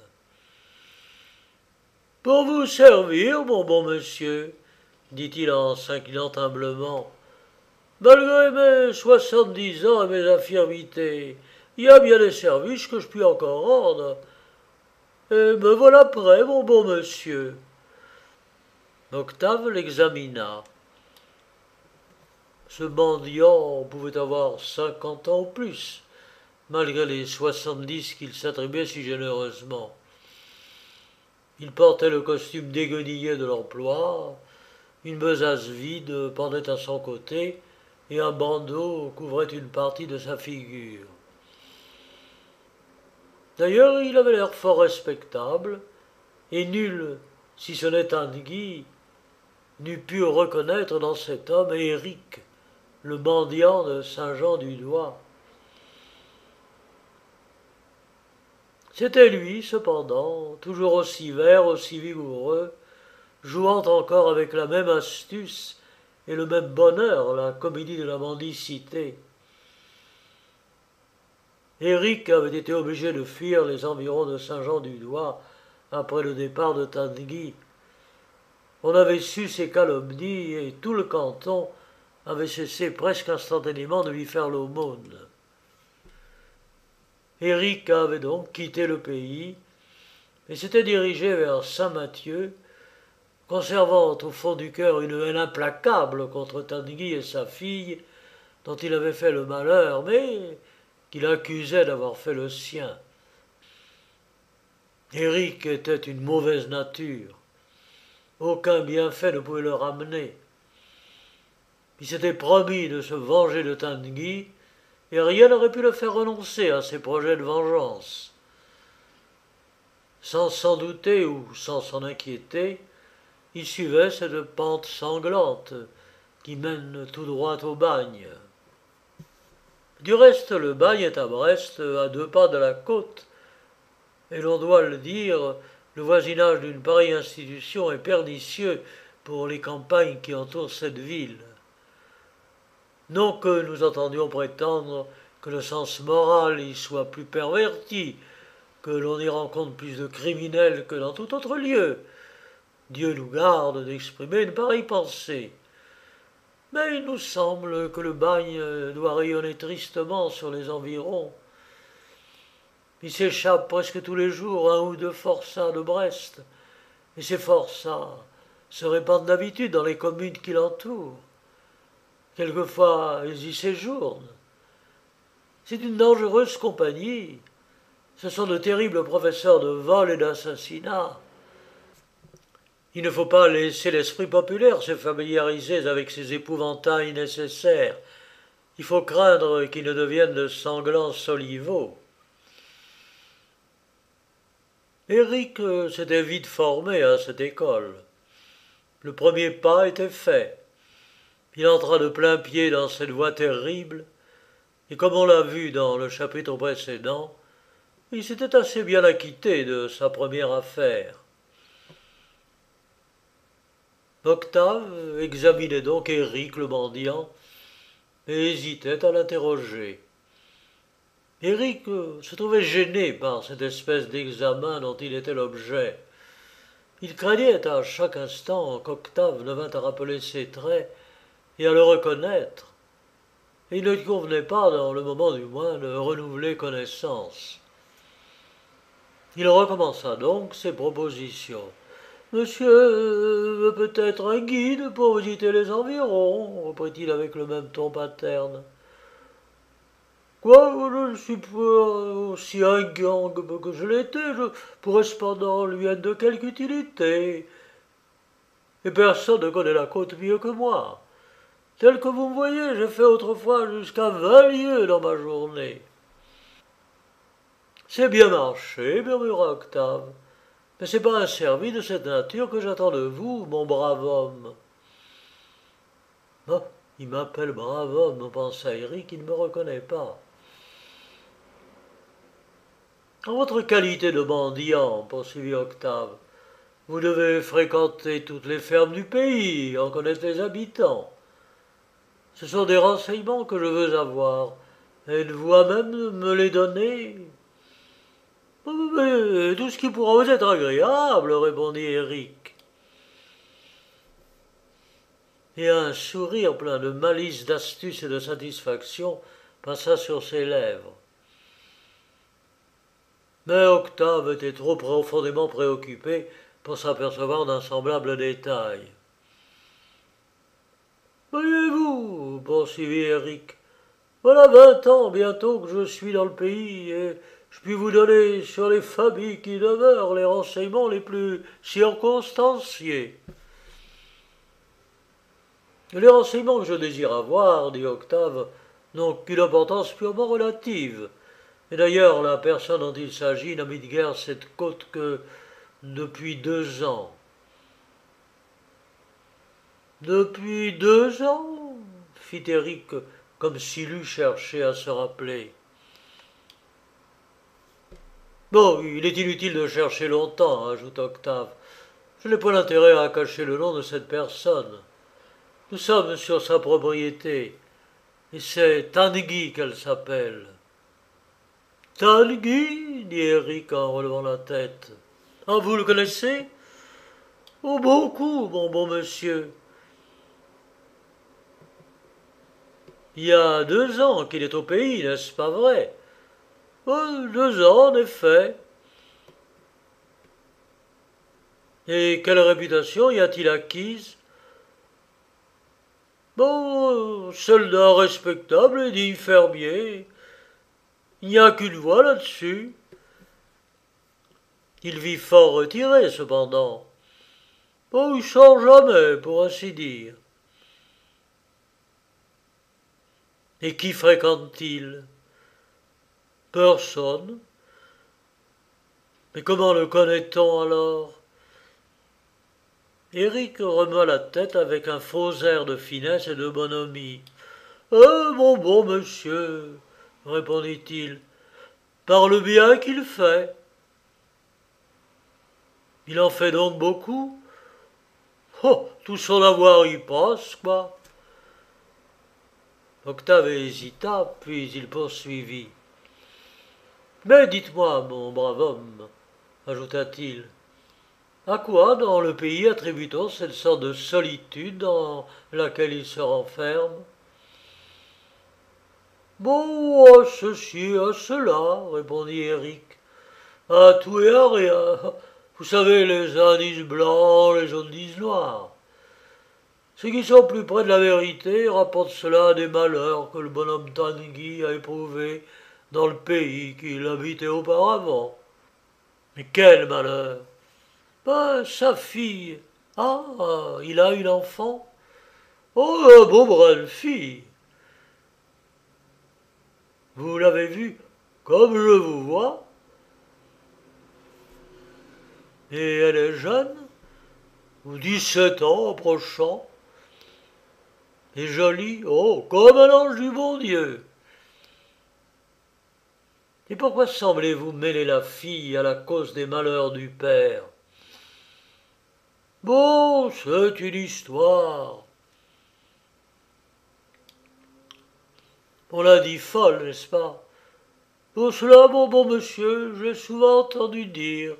« Pour vous servir, mon bon monsieur, » dit-il en s'inclinant humblement, « malgré mes soixante-dix ans et mes infirmités, il y a bien des services que je puis encore rendre. Et me voilà prêt, mon bon monsieur. » Octave l'examina. Ce mendiant pouvait avoir cinquante ans ou plus, malgré les soixante-dix qu'il s'attribuait si généreusement. Il portait le costume déguenillé de l'emploi, une besace vide pendait à son côté, et un bandeau couvrait une partie de sa figure. D'ailleurs, il avait l'air fort respectable, et nul, si ce n'est Tanguy, n'eût pu reconnaître dans cet homme Éric, le mendiant de Saint-Jean-du-Doigt. C'était lui, cependant, toujours aussi vert, aussi vigoureux, jouant encore avec la même astuce et le même bonheur la comédie de la mendicité. Éric avait été obligé de fuir les environs de Saint-Jean-du-Doigt après le départ de Tanguy. On avait su ses calomnies et tout le canton avait cessé presque instantanément de lui faire l'aumône. Éric avait donc quitté le pays et s'était dirigé vers Saint-Mathieu, conservant au fond du cœur une haine implacable contre Tanguy et sa fille, dont il avait fait le malheur, mais qu'il accusait d'avoir fait le sien. Éric était une mauvaise nature. Aucun bienfait ne pouvait le ramener. Il s'était promis de se venger de Tanguy, et rien n'aurait pu le faire renoncer à ses projets de vengeance. Sans s'en douter ou sans s'en inquiéter, il suivait cette pente sanglante qui mène tout droit au bagne. Du reste, le bagne est à Brest, à deux pas de la côte, et l'on doit le dire, le voisinage d'une pareille institution est pernicieux pour les campagnes qui entourent cette ville. Non que nous entendions prétendre que le sens moral y soit plus perverti, que l'on y rencontre plus de criminels que dans tout autre lieu. Dieu nous garde d'exprimer une pareille pensée. Mais il nous semble que le bagne doit rayonner tristement sur les environs. Il s'échappe presque tous les jours un ou deux forçats de Brest, et ces forçats se répandent d'habitude dans les communes qui l'entourent. Quelquefois, ils y séjournent, C'est une dangereuse compagnie. Ce sont de terribles professeurs de vol et d'assassinat. Il ne faut pas laisser l'esprit populaire se familiariser avec ces épouvantails nécessaires. Il faut craindre qu'ils ne deviennent de sanglants soliveaux. Éric s'était vite formé à cette école. Le premier pas était fait. Il entra de plein pied dans cette voie terrible, et comme on l'a vu dans le chapitre précédent, il s'était assez bien acquitté de sa première affaire. Octave examinait donc Éric le mendiant et hésitait à l'interroger. Éric se trouvait gêné par cette espèce d'examen dont il était l'objet. Il craignait à chaque instant qu'Octave ne vînt à rappeler ses traits et à le reconnaître, et il ne lui convenait pas, dans le moment du moins, de renouveler connaissance. Il recommença donc ses propositions. Monsieur veut peut-être un guide pour visiter les environs, reprit-il avec le même ton paterne. Quoi, je ne suis pas aussi ingénieux que je l'étais, je pourrais cependant lui être de quelque utilité. Et personne ne connaît la côte mieux que moi. Tel que vous me voyez, j'ai fait autrefois jusqu'à vingt lieues dans ma journée. C'est bien marché, murmura Octave. Mais c'est pas un service de cette nature que j'attends de vous, mon brave homme. Ah, il m'appelle brave homme, pensa Éric, il ne me reconnaît pas. En votre qualité de mendiant, poursuivit Octave, vous devez fréquenter toutes les fermes du pays, en connaître les habitants. Ce sont des renseignements que je veux avoir. Êtes-vous à même de me les donner? Mais tout ce qui pourra vous être agréable, répondit Éric. Et un sourire plein de malice, d'astuce et de satisfaction passa sur ses lèvres. Mais Octave était trop profondément préoccupé pour s'apercevoir d'un semblable détail. Voyez-vous, poursuivit Éric, voilà vingt ans bientôt que je suis dans le pays, et je puis vous donner sur les familles qui demeurent les renseignements les plus circonstanciés. Les renseignements que je désire avoir, dit Octave, n'ont qu'une importance purement relative. Et d'ailleurs, la personne dont il s'agit n'a mis de guerre cette côte que depuis deux ans. Depuis deux ans, fit Éric, comme s'il eût cherché à se rappeler. Bon, il est inutile de chercher longtemps, ajoute Octave. Je n'ai pas l'intérêt à cacher le nom de cette personne. Nous sommes sur sa propriété, et c'est Tanguy qu'elle s'appelle. Tanguy, dit Éric en relevant la tête. Ah, vous le connaissez? Oh, beaucoup, mon bon monsieur. Il y a deux ans qu'il est au pays, n'est-ce pas vrai? Oh, deux ans, en effet. Et quelle réputation y a-t-il acquise? Bon, soldat respectable et digne fermier. Il n'y a qu'une voix là-dessus. Il vit fort retiré, cependant. Oh, il sort jamais, pour ainsi dire. Et qui fréquente-t-il? Personne. Mais comment le connaît-on alors? Éric remua la tête avec un faux air de finesse et de bonhomie. Ah, mon bon monsieur, répondit-il, par le bien qu'il fait. Il en fait donc beaucoup? Oh, tout son avoir y passe, quoi. Octave hésita, puis il poursuivit. Mais dites-moi, mon brave homme, ajouta-t-il, à quoi dans le pays attribue-t-on cette sorte de solitude dans laquelle il se renferme? Bon, à ceci, à cela, répondit Éric. À tout et à rien. Vous savez, les uns disent blanc, les autres disent noir. Ceux qui sont plus près de la vérité rapportent cela à des malheurs que le bonhomme Tanguy a éprouvés dans le pays qu'il habitait auparavant. Mais quel malheur! Ben, sa fille. Ah, il a une enfant? Oh, un beau brin de fille. Vous l'avez vu comme je vous vois? Et elle est jeune, ou dix-sept ans approchant, et jolie, oh, comme un ange du bon Dieu. Et pourquoi semblez-vous mêler la fille à la cause des malheurs du père? Bon, c'est une histoire. On l'a dit folle, n'est-ce pas? Pour cela, mon bon monsieur, j'ai souvent entendu dire.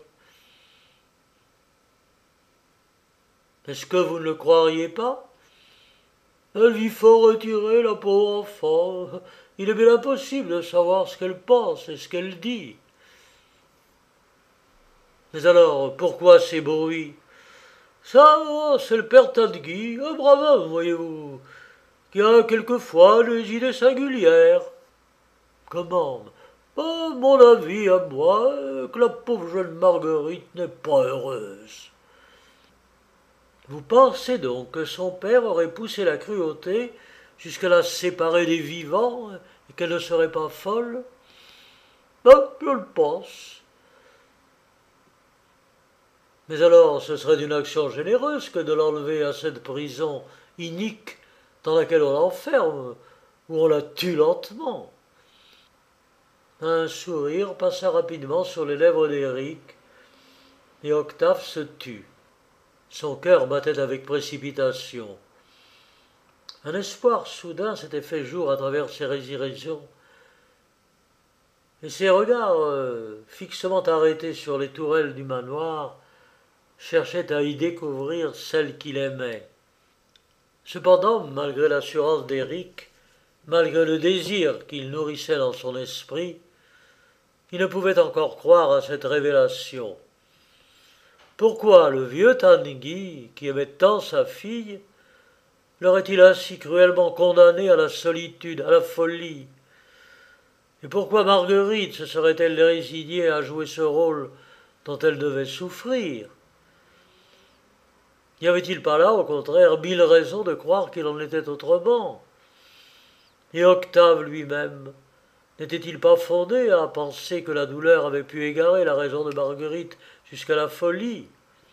Est-ce que vous ne le croiriez pas? Elle vit fort retirée, la pauvre enfant. Il est bien impossible de savoir ce qu'elle pense et ce qu'elle dit. Mais alors, pourquoi ces bruits? Ça, c'est le père Tanguy, un brave homme, voyez-vous, qui a quelquefois des idées singulières. Comment? Oh, mon avis à moi, que la pauvre jeune Marguerite n'est pas heureuse. Vous pensez donc que son père aurait poussé la cruauté jusqu'à la séparer des vivants et qu'elle ne serait pas folle? Ben, je le pense. Mais alors, ce serait une action généreuse que de l'enlever à cette prison inique dans laquelle on l'enferme, où on la tue lentement. Un sourire passa rapidement sur les lèvres d'Éric, et Octave se tut. Son cœur battait avec précipitation. Un espoir soudain s'était fait jour à travers ses résurrections, et ses regards euh, fixement arrêtés sur les tourelles du manoir cherchaient à y découvrir celle qu'il aimait. Cependant, malgré l'assurance d'Éric, malgré le désir qu'il nourrissait dans son esprit, il ne pouvait encore croire à cette révélation. Pourquoi le vieux Tanguy, qui aimait tant sa fille, l'aurait-il ainsi cruellement condamné à la solitude, à la folie? Et pourquoi Marguerite se serait-elle résignée à jouer ce rôle dont elle devait souffrir? N'y avait-il pas là, au contraire, mille raisons de croire qu'il en était autrement? Et Octave lui-même, n'était-il pas fondé à penser que la douleur avait pu égarer la raison de Marguerite jusqu'à la folie?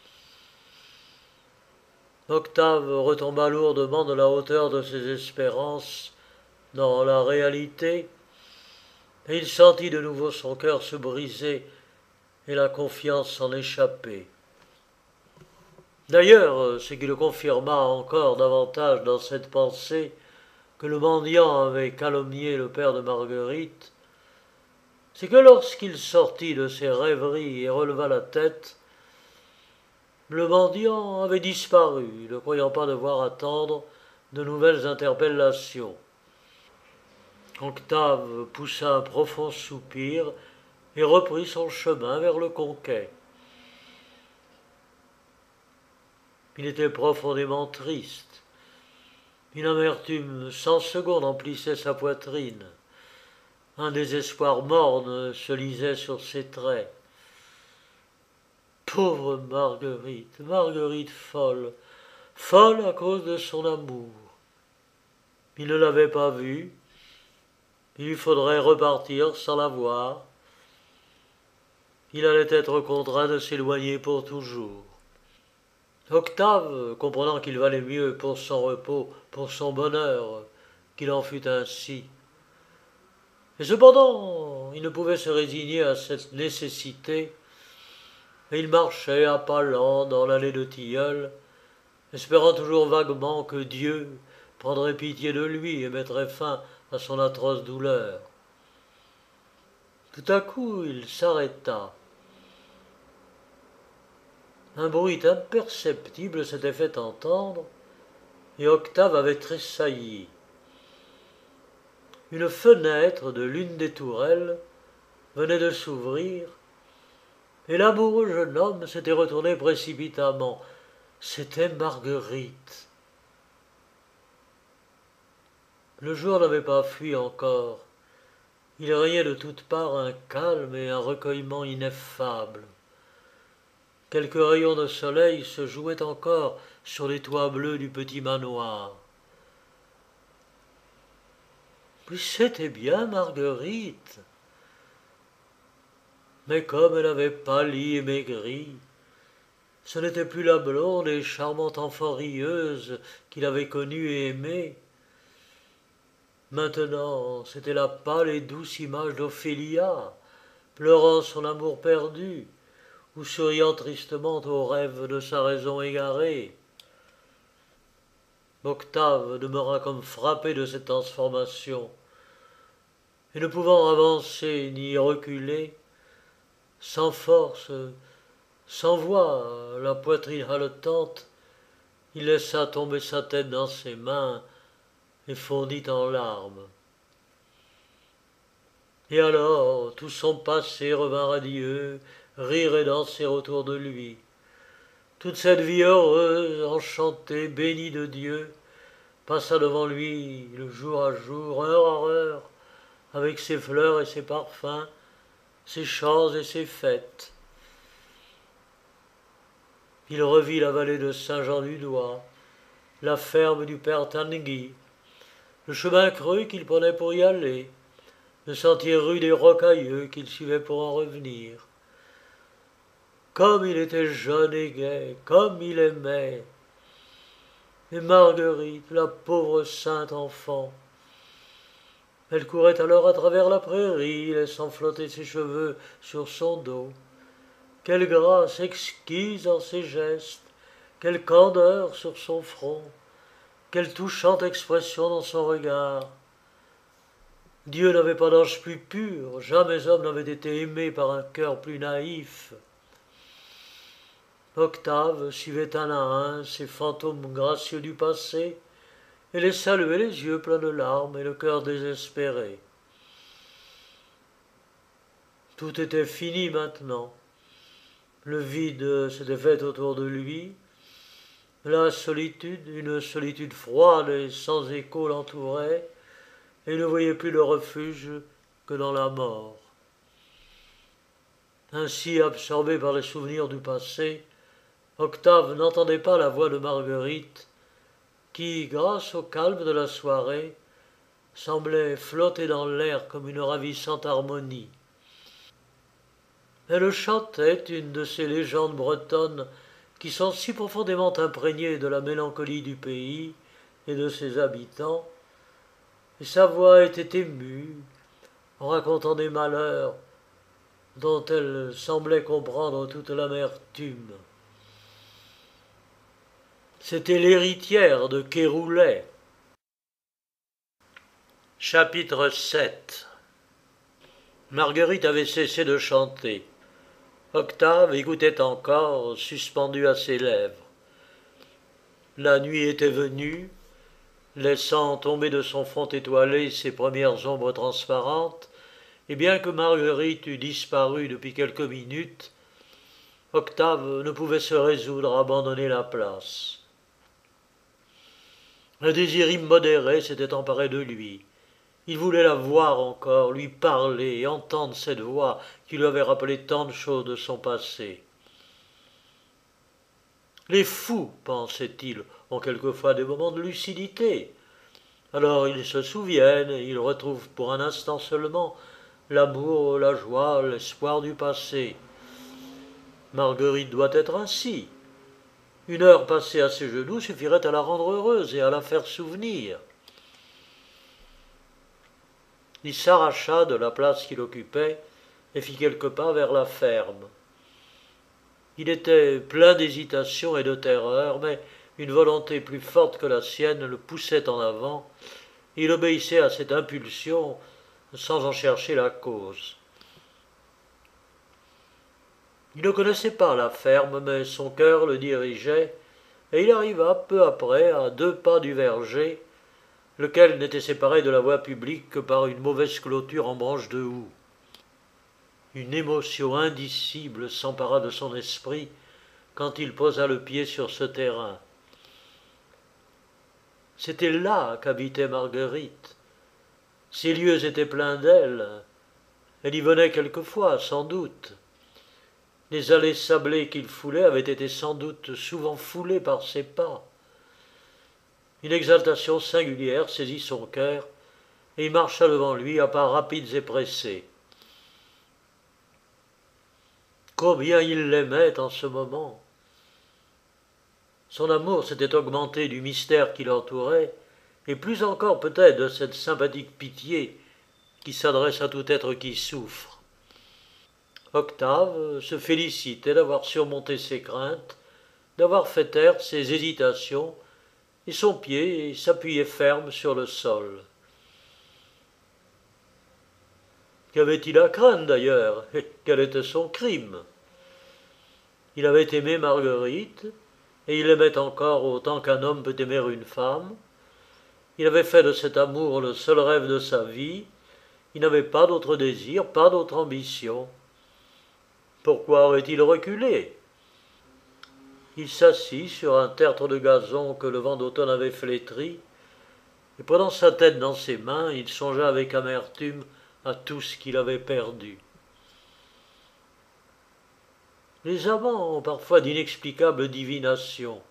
Octave retomba lourdement de la hauteur de ses espérances dans la réalité, et il sentit de nouveau son cœur se briser et la confiance s'en échapper. D'ailleurs, ce qui le confirma encore davantage dans cette pensée que le mendiant avait calomnié le père de Marguerite, c'est que lorsqu'il sortit de ses rêveries et releva la tête, le mendiant avait disparu, ne croyant pas devoir attendre de nouvelles interpellations. Octave poussa un profond soupir et reprit son chemin vers le Conquet. Il était profondément triste. Une amertume sans seconde emplissait sa poitrine. Un désespoir morne se lisait sur ses traits. Pauvre Marguerite, Marguerite folle, folle à cause de son amour. Il ne l'avait pas vue, il lui faudrait repartir sans la voir. Il allait être contraint de s'éloigner pour toujours. Octave, comprenant qu'il valait mieux pour son repos, pour son bonheur, qu'il en fût ainsi. Et cependant, il ne pouvait se résigner à cette nécessité, et il marchait à pas lents dans l'allée de Tilleul, espérant toujours vaguement que Dieu prendrait pitié de lui et mettrait fin à son atroce douleur. Tout à coup, il s'arrêta. Un bruit imperceptible s'était fait entendre, et Octave avait tressailli. Une fenêtre de l'une des tourelles venait de s'ouvrir, et l'amoureux jeune homme s'était retourné précipitamment. C'était Marguerite. Le jour n'avait pas fui encore. Il régnait de toutes parts un calme et un recueillement ineffables. Quelques rayons de soleil se jouaient encore sur les toits bleus du petit manoir. Puis c'était bien Marguerite. Mais comme elle avait pâli et maigri, ce n'était plus la blonde et charmante enfant rieuse qu'il avait connue et aimée. Maintenant, c'était la pâle et douce image d'Ophélia, pleurant son amour perdu, ou souriant tristement aux rêves de sa raison égarée. Octave demeura comme frappé de cette transformation, et ne pouvant avancer ni reculer, sans force, sans voix, la poitrine haletante, il laissa tomber sa tête dans ses mains et fondit en larmes. Et alors tout son passé revint radieux, rire et danser autour de lui. Toute cette vie heureuse, enchantée, bénie de Dieu, passa devant lui de jour à jour, heure à heure, avec ses fleurs et ses parfums, ses chants et ses fêtes. Il revit la vallée de Saint-Jean-du-Doigt, la ferme du père Tanguy, le chemin creux qu'il prenait pour y aller, le sentier rude et rocailleux qu'il suivait pour en revenir. Comme il était jeune et gai, comme il aimait. Et Marguerite, la pauvre sainte enfant, elle courait alors à travers la prairie, laissant flotter ses cheveux sur son dos. Quelle grâce exquise dans ses gestes, quelle candeur sur son front, quelle touchante expression dans son regard. Dieu n'avait pas d'ange plus pur, jamais homme n'avait été aimé par un cœur plus naïf. Octave suivait un à un ces fantômes gracieux du passé, et les saluait les yeux pleins de larmes et le cœur désespéré. Tout était fini maintenant. Le vide s'était fait autour de lui. La solitude, une solitude froide et sans écho l'entourait, et il ne voyait plus de refuge que dans la mort. Ainsi absorbé par les souvenirs du passé, Octave n'entendait pas la voix de Marguerite, qui, grâce au calme de la soirée, semblait flotter dans l'air comme une ravissante harmonie. Elle chantait une de ces légendes bretonnes qui sont si profondément imprégnées de la mélancolie du pays et de ses habitants, et sa voix était émue, en racontant des malheurs dont elle semblait comprendre toute l'amertume. C'était l'héritière de Kéroulet. Chapitre sept. Marguerite avait cessé de chanter. Octave écoutait encore, suspendu à ses lèvres. La nuit était venue, laissant tomber de son front étoilé ses premières ombres transparentes, et bien que Marguerite eût disparu depuis quelques minutes, Octave ne pouvait se résoudre à abandonner la place. Un désir immodéré s'était emparé de lui. Il voulait la voir encore, lui parler et entendre cette voix qui lui avait rappelé tant de choses de son passé. Les fous, pensait-il, ont quelquefois des moments de lucidité. Alors ils se souviennent, ils retrouvent pour un instant seulement l'amour, la joie, l'espoir du passé. Marguerite doit être ainsi. Une heure passée à ses genoux suffirait à la rendre heureuse et à la faire souvenir. Il s'arracha de la place qu'il occupait et fit quelques pas vers la ferme. Il était plein d'hésitation et de terreur, mais une volonté plus forte que la sienne le poussait en avant, et il obéissait à cette impulsion sans en chercher la cause. Il ne connaissait pas la ferme, mais son cœur le dirigeait, et il arriva peu après à deux pas du verger, lequel n'était séparé de la voie publique que par une mauvaise clôture en branches de houx. Une émotion indicible s'empara de son esprit quand il posa le pied sur ce terrain. C'était là qu'habitait Marguerite. Ces lieux étaient pleins d'elle. Elle y venait quelquefois, sans doute. Les allées sablées qu'il foulait avaient été sans doute souvent foulées par ses pas. Une exaltation singulière saisit son cœur, et il marcha devant lui à pas rapides et pressés. Combien il l'aimait en ce moment! Son amour s'était augmenté du mystère qui l'entourait, et plus encore peut-être de cette sympathique pitié qui s'adresse à tout être qui souffre. Octave se félicitait d'avoir surmonté ses craintes, d'avoir fait taire ses hésitations, et son pied s'appuyait ferme sur le sol. Qu'avait-il à craindre d'ailleurs? Et quel était son crime? Il avait aimé Marguerite, et il l'aimait encore autant qu'un homme peut aimer une femme. Il avait fait de cet amour le seul rêve de sa vie. Il n'avait pas d'autre désir, pas d'autre ambition. Pourquoi aurait-il reculé? Il s'assit sur un tertre de gazon que le vent d'automne avait flétri, et prenant sa tête dans ses mains, il songea avec amertume à tout ce qu'il avait perdu. Les amants ont parfois d'inexplicables divinations.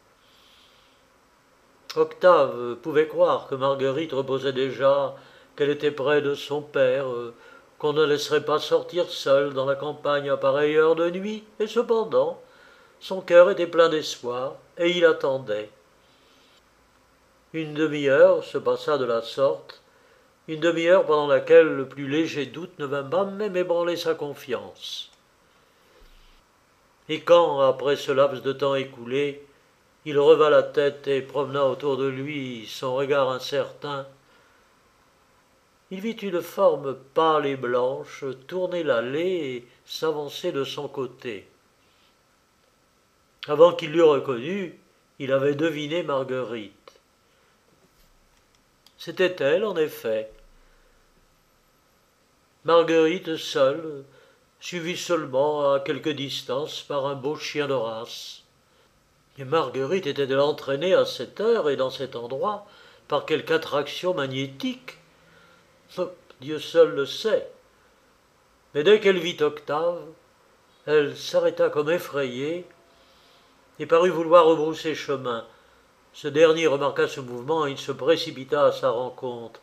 Octave pouvait croire que Marguerite reposait déjà, qu'elle était près de son père, qu'on ne laisserait pas sortir seule dans la campagne à pareille heure de nuit, et cependant, son cœur était plein d'espoir, et il attendait. Une demi-heure se passa de la sorte, une demi-heure pendant laquelle le plus léger doute ne vint pas même ébranler sa confiance. Et quand, après ce laps de temps écoulé, il reva la tête et promena autour de lui son regard incertain, il vit une forme pâle et blanche tourner l'allée et s'avancer de son côté. Avant qu'il l'eût reconnue, il avait deviné Marguerite. C'était elle, en effet. Marguerite seule, suivie seulement à quelque distance par un beau chien de race. Et Marguerite était-elle entraînée à cette heure et dans cet endroit par quelque attraction magnétique? Oh, Dieu seul le sait. Mais dès qu'elle vit Octave, elle s'arrêta comme effrayée et parut vouloir rebrousser chemin. Ce dernier remarqua ce mouvement et il se précipita à sa rencontre.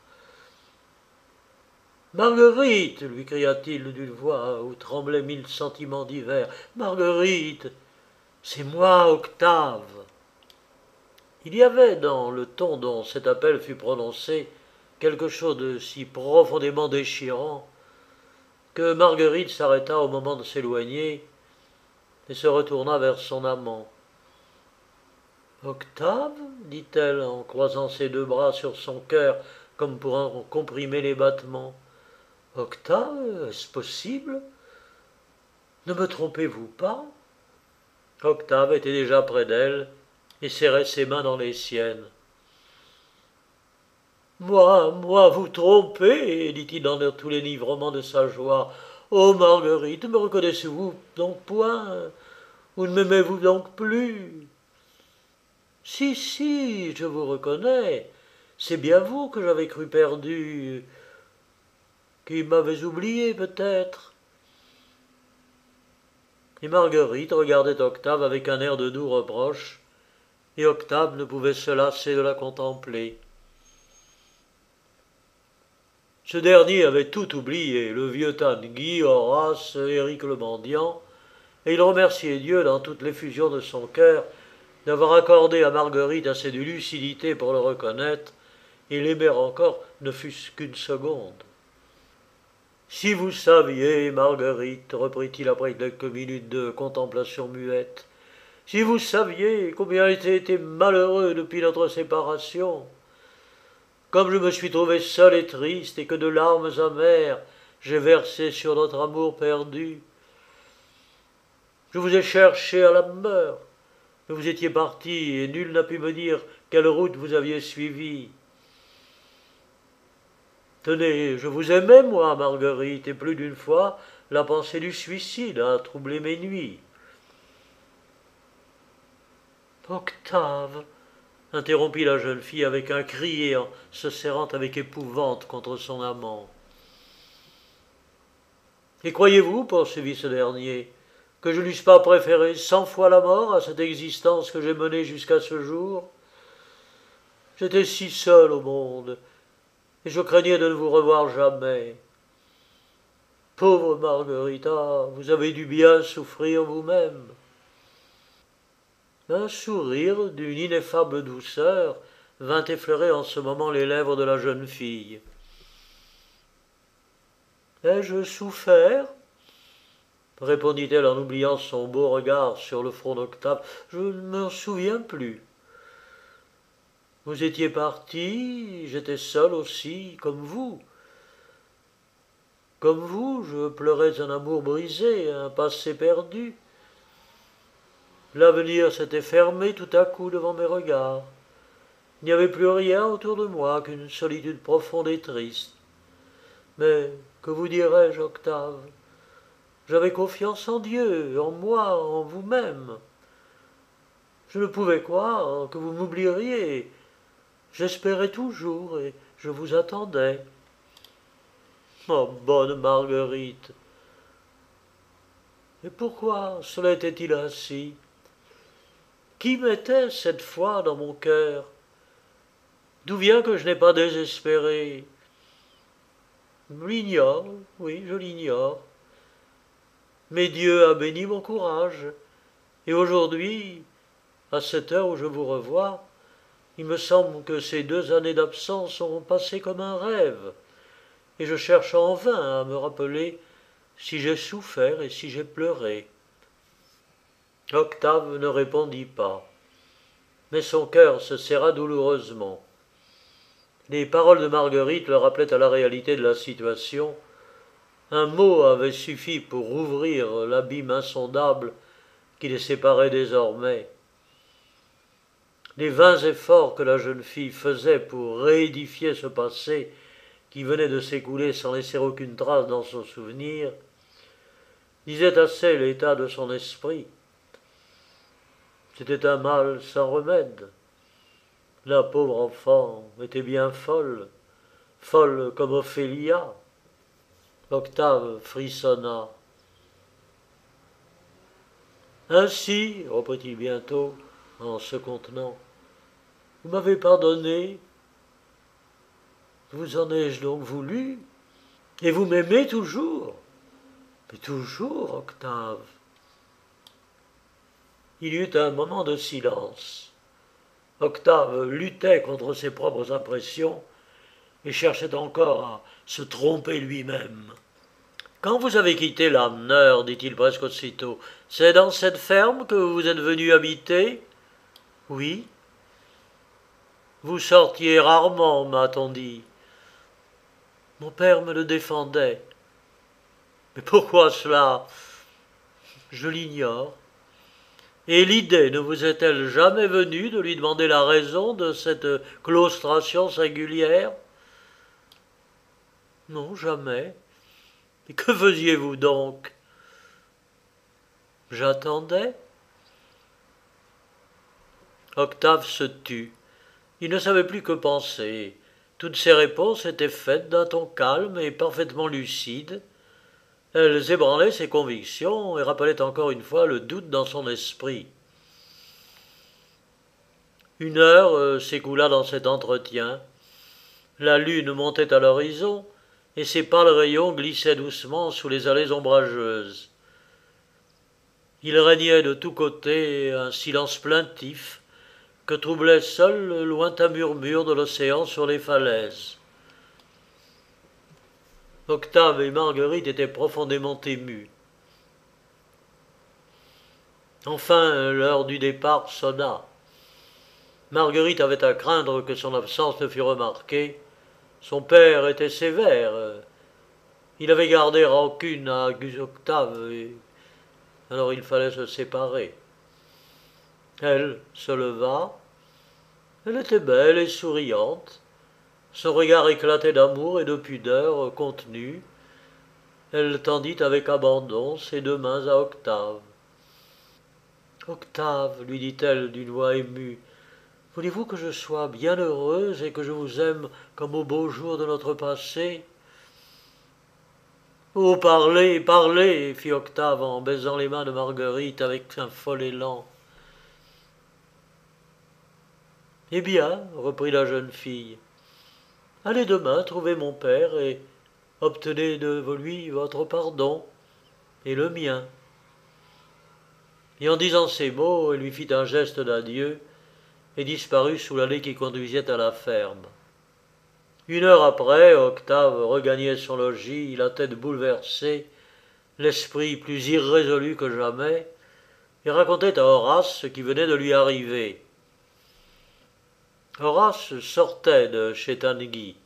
« Marguerite !» lui cria-t-il d'une voix où tremblaient mille sentiments divers. « Marguerite, c'est moi, Octave !» Il y avait dans le ton dont cet appel fut prononcé quelque chose de si profondément déchirant que Marguerite s'arrêta au moment de s'éloigner et se retourna vers son amant. « Octave ?» dit-elle en croisant ses deux bras sur son cœur comme pour en comprimer les battements. « Octave, est-ce possible? Ne me trompez-vous pas ?» Octave était déjà près d'elle et serrait ses mains dans les siennes. « Moi, moi, vous trompez, dit-il dans tous les livrements de sa joie. Oh, Marguerite, me reconnaissez-vous donc point? Ou ne m'aimez-vous donc plus? Si, si, je vous reconnais. C'est bien vous que j'avais cru perdu, qui m'avez oublié peut-être. » Et Marguerite regardait Octave avec un air de doux reproche, et Octave ne pouvait se lasser de la contempler. Ce dernier avait tout oublié, le vieux Tanguy, Horace, Éric le mendiant, et il remerciait Dieu dans toute l'effusion de son cœur d'avoir accordé à Marguerite assez de lucidité pour le reconnaître et l'aimer encore ne fût-ce qu'une seconde. « Si vous saviez, Marguerite, reprit-il après quelques minutes de contemplation muette, si vous saviez combien j'ai été malheureux depuis notre séparation, comme je me suis trouvé seul et triste et que de larmes amères j'ai versé sur notre amour perdu. Je vous ai cherché à la mort, mais vous étiez parti et nul n'a pu me dire quelle route vous aviez suivie. Tenez, je vous aimais, moi, Marguerite, et plus d'une fois, la pensée du suicide a troublé mes nuits. »« Octave !» interrompit la jeune fille avec un cri et en se serrant avec épouvante contre son amant. Et croyez-vous, poursuivit ce dernier, que je n'eusse pas préféré cent fois la mort à cette existence que j'ai menée jusqu'à ce jour? J'étais si seul au monde, et je craignais de ne vous revoir jamais. Pauvre Margarita, vous avez dû bien souffrir vous-même. Un sourire d'une ineffable douceur vint effleurer en ce moment les lèvres de la jeune fille. Ai-je souffert? Répondit-elle en oubliant son beau regard sur le front d'Octave. Je ne m'en souviens plus. Vous étiez parti, j'étais seul aussi, comme vous. Comme vous, je pleurais un amour brisé, un passé perdu. L'avenir s'était fermé tout à coup devant mes regards. Il n'y avait plus rien autour de moi qu'une solitude profonde et triste. Mais que vous dirais-je, Octave? J'avais confiance en Dieu, en moi, en vous-même. Je ne pouvais croire que vous m'oublieriez. J'espérais toujours et je vous attendais. Oh, bonne Marguerite! Et pourquoi cela était-il ainsi? Qui mettait cette foi dans mon cœur? D'où vient que je n'ai pas désespéré? Je l'ignore, oui, je l'ignore. Mais Dieu a béni mon courage, et aujourd'hui, à cette heure où je vous revois, il me semble que ces deux années d'absence auront passé comme un rêve, et je cherche en vain à me rappeler si j'ai souffert et si j'ai pleuré. Octave ne répondit pas, mais son cœur se serra douloureusement. Les paroles de Marguerite le rappelaient à la réalité de la situation. Un mot avait suffi pour rouvrir l'abîme insondable qui les séparait désormais. Les vains efforts que la jeune fille faisait pour réédifier ce passé qui venait de s'écouler sans laisser aucune trace dans son souvenir disaient assez l'état de son esprit. C'était un mal sans remède. La pauvre enfant était bien folle, folle comme Ophélia. Octave frissonna. Ainsi, reprit-il bientôt, en se contenant, vous m'avez pardonné. Vous en ai-je donc voulu? Et vous m'aimez toujours? Mais toujours, Octave. Il y eut un moment de silence. Octave luttait contre ses propres impressions et cherchait encore à se tromper lui-même. Quand vous avez quitté l'Amner, dit-il presque aussitôt, c'est dans cette ferme que vous êtes venu habiter? Oui. Vous sortiez rarement, m'a-t-on dit. Mon père me le défendait. Mais pourquoi cela? Je l'ignore. Et l'idée ne vous est-elle jamais venue de lui demander la raison de cette claustration singulière? Non, jamais. Et que faisiez-vous donc? J'attendais. Octave se tut. Il ne savait plus que penser. Toutes ses réponses étaient faites d'un ton calme et parfaitement lucide. Elles ébranlaient ses convictions et rappelaient encore une fois le doute dans son esprit. Une heure euh, s'écoula dans cet entretien. La lune montait à l'horizon et ses pâles rayons glissaient doucement sous les allées ombrageuses. Il régnait de tous côtés un silence plaintif que troublait seul le lointain murmure de l'océan sur les falaises. Octave et Marguerite étaient profondément émus. Enfin, l'heure du départ sonna. Marguerite avait à craindre que son absence ne fût remarquée. Son père était sévère. Il avait gardé rancune à Octave, et alors il fallait se séparer. Elle se leva. Elle était belle et souriante. Son regard éclatait d'amour et de pudeur contenue. Elle tendit avec abandon ses deux mains à Octave. « Octave, lui dit-elle d'une voix émue, voulez-vous que je sois bien heureuse et que je vous aime comme aux beaux jours de notre passé? Oh, parlez, parlez, fit Octave en baisant les mains de Marguerite avec un fol élan. Eh bien, reprit la jeune fille, allez demain trouver mon père et obtenez de lui votre pardon et le mien. Et en disant ces mots, elle lui fit un geste d'adieu et disparut sous l'allée qui conduisait à la ferme. Une heure après, Octave regagnait son logis, la tête bouleversée, l'esprit plus irrésolu que jamais, et racontait à Horace ce qui venait de lui arriver. Horace sortait de chez Tanguy.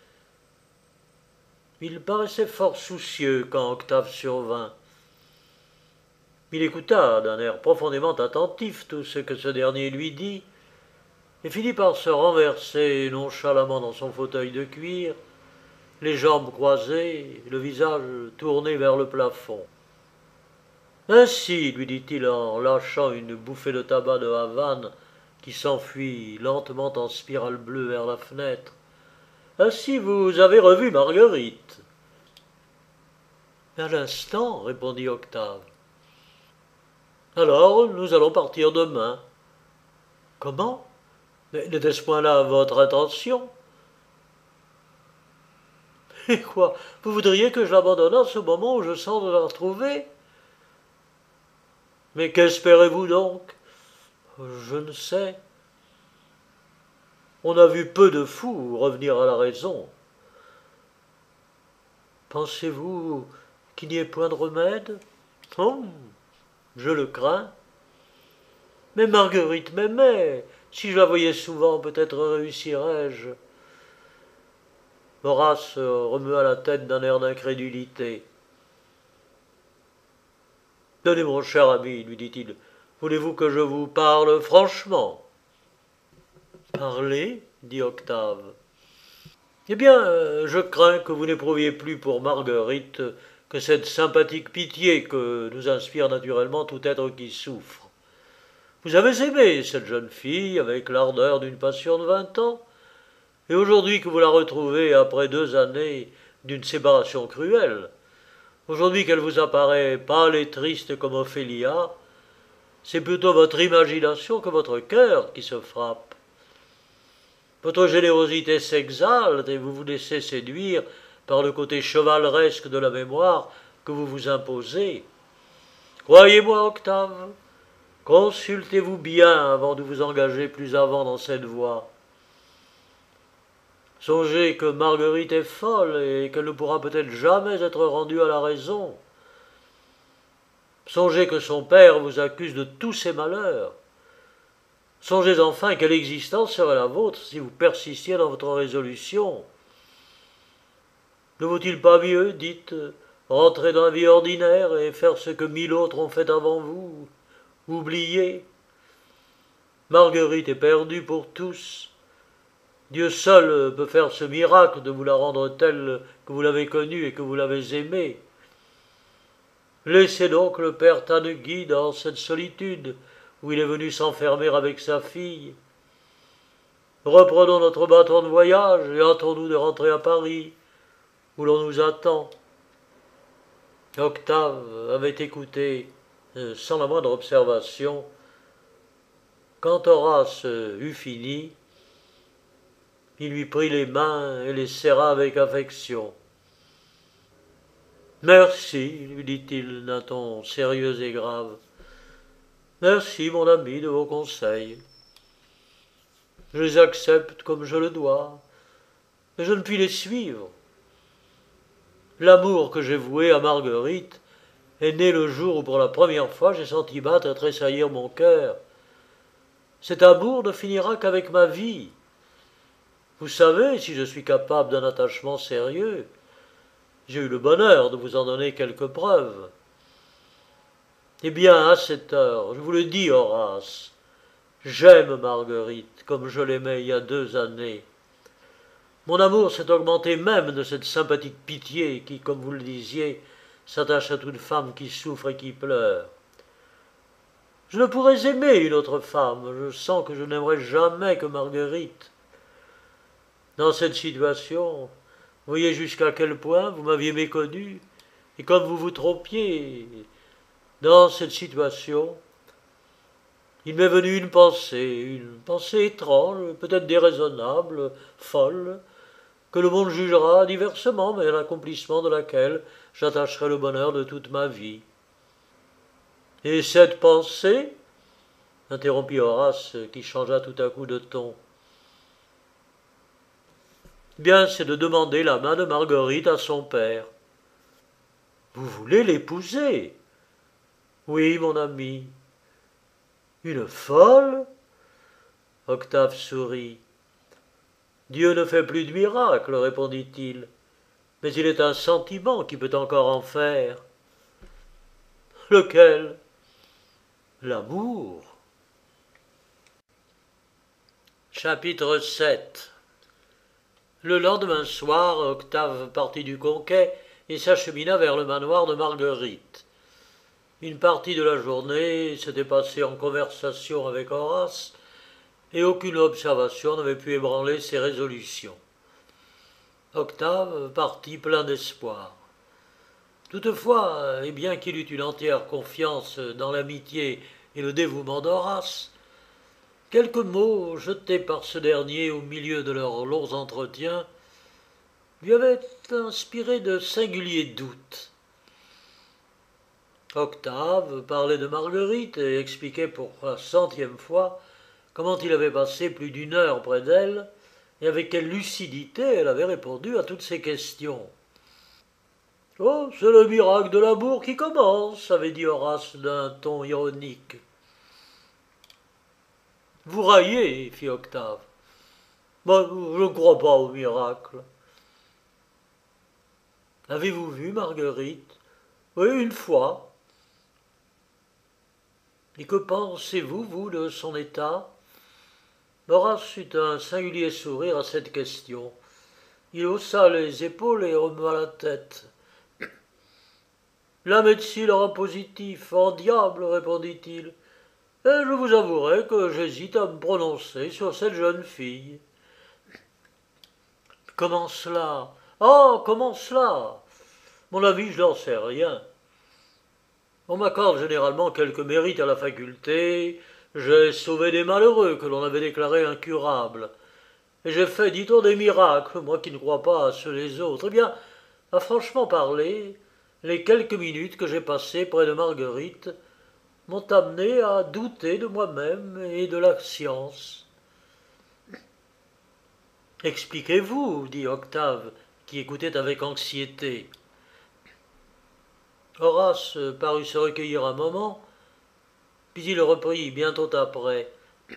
Il paraissait fort soucieux quand Octave survint. Il écouta d'un air profondément attentif tout ce que ce dernier lui dit, et finit par se renverser nonchalamment dans son fauteuil de cuir, les jambes croisées, le visage tourné vers le plafond. Ainsi, lui dit-il en lâchant une bouffée de tabac de Havane qui s'enfuit lentement en spirale bleue vers la fenêtre, ainsi vous avez revu Marguerite. À l'instant, répondit Octave. Alors, nous allons partir demain. Comment? Mais n'était-ce point là votre intention? Et quoi? Vous voudriez que je l'abandonne à ce moment où je sens de la retrouver? Mais qu'espérez-vous donc? Je ne sais. On a vu peu de fous revenir à la raison. Pensez-vous qu'il n'y ait point de remède? Oh, je le crains. Mais Marguerite m'aimait. Si je la voyais souvent, peut-être réussirais-je. Horace remua la tête d'un air d'incrédulité. Tenez, mon cher ami, lui dit-il, voulez-vous que je vous parle franchement? Parlez, dit Octave. Eh bien, je crains que vous n'éprouviez plus pour Marguerite que cette sympathique pitié que nous inspire naturellement tout être qui souffre. Vous avez aimé cette jeune fille avec l'ardeur d'une passion de vingt ans, et aujourd'hui que vous la retrouvez après deux années d'une séparation cruelle, aujourd'hui qu'elle vous apparaît pâle et triste comme Ophélia, c'est plutôt votre imagination que votre cœur qui se frappe. Votre générosité s'exalte et vous vous laissez séduire par le côté chevaleresque de la mémoire que vous vous imposez. Croyez-moi, Octave, consultez-vous bien avant de vous engager plus avant dans cette voie. Songez que Marguerite est folle et qu'elle ne pourra peut-être jamais être rendue à la raison. Songez que son père vous accuse de tous ses malheurs. Songez enfin quelle existence serait la vôtre si vous persistiez dans votre résolution. Ne vaut-il pas mieux, dites, rentrer dans la vie ordinaire et faire ce que mille autres ont fait avant vous, oublier? Marguerite est perdue pour tous. Dieu seul peut faire ce miracle de vous la rendre telle que vous l'avez connue et que vous l'avez aimée. Laissez donc le père Tanguy dans cette solitude où il est venu s'enfermer avec sa fille. Reprenons notre bâton de voyage et hâtons-nous de rentrer à Paris, où l'on nous attend. Octave avait écouté sans la moindre observation. Quand Horace eut fini, il lui prit les mains et les serra avec affection. « Merci, lui dit-il d'un ton sérieux et grave. Merci, mon ami, de vos conseils. Je les accepte comme je le dois, mais je ne puis les suivre. L'amour que j'ai voué à Marguerite est né le jour où pour la première fois j'ai senti battre et tressaillir mon cœur. Cet amour ne finira qu'avec ma vie. Vous savez si je suis capable d'un attachement sérieux. J'ai eu le bonheur de vous en donner quelques preuves. Eh bien, à cette heure, je vous le dis, Horace, j'aime Marguerite comme je l'aimais il y a deux années. Mon amour s'est augmenté même de cette sympathique pitié qui, comme vous le disiez, s'attache à toute femme qui souffre et qui pleure. Je ne pourrais aimer une autre femme. Je sens que je n'aimerai jamais que Marguerite. Dans cette situation, voyez jusqu'à quel point vous m'aviez méconnu, et comme vous vous trompiez. Dans cette situation, il m'est venu une pensée, une pensée étrange, peut-être déraisonnable, folle, que le monde jugera diversement, mais à l'accomplissement de laquelle j'attacherai le bonheur de toute ma vie. Et cette pensée, interrompit Horace, qui changea tout à coup de ton, bien, c'est de demander la main de Marguerite à son père. Vous voulez l'épouser? Oui, mon ami. Une folle? Octave sourit. Dieu ne fait plus de miracles, répondit-il, mais il est un sentiment qui peut encore en faire. Lequel? L'amour. Chapitre sept. Le lendemain soir, Octave partit du Conquet et s'achemina vers le manoir de Marguerite. Une partie de la journée s'était passée en conversation avec Horace, et aucune observation n'avait pu ébranler ses résolutions. Octave partit plein d'espoir. Toutefois, et bien qu'il eût une entière confiance dans l'amitié et le dévouement d'Horace, quelques mots jetés par ce dernier au milieu de leurs longs entretiens lui avaient inspiré de singuliers doutes. Octave parlait de Marguerite et expliquait pour la centième fois comment il avait passé plus d'une heure près d'elle et avec quelle lucidité elle avait répondu à toutes ses questions. « Oh, c'est le miracle de l'amour qui commence, » avait dit Horace d'un ton ironique. « Vous raillez, » fit Octave. « Ben, je ne crois pas au miracle. »« Avez-vous vu Marguerite ? » ?»« Oui, une fois. »« Et que pensez-vous, vous, de son état ?» Horace eut un singulier sourire à cette question. Il haussa les épaules et remua la tête. « La médecine rend positif, en diable, répondit-il, et je vous avouerai que j'hésite à me prononcer sur cette jeune fille. »« Comment cela ? Ah, comment cela ? Mon avis, je n'en sais rien. On m'accorde généralement quelques mérites à la faculté, j'ai sauvé des malheureux que l'on avait déclarés incurables, et j'ai fait, dit-on, des miracles, moi qui ne crois pas à ceux des autres. Eh bien, à franchement parler, les quelques minutes que j'ai passées près de Marguerite m'ont amené à douter de moi-même et de la science. « Expliquez-vous, dit Octave, qui écoutait avec anxiété. Horace parut se recueillir un moment, puis il reprit bientôt après.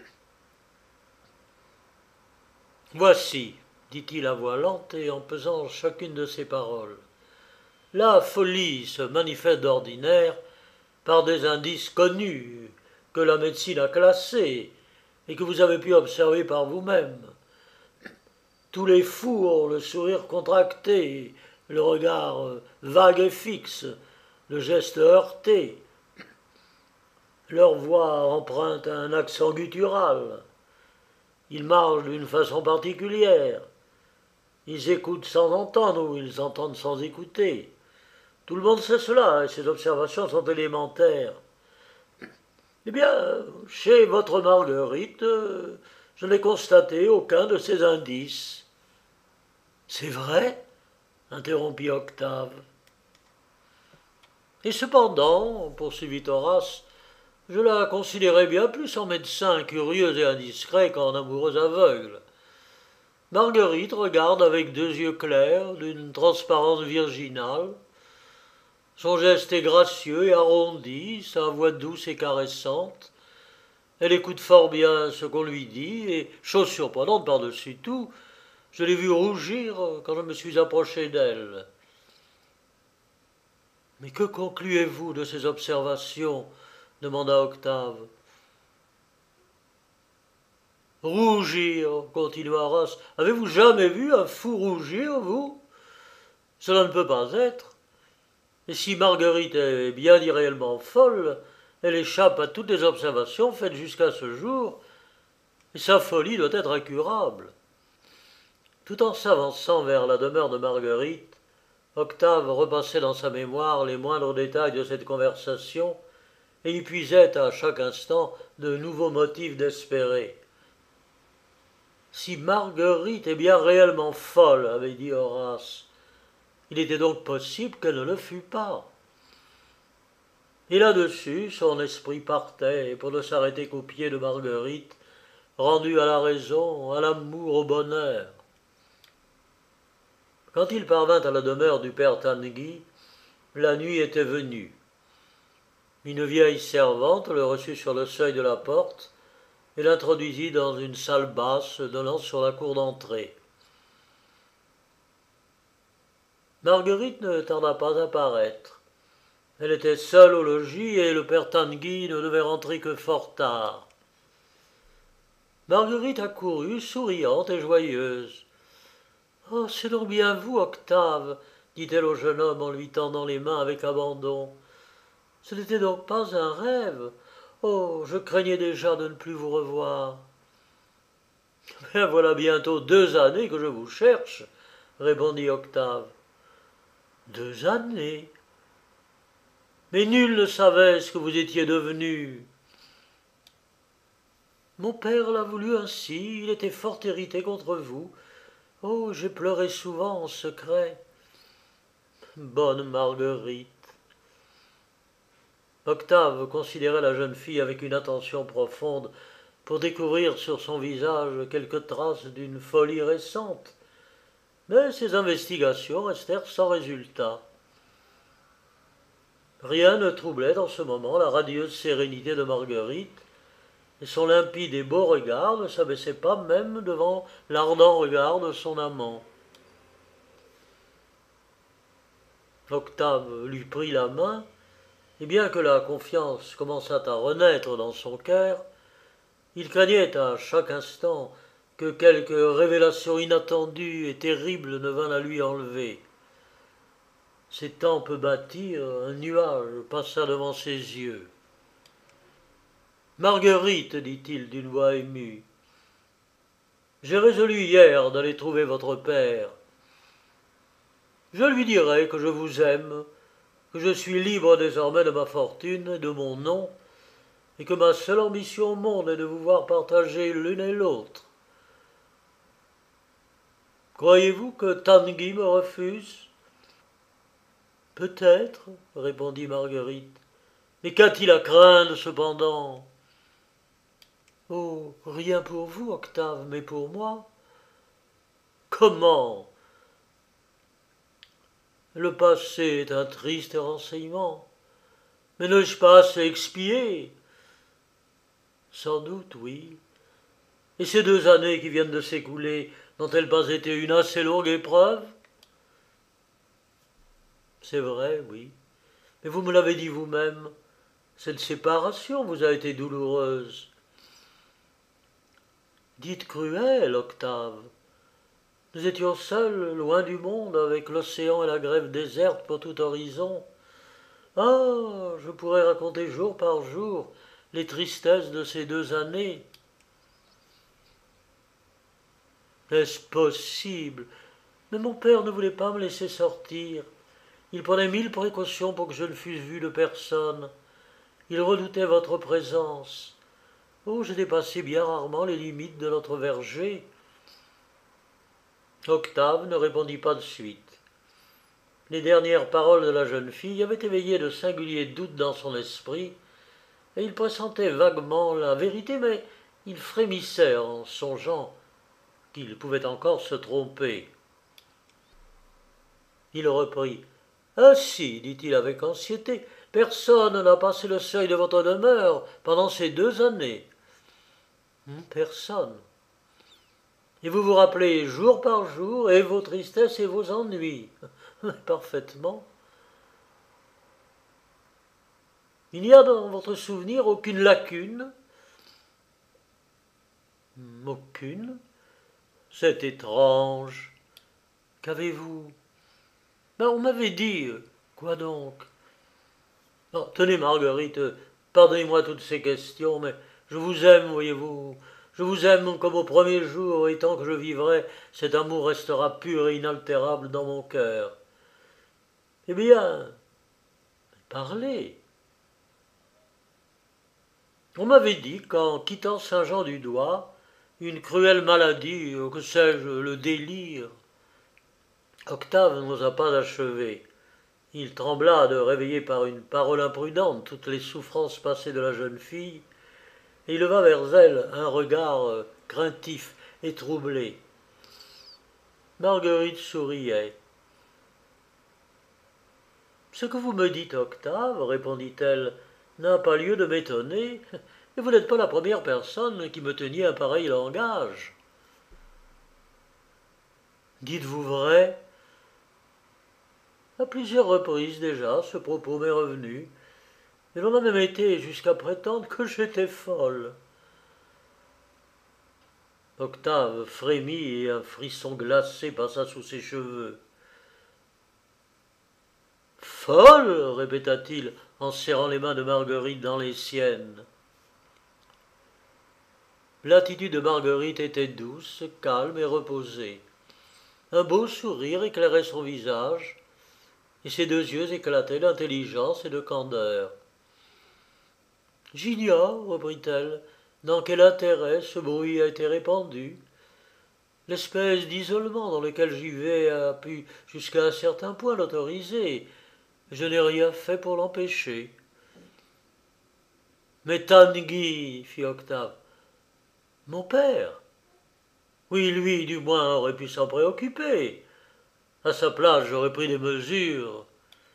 « Voici, dit-il à voix lente et en pesant chacune de ses paroles. La folie se manifeste d'ordinaire par des indices connus que la médecine a classés et que vous avez pu observer par vous-même. Tous les fous ont le sourire contracté, le regard vague et fixe, le geste heurté. Leur voix emprunte un accent guttural. Ils marchent d'une façon particulière. Ils écoutent sans entendre ou ils entendent sans écouter. Tout le monde sait cela et ces observations sont élémentaires. Eh bien, chez votre Marguerite, je n'ai constaté aucun de ces indices. » « C'est vrai ?» interrompit Octave. « Et cependant, poursuivit Horace, je la considérais bien plus en médecin curieux et indiscret qu'en amoureuse aveugle. Marguerite regarde avec deux yeux clairs, d'une transparence virginale. Son geste est gracieux et arrondi, sa voix douce et caressante. Elle écoute fort bien ce qu'on lui dit, et, chose surprenante par-dessus tout, je l'ai vue rougir quand je me suis approché d'elle. » « Mais que concluez-vous de ces observations ?» demanda Octave. « Rougir, continua Horace. Avez-vous jamais vu un fou rougir, vous? Cela ne peut pas être. Et si Marguerite est bien irréellement folle, Elle échappe à toutes les observations faites jusqu'à ce jour, et sa folie doit être incurable. » Tout en s'avançant vers la demeure de Marguerite, Octave repassait dans sa mémoire les moindres détails de cette conversation et y puisait à chaque instant de nouveaux motifs d'espérer. Si Marguerite est bien réellement folle, avait dit Horace, il était donc possible qu'elle ne le fût pas. Et là-dessus, son esprit partait pour ne s'arrêter qu'aux pieds de Marguerite, rendue à la raison, à l'amour, au bonheur. Quand il parvint à la demeure du père Tanguy, la nuit était venue. Une vieille servante le reçut sur le seuil de la porte et l'introduisit dans une salle basse donnant sur la cour d'entrée. Marguerite ne tarda pas à paraître. Elle était seule au logis et le père Tanguy ne devait rentrer que fort tard. Marguerite accourut, souriante et joyeuse. « Oh, c'est donc bien vous, Octave, dit-elle au jeune homme en lui tendant les mains avec abandon. Ce n'était donc pas un rêve. Oh, je craignais déjà de ne plus vous revoir. »« Bien, voilà bientôt deux années que je vous cherche, » répondit Octave. « Deux années. Mais nul ne savait ce que vous étiez devenu. »« Mon père l'a voulu ainsi, il était fort irrité contre vous. Oh, j'ai pleuré souvent en secret. » Bonne Marguerite. Octave considérait la jeune fille avec une attention profonde pour découvrir sur son visage quelques traces d'une folie récente. Mais ses investigations restèrent sans résultat. Rien ne troublait en ce moment la radieuse sérénité de Marguerite, et son limpide et beau regard ne s'abaissait pas même devant l'ardent regard de son amant. Octave lui prit la main, et bien que la confiance commençât à renaître dans son cœur, il craignait à chaque instant que quelque révélation inattendue et terrible ne vînt la lui enlever. Ses tempes battirent, un nuage passa devant ses yeux. « Marguerite, dit-il d'une voix émue, j'ai résolu hier d'aller trouver votre père. Je lui dirai que je vous aime, que je suis libre désormais de ma fortune et de mon nom, et que ma seule ambition au monde est de vous voir partager l'une et l'autre. Croyez-vous que Tanguy me refuse ? » ?»« Peut-être, répondit Marguerite. Mais qu'a-t-il à craindre cependant ? » ?»« Oh, rien pour vous, Octave, mais pour moi. » »« Comment ? » ?»« Le passé est un triste renseignement. Mais n'ai-je pas assez expié ? » ?»« Sans doute, oui. Et ces deux années qui viennent de s'écouler n'ont-elles pas été une assez longue épreuve ? » ?»« C'est vrai, oui. Mais vous me l'avez dit vous-même, cette séparation vous a été douloureuse. » »« Dites cruelle, Octave. Nous étions seuls, loin du monde, avec l'océan et la grève déserte pour tout horizon. Ah, je pourrais raconter jour par jour les tristesses de ces deux années. » »« Est-ce possible ? Mais mon père ne voulait pas me laisser sortir. Il prenait mille précautions pour que je ne fusse vu de personne. Il redoutait votre présence. Oh, j'ai dépassé bien rarement les limites de notre verger. » Octave ne répondit pas de suite. Les dernières paroles de la jeune fille avaient éveillé de singuliers doutes dans son esprit, et il pressentait vaguement la vérité, mais il frémissait en songeant qu'il pouvait encore se tromper. Il reprit. « Ainsi, dit-il avec anxiété, personne n'a passé le seuil de votre demeure pendant ces deux années. »« Personne. Et vous vous rappelez jour par jour et vos tristesses et vos ennuis. » »« Parfaitement. »« Il n'y a dans votre souvenir aucune lacune ? » ?»« Aucune. C'est étrange. Qu'avez-vous ? » ?»« Ben, on m'avait dit. » »« Quoi donc ? » »« Oh, tenez, Marguerite, Pardonnez-moi toutes ces questions, mais je vous aime, voyez-vous. Je vous aime comme au premier jour, et tant que je vivrai, cet amour restera pur et inaltérable dans mon cœur. Eh bien, parlez. On m'avait dit qu'en quittant Saint-Jean-du-Doigt, une cruelle maladie, ou que sais-je, le délire. Octave n'osa pas achever. Il trembla de réveiller par une parole imprudente toutes les souffrances passées de la jeune fille, et il leva vers elle un regard euh, craintif et troublé. Marguerite souriait. Ce que vous me dites, Octave, répondit-elle, n'a pas lieu de m'étonner, et vous n'êtes pas la première personne qui me teniez un pareil langage. Dites-vous vrai? À plusieurs reprises déjà, ce propos m'est revenu, et l'on a même été jusqu'à prétendre que j'étais folle. Octave frémit et un frisson glacé passa sous ses cheveux. Folle, répéta-t-il en serrant les mains de Marguerite dans les siennes. L'attitude de Marguerite était douce, calme et reposée. Un beau sourire éclairait son visage, et ses deux yeux éclataient d'intelligence et de candeur. J'ignore, reprit-elle, dans quel intérêt ce bruit a été répandu. L'espèce d'isolement dans lequel j'y vais a pu jusqu'à un certain point l'autoriser. Je n'ai rien fait pour l'empêcher. Mais Tanguy, fit Octave. Mon père. Oui, lui, du moins, aurait pu s'en préoccuper. À sa place, j'aurais pris des mesures.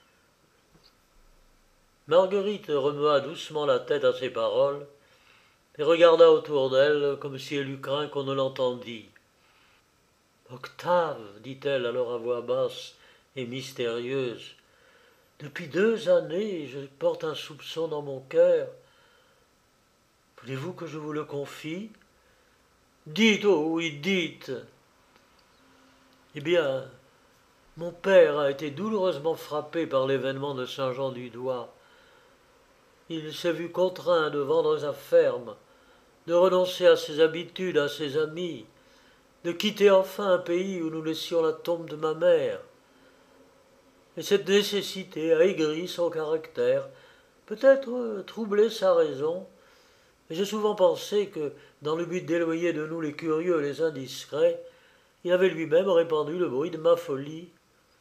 Marguerite remua doucement la tête à ces paroles et regarda autour d'elle comme si elle eût craint qu'on ne l'entendît. Octave, dit-elle alors à voix basse et mystérieuse, depuis deux années, je porte un soupçon dans mon cœur. Voulez-vous que je vous le confie? Dites, oh oui, dites. Eh bien, mon père a été douloureusement frappé par l'événement de Saint-Jean-du-Doigt. Il s'est vu contraint de vendre sa ferme, de renoncer à ses habitudes, à ses amis, de quitter enfin un pays où nous laissions la tombe de ma mère. Et cette nécessité a aigri son caractère, peut-être troublé sa raison, et j'ai souvent pensé que, dans le but d'éloigner de nous les curieux et les indiscrets, il avait lui-même répandu le bruit de ma folie.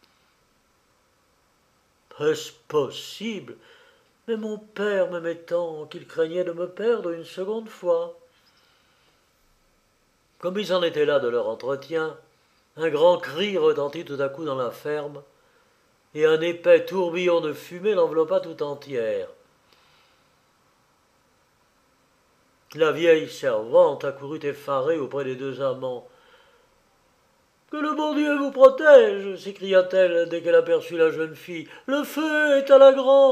Est-ce possible? Mais mon père m'aimait tant qu'il craignait de me perdre une seconde fois. Comme ils en étaient là de leur entretien, un grand cri retentit tout à coup dans la ferme, et un épais tourbillon de fumée l'enveloppa tout entière. La vieille servante accourut effarée auprès des deux amants. « Que le bon Dieu vous protège !» s'écria-t-elle dès qu'elle aperçut la jeune fille. « Le feu est à la grange !»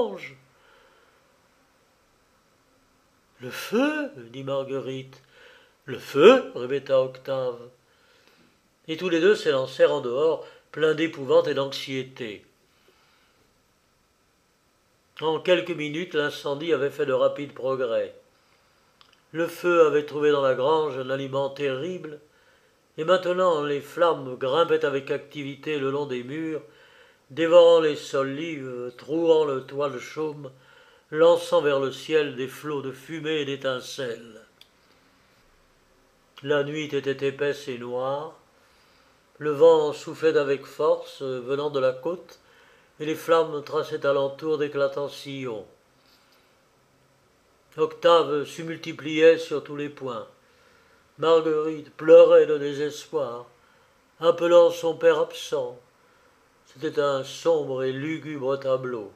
« Le feu ?» dit Marguerite. « Le feu ?» répéta Octave. Et tous les deux s'élancèrent en dehors, pleins d'épouvante et d'anxiété. En quelques minutes, l'incendie avait fait de rapides progrès. Le feu avait trouvé dans la grange un aliment terrible, et maintenant les flammes grimpaient avec activité le long des murs, dévorant les solives, trouant le toit de chaume, lançant vers le ciel des flots de fumée et d'étincelles. La nuit était épaisse et noire, le vent soufflait avec force venant de la côte, et les flammes traçaient alentour d'éclatants sillons. Octave se multipliait sur tous les points. Marguerite pleurait de désespoir, appelant son père absent. C'était un sombre et lugubre tableau.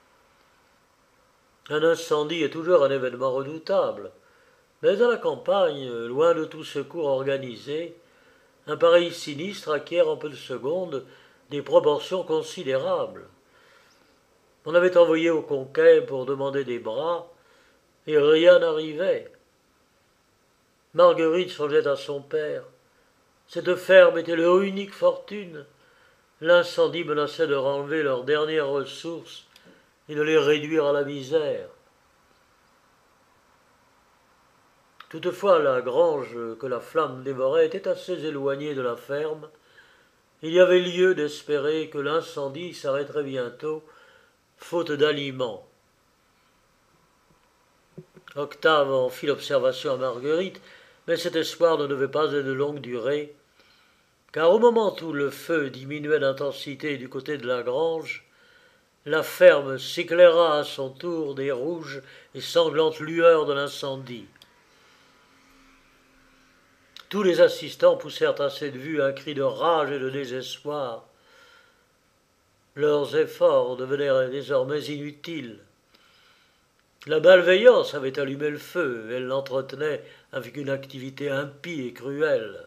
Un incendie est toujours un événement redoutable, mais à la campagne, loin de tout secours organisé, un pareil sinistre acquiert en peu de secondes des proportions considérables. On avait envoyé au conquet pour demander des bras, et rien n'arrivait. Marguerite songeait à son père. Cette ferme était leur unique fortune. L'incendie menaçait de renlever leurs dernières ressources et de les réduire à la misère. Toutefois, la grange que la flamme dévorait était assez éloignée de la ferme. Il y avait lieu d'espérer que l'incendie s'arrêterait bientôt, faute d'aliments. Octave en fit l'observation à Marguerite, mais cet espoir ne devait pas être de longue durée, car au moment où le feu diminuait d'intensité du côté de la grange, la ferme s'éclaira à son tour des rouges et sanglantes lueurs de l'incendie. Tous les assistants poussèrent à cette vue un cri de rage et de désespoir. Leurs efforts devenaient désormais inutiles. La malveillance avait allumé le feu, elle l'entretenait avec une activité impie et cruelle.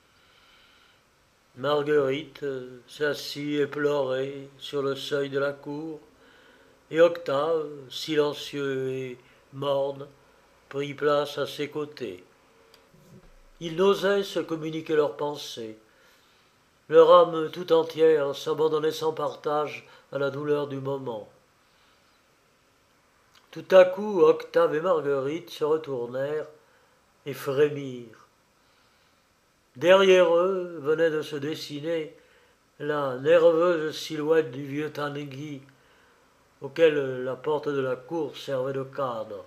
Marguerite s'assit éplorée sur le seuil de la cour, et Octave, silencieux et morne, prit place à ses côtés. Ils n'osaient se communiquer leurs pensées. Leur âme tout entière s'abandonnait sans partage à la douleur du moment. Tout à coup, Octave et Marguerite se retournèrent et frémirent. Derrière eux venait de se dessiner la nerveuse silhouette du vieux Tanguy, auquel la porte de la cour servait de cadre.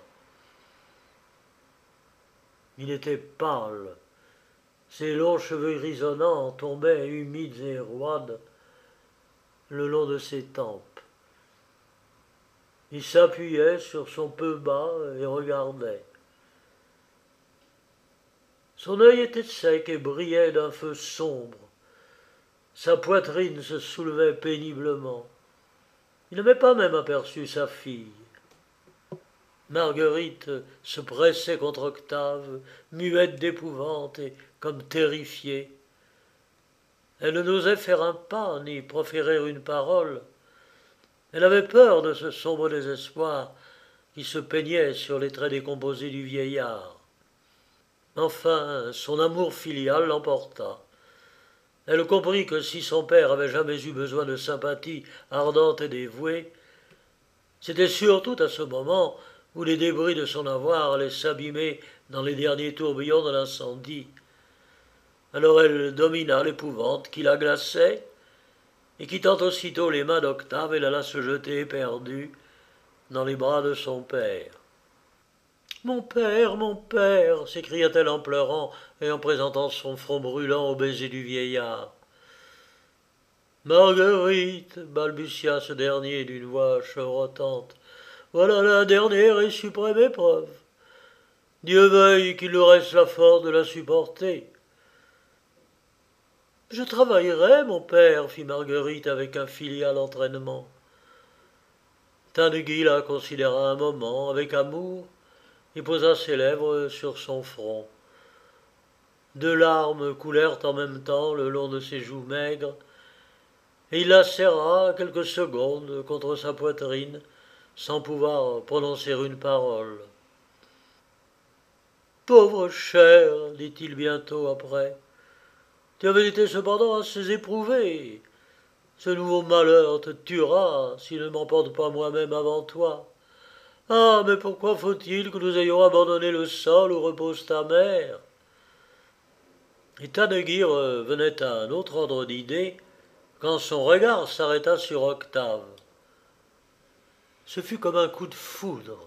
Il était pâle. Ses longs cheveux grisonnants tombaient humides et roides le long de ses tempes. Il s'appuyait sur son peu bas et regardait. Son œil était sec et brillait d'un feu sombre. Sa poitrine se soulevait péniblement. Il n'avait pas même aperçu sa fille. Marguerite se pressait contre Octave, muette d'épouvante et comme terrifiée. Elle n'osait faire un pas ni proférer une parole. Elle avait peur de ce sombre désespoir qui se peignait sur les traits décomposés du vieillard. Enfin, son amour filial l'emporta. Elle comprit que si son père avait jamais eu besoin de sympathie ardente et dévouée, c'était surtout à ce moment où les débris de son avoir allaient s'abîmer dans les derniers tourbillons de l'incendie. Alors elle domina l'épouvante qui la glaçait, et quittant aussitôt les mains d'Octave, elle alla se jeter éperdue dans les bras de son père. « Mon père, mon père !» s'écria-t-elle en pleurant et en présentant son front brûlant au baiser du vieillard. « Marguerite !» balbutia ce dernier d'une voix chevrotante. « Voilà la dernière et suprême épreuve. Dieu veuille qu'il nous reste la force de la supporter. » « Je travaillerai, mon père, » fit Marguerite avec un filial entraînement. Tanguy la considéra un moment avec amour et posa ses lèvres sur son front. Deux larmes coulèrent en même temps le long de ses joues maigres, et il la serra quelques secondes contre sa poitrine, sans pouvoir prononcer une parole. « Pauvre chère, dit-il bientôt après, tu avais été cependant assez éprouvé. Ce nouveau malheur te tuera si je ne m'emporte pas moi-même avant toi. Ah, mais pourquoi faut-il que nous ayons abandonné le sol où repose ta mère ?» Et Tanguy venait à un autre ordre d'idée quand son regard s'arrêta sur Octave. Ce fut comme un coup de foudre.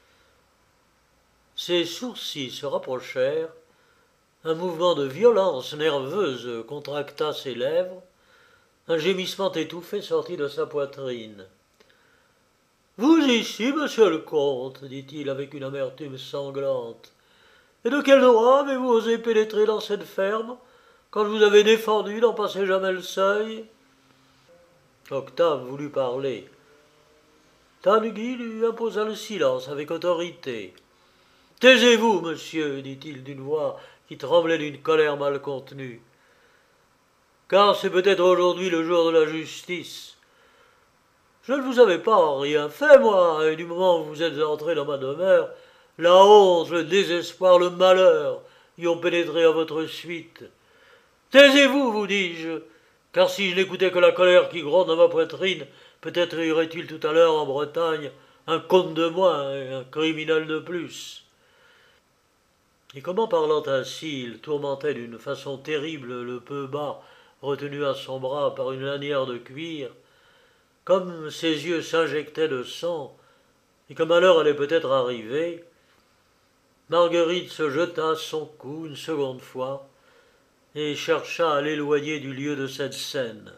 Ses sourcils se rapprochèrent, un mouvement de violence nerveuse contracta ses lèvres, un gémissement étouffé sortit de sa poitrine. « Vous ici, monsieur le comte, dit-il avec une amertume sanglante. Et de quel droit avez-vous osé pénétrer dans cette ferme, quand je vous avais défendu d'en passer jamais le seuil ?» Octave voulut parler. Tanguy lui imposa le silence avec autorité. « Taisez-vous, monsieur, dit-il d'une voix qui tremblait d'une colère mal contenue. Car c'est peut-être aujourd'hui le jour de la justice. Je ne vous avais pas rien fait, moi, et du moment où vous êtes entré dans ma demeure, la honte, le désespoir, le malheur y ont pénétré à votre suite. Taisez-vous, vous dis-je, car si je n'écoutais que la colère qui gronde dans ma poitrine, peut-être y aurait-il tout à l'heure en Bretagne un comte de moins et un criminel de plus. Et comment parlant ainsi, il tourmentait d'une façon terrible le peu bas retenu à son bras par une lanière de cuir, comme ses yeux s'injectaient de sang, et que malheur allait peut-être arriver, Marguerite se jeta à son cou une seconde fois, et chercha à l'éloigner du lieu de cette scène.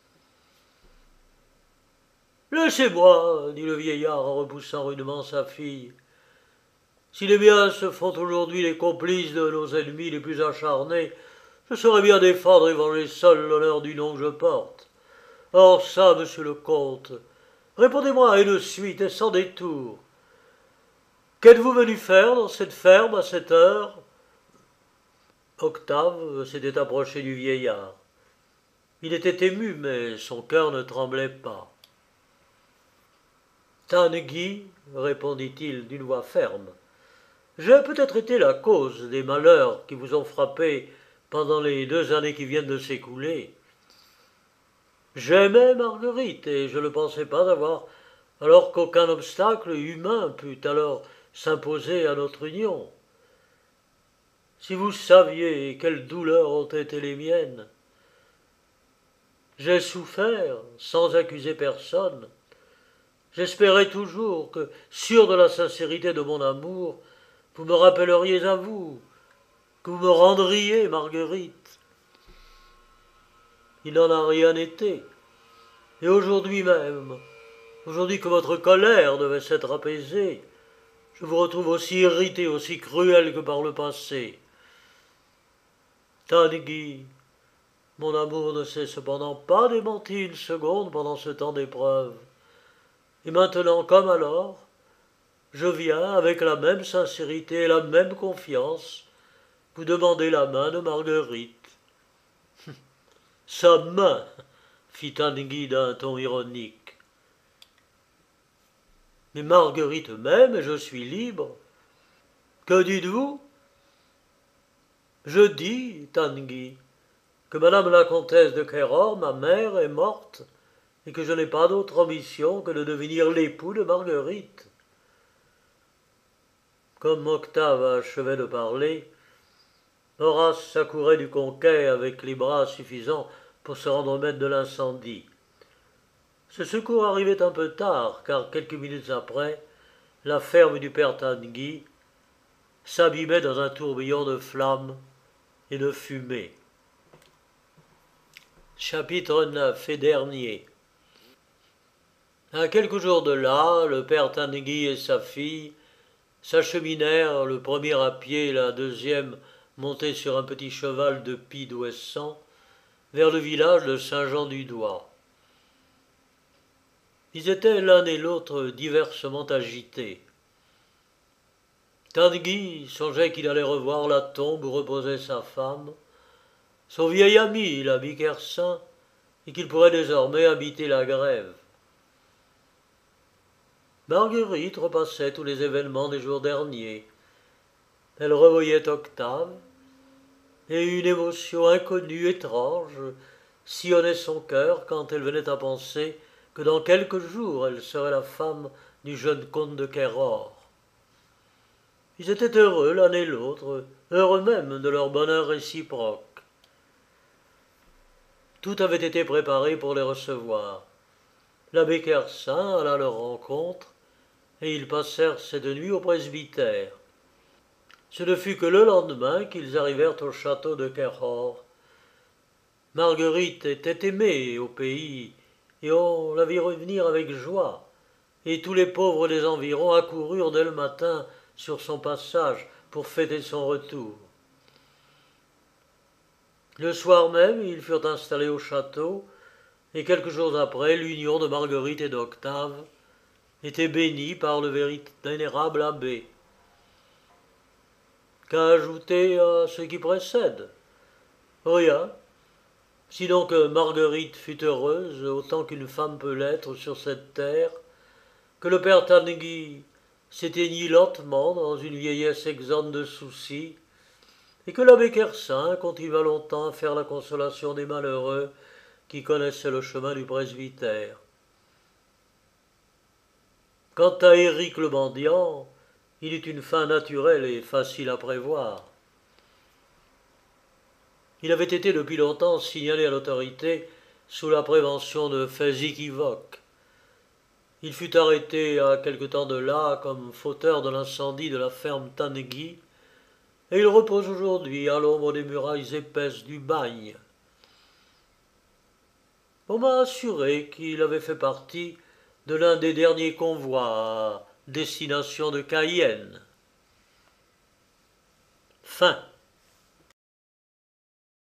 Laissez-moi, dit le vieillard en repoussant rudement sa fille. Si les miens se font aujourd'hui les complices de nos ennemis les plus acharnés, je saurais bien défendre et venger seul l'honneur du nom que je porte. Or ça, monsieur le comte, répondez-moi et de suite et sans détour. Qu'êtes-vous venu faire dans cette ferme à cette heure? Octave s'était approché du vieillard. Il était ému, mais son cœur ne tremblait pas. Tanguy, répondit-il d'une voix ferme, j'ai peut-être été la cause des malheurs qui vous ont frappé pendant les deux années qui viennent de s'écouler. J'aimais Marguerite, et je ne pensais pas avoir, alors qu'aucun obstacle humain put alors s'imposer à notre union. Si vous saviez quelles douleurs ont été les miennes. J'ai souffert sans accuser personne. J'espérais toujours que, sûr de la sincérité de mon amour, vous me rappelleriez à vous, que vous me rendriez Marguerite. Il n'en a rien été. Et aujourd'hui même, aujourd'hui que votre colère devait s'être apaisée, je vous retrouve aussi irrité, aussi cruel que par le passé. Tanguy, mon amour ne s'est cependant pas démenti une seconde pendant ce temps d'épreuve. Et maintenant, comme alors, je viens, avec la même sincérité et la même confiance, vous demander la main de Marguerite. Sa main, fit Tanguy d'un ton ironique. Mais Marguerite même, et je suis libre. Que dites-vous? Je dis, Tanguy, que madame la comtesse de Cahors, ma mère, est morte, et que je n'ai pas d'autre ambition que de devenir l'époux de Marguerite. Comme Octave achevait de parler, Horace s'accourait du conquet avec les bras suffisants pour se rendre maître de l'incendie. Ce secours arrivait un peu tard, car quelques minutes après, la ferme du père Tanguy s'abîmait dans un tourbillon de flammes et de fumée. Chapitre neuf et dernier. À quelques jours de là, le père Tanguy et sa fille s'acheminèrent, le premier à pied et la deuxième montée sur un petit cheval de pie d'Ouessant, vers le village de Saint-Jean-du-Doigt. Ils étaient l'un et l'autre diversement agités. Tanguy songeait qu'il allait revoir la tombe où reposait sa femme, son vieil ami, l'abbé Kersin, et qu'il pourrait désormais habiter la grève. Marguerite repassait tous les événements des jours derniers. Elle revoyait Octave, et une émotion inconnue, étrange, sillonnait son cœur quand elle venait à penser que dans quelques jours elle serait la femme du jeune comte de Cahors. Ils étaient heureux l'un et l'autre, heureux même de leur bonheur réciproque. Tout avait été préparé pour les recevoir. L'abbé Kersin alla à leur rencontre, et ils passèrent cette nuit au presbytère. Ce ne fut que le lendemain qu'ils arrivèrent au château de Cahors. Marguerite était aimée au pays, et on la vit revenir avec joie, et tous les pauvres des environs accoururent dès le matin sur son passage pour fêter son retour. Le soir même, ils furent installés au château, et quelques jours après, l'union de Marguerite et d'Octave était bénie par le vénérable abbé. Qu'à ajouter à ce qui précède? Rien, sinon que Marguerite fut heureuse autant qu'une femme peut l'être sur cette terre, que le père Tanguy s'éteignit lentement dans une vieillesse exempte de soucis, et que l'abbé Kersin continua longtemps à faire la consolation des malheureux qui connaissaient le chemin du presbytère. Quant à Éric le mendiant, Il eut une fin naturelle et facile à prévoir. Il avait été depuis longtemps signalé à l'autorité sous la prévention de faits équivoques. Il fut arrêté à quelque temps de là comme fauteur de l'incendie de la ferme Tanneguy, et il repose aujourd'hui à l'ombre des murailles épaisses du bagne. On m'a assuré qu'il avait fait partie de l'un des derniers convois à destination de Cayenne. Fin.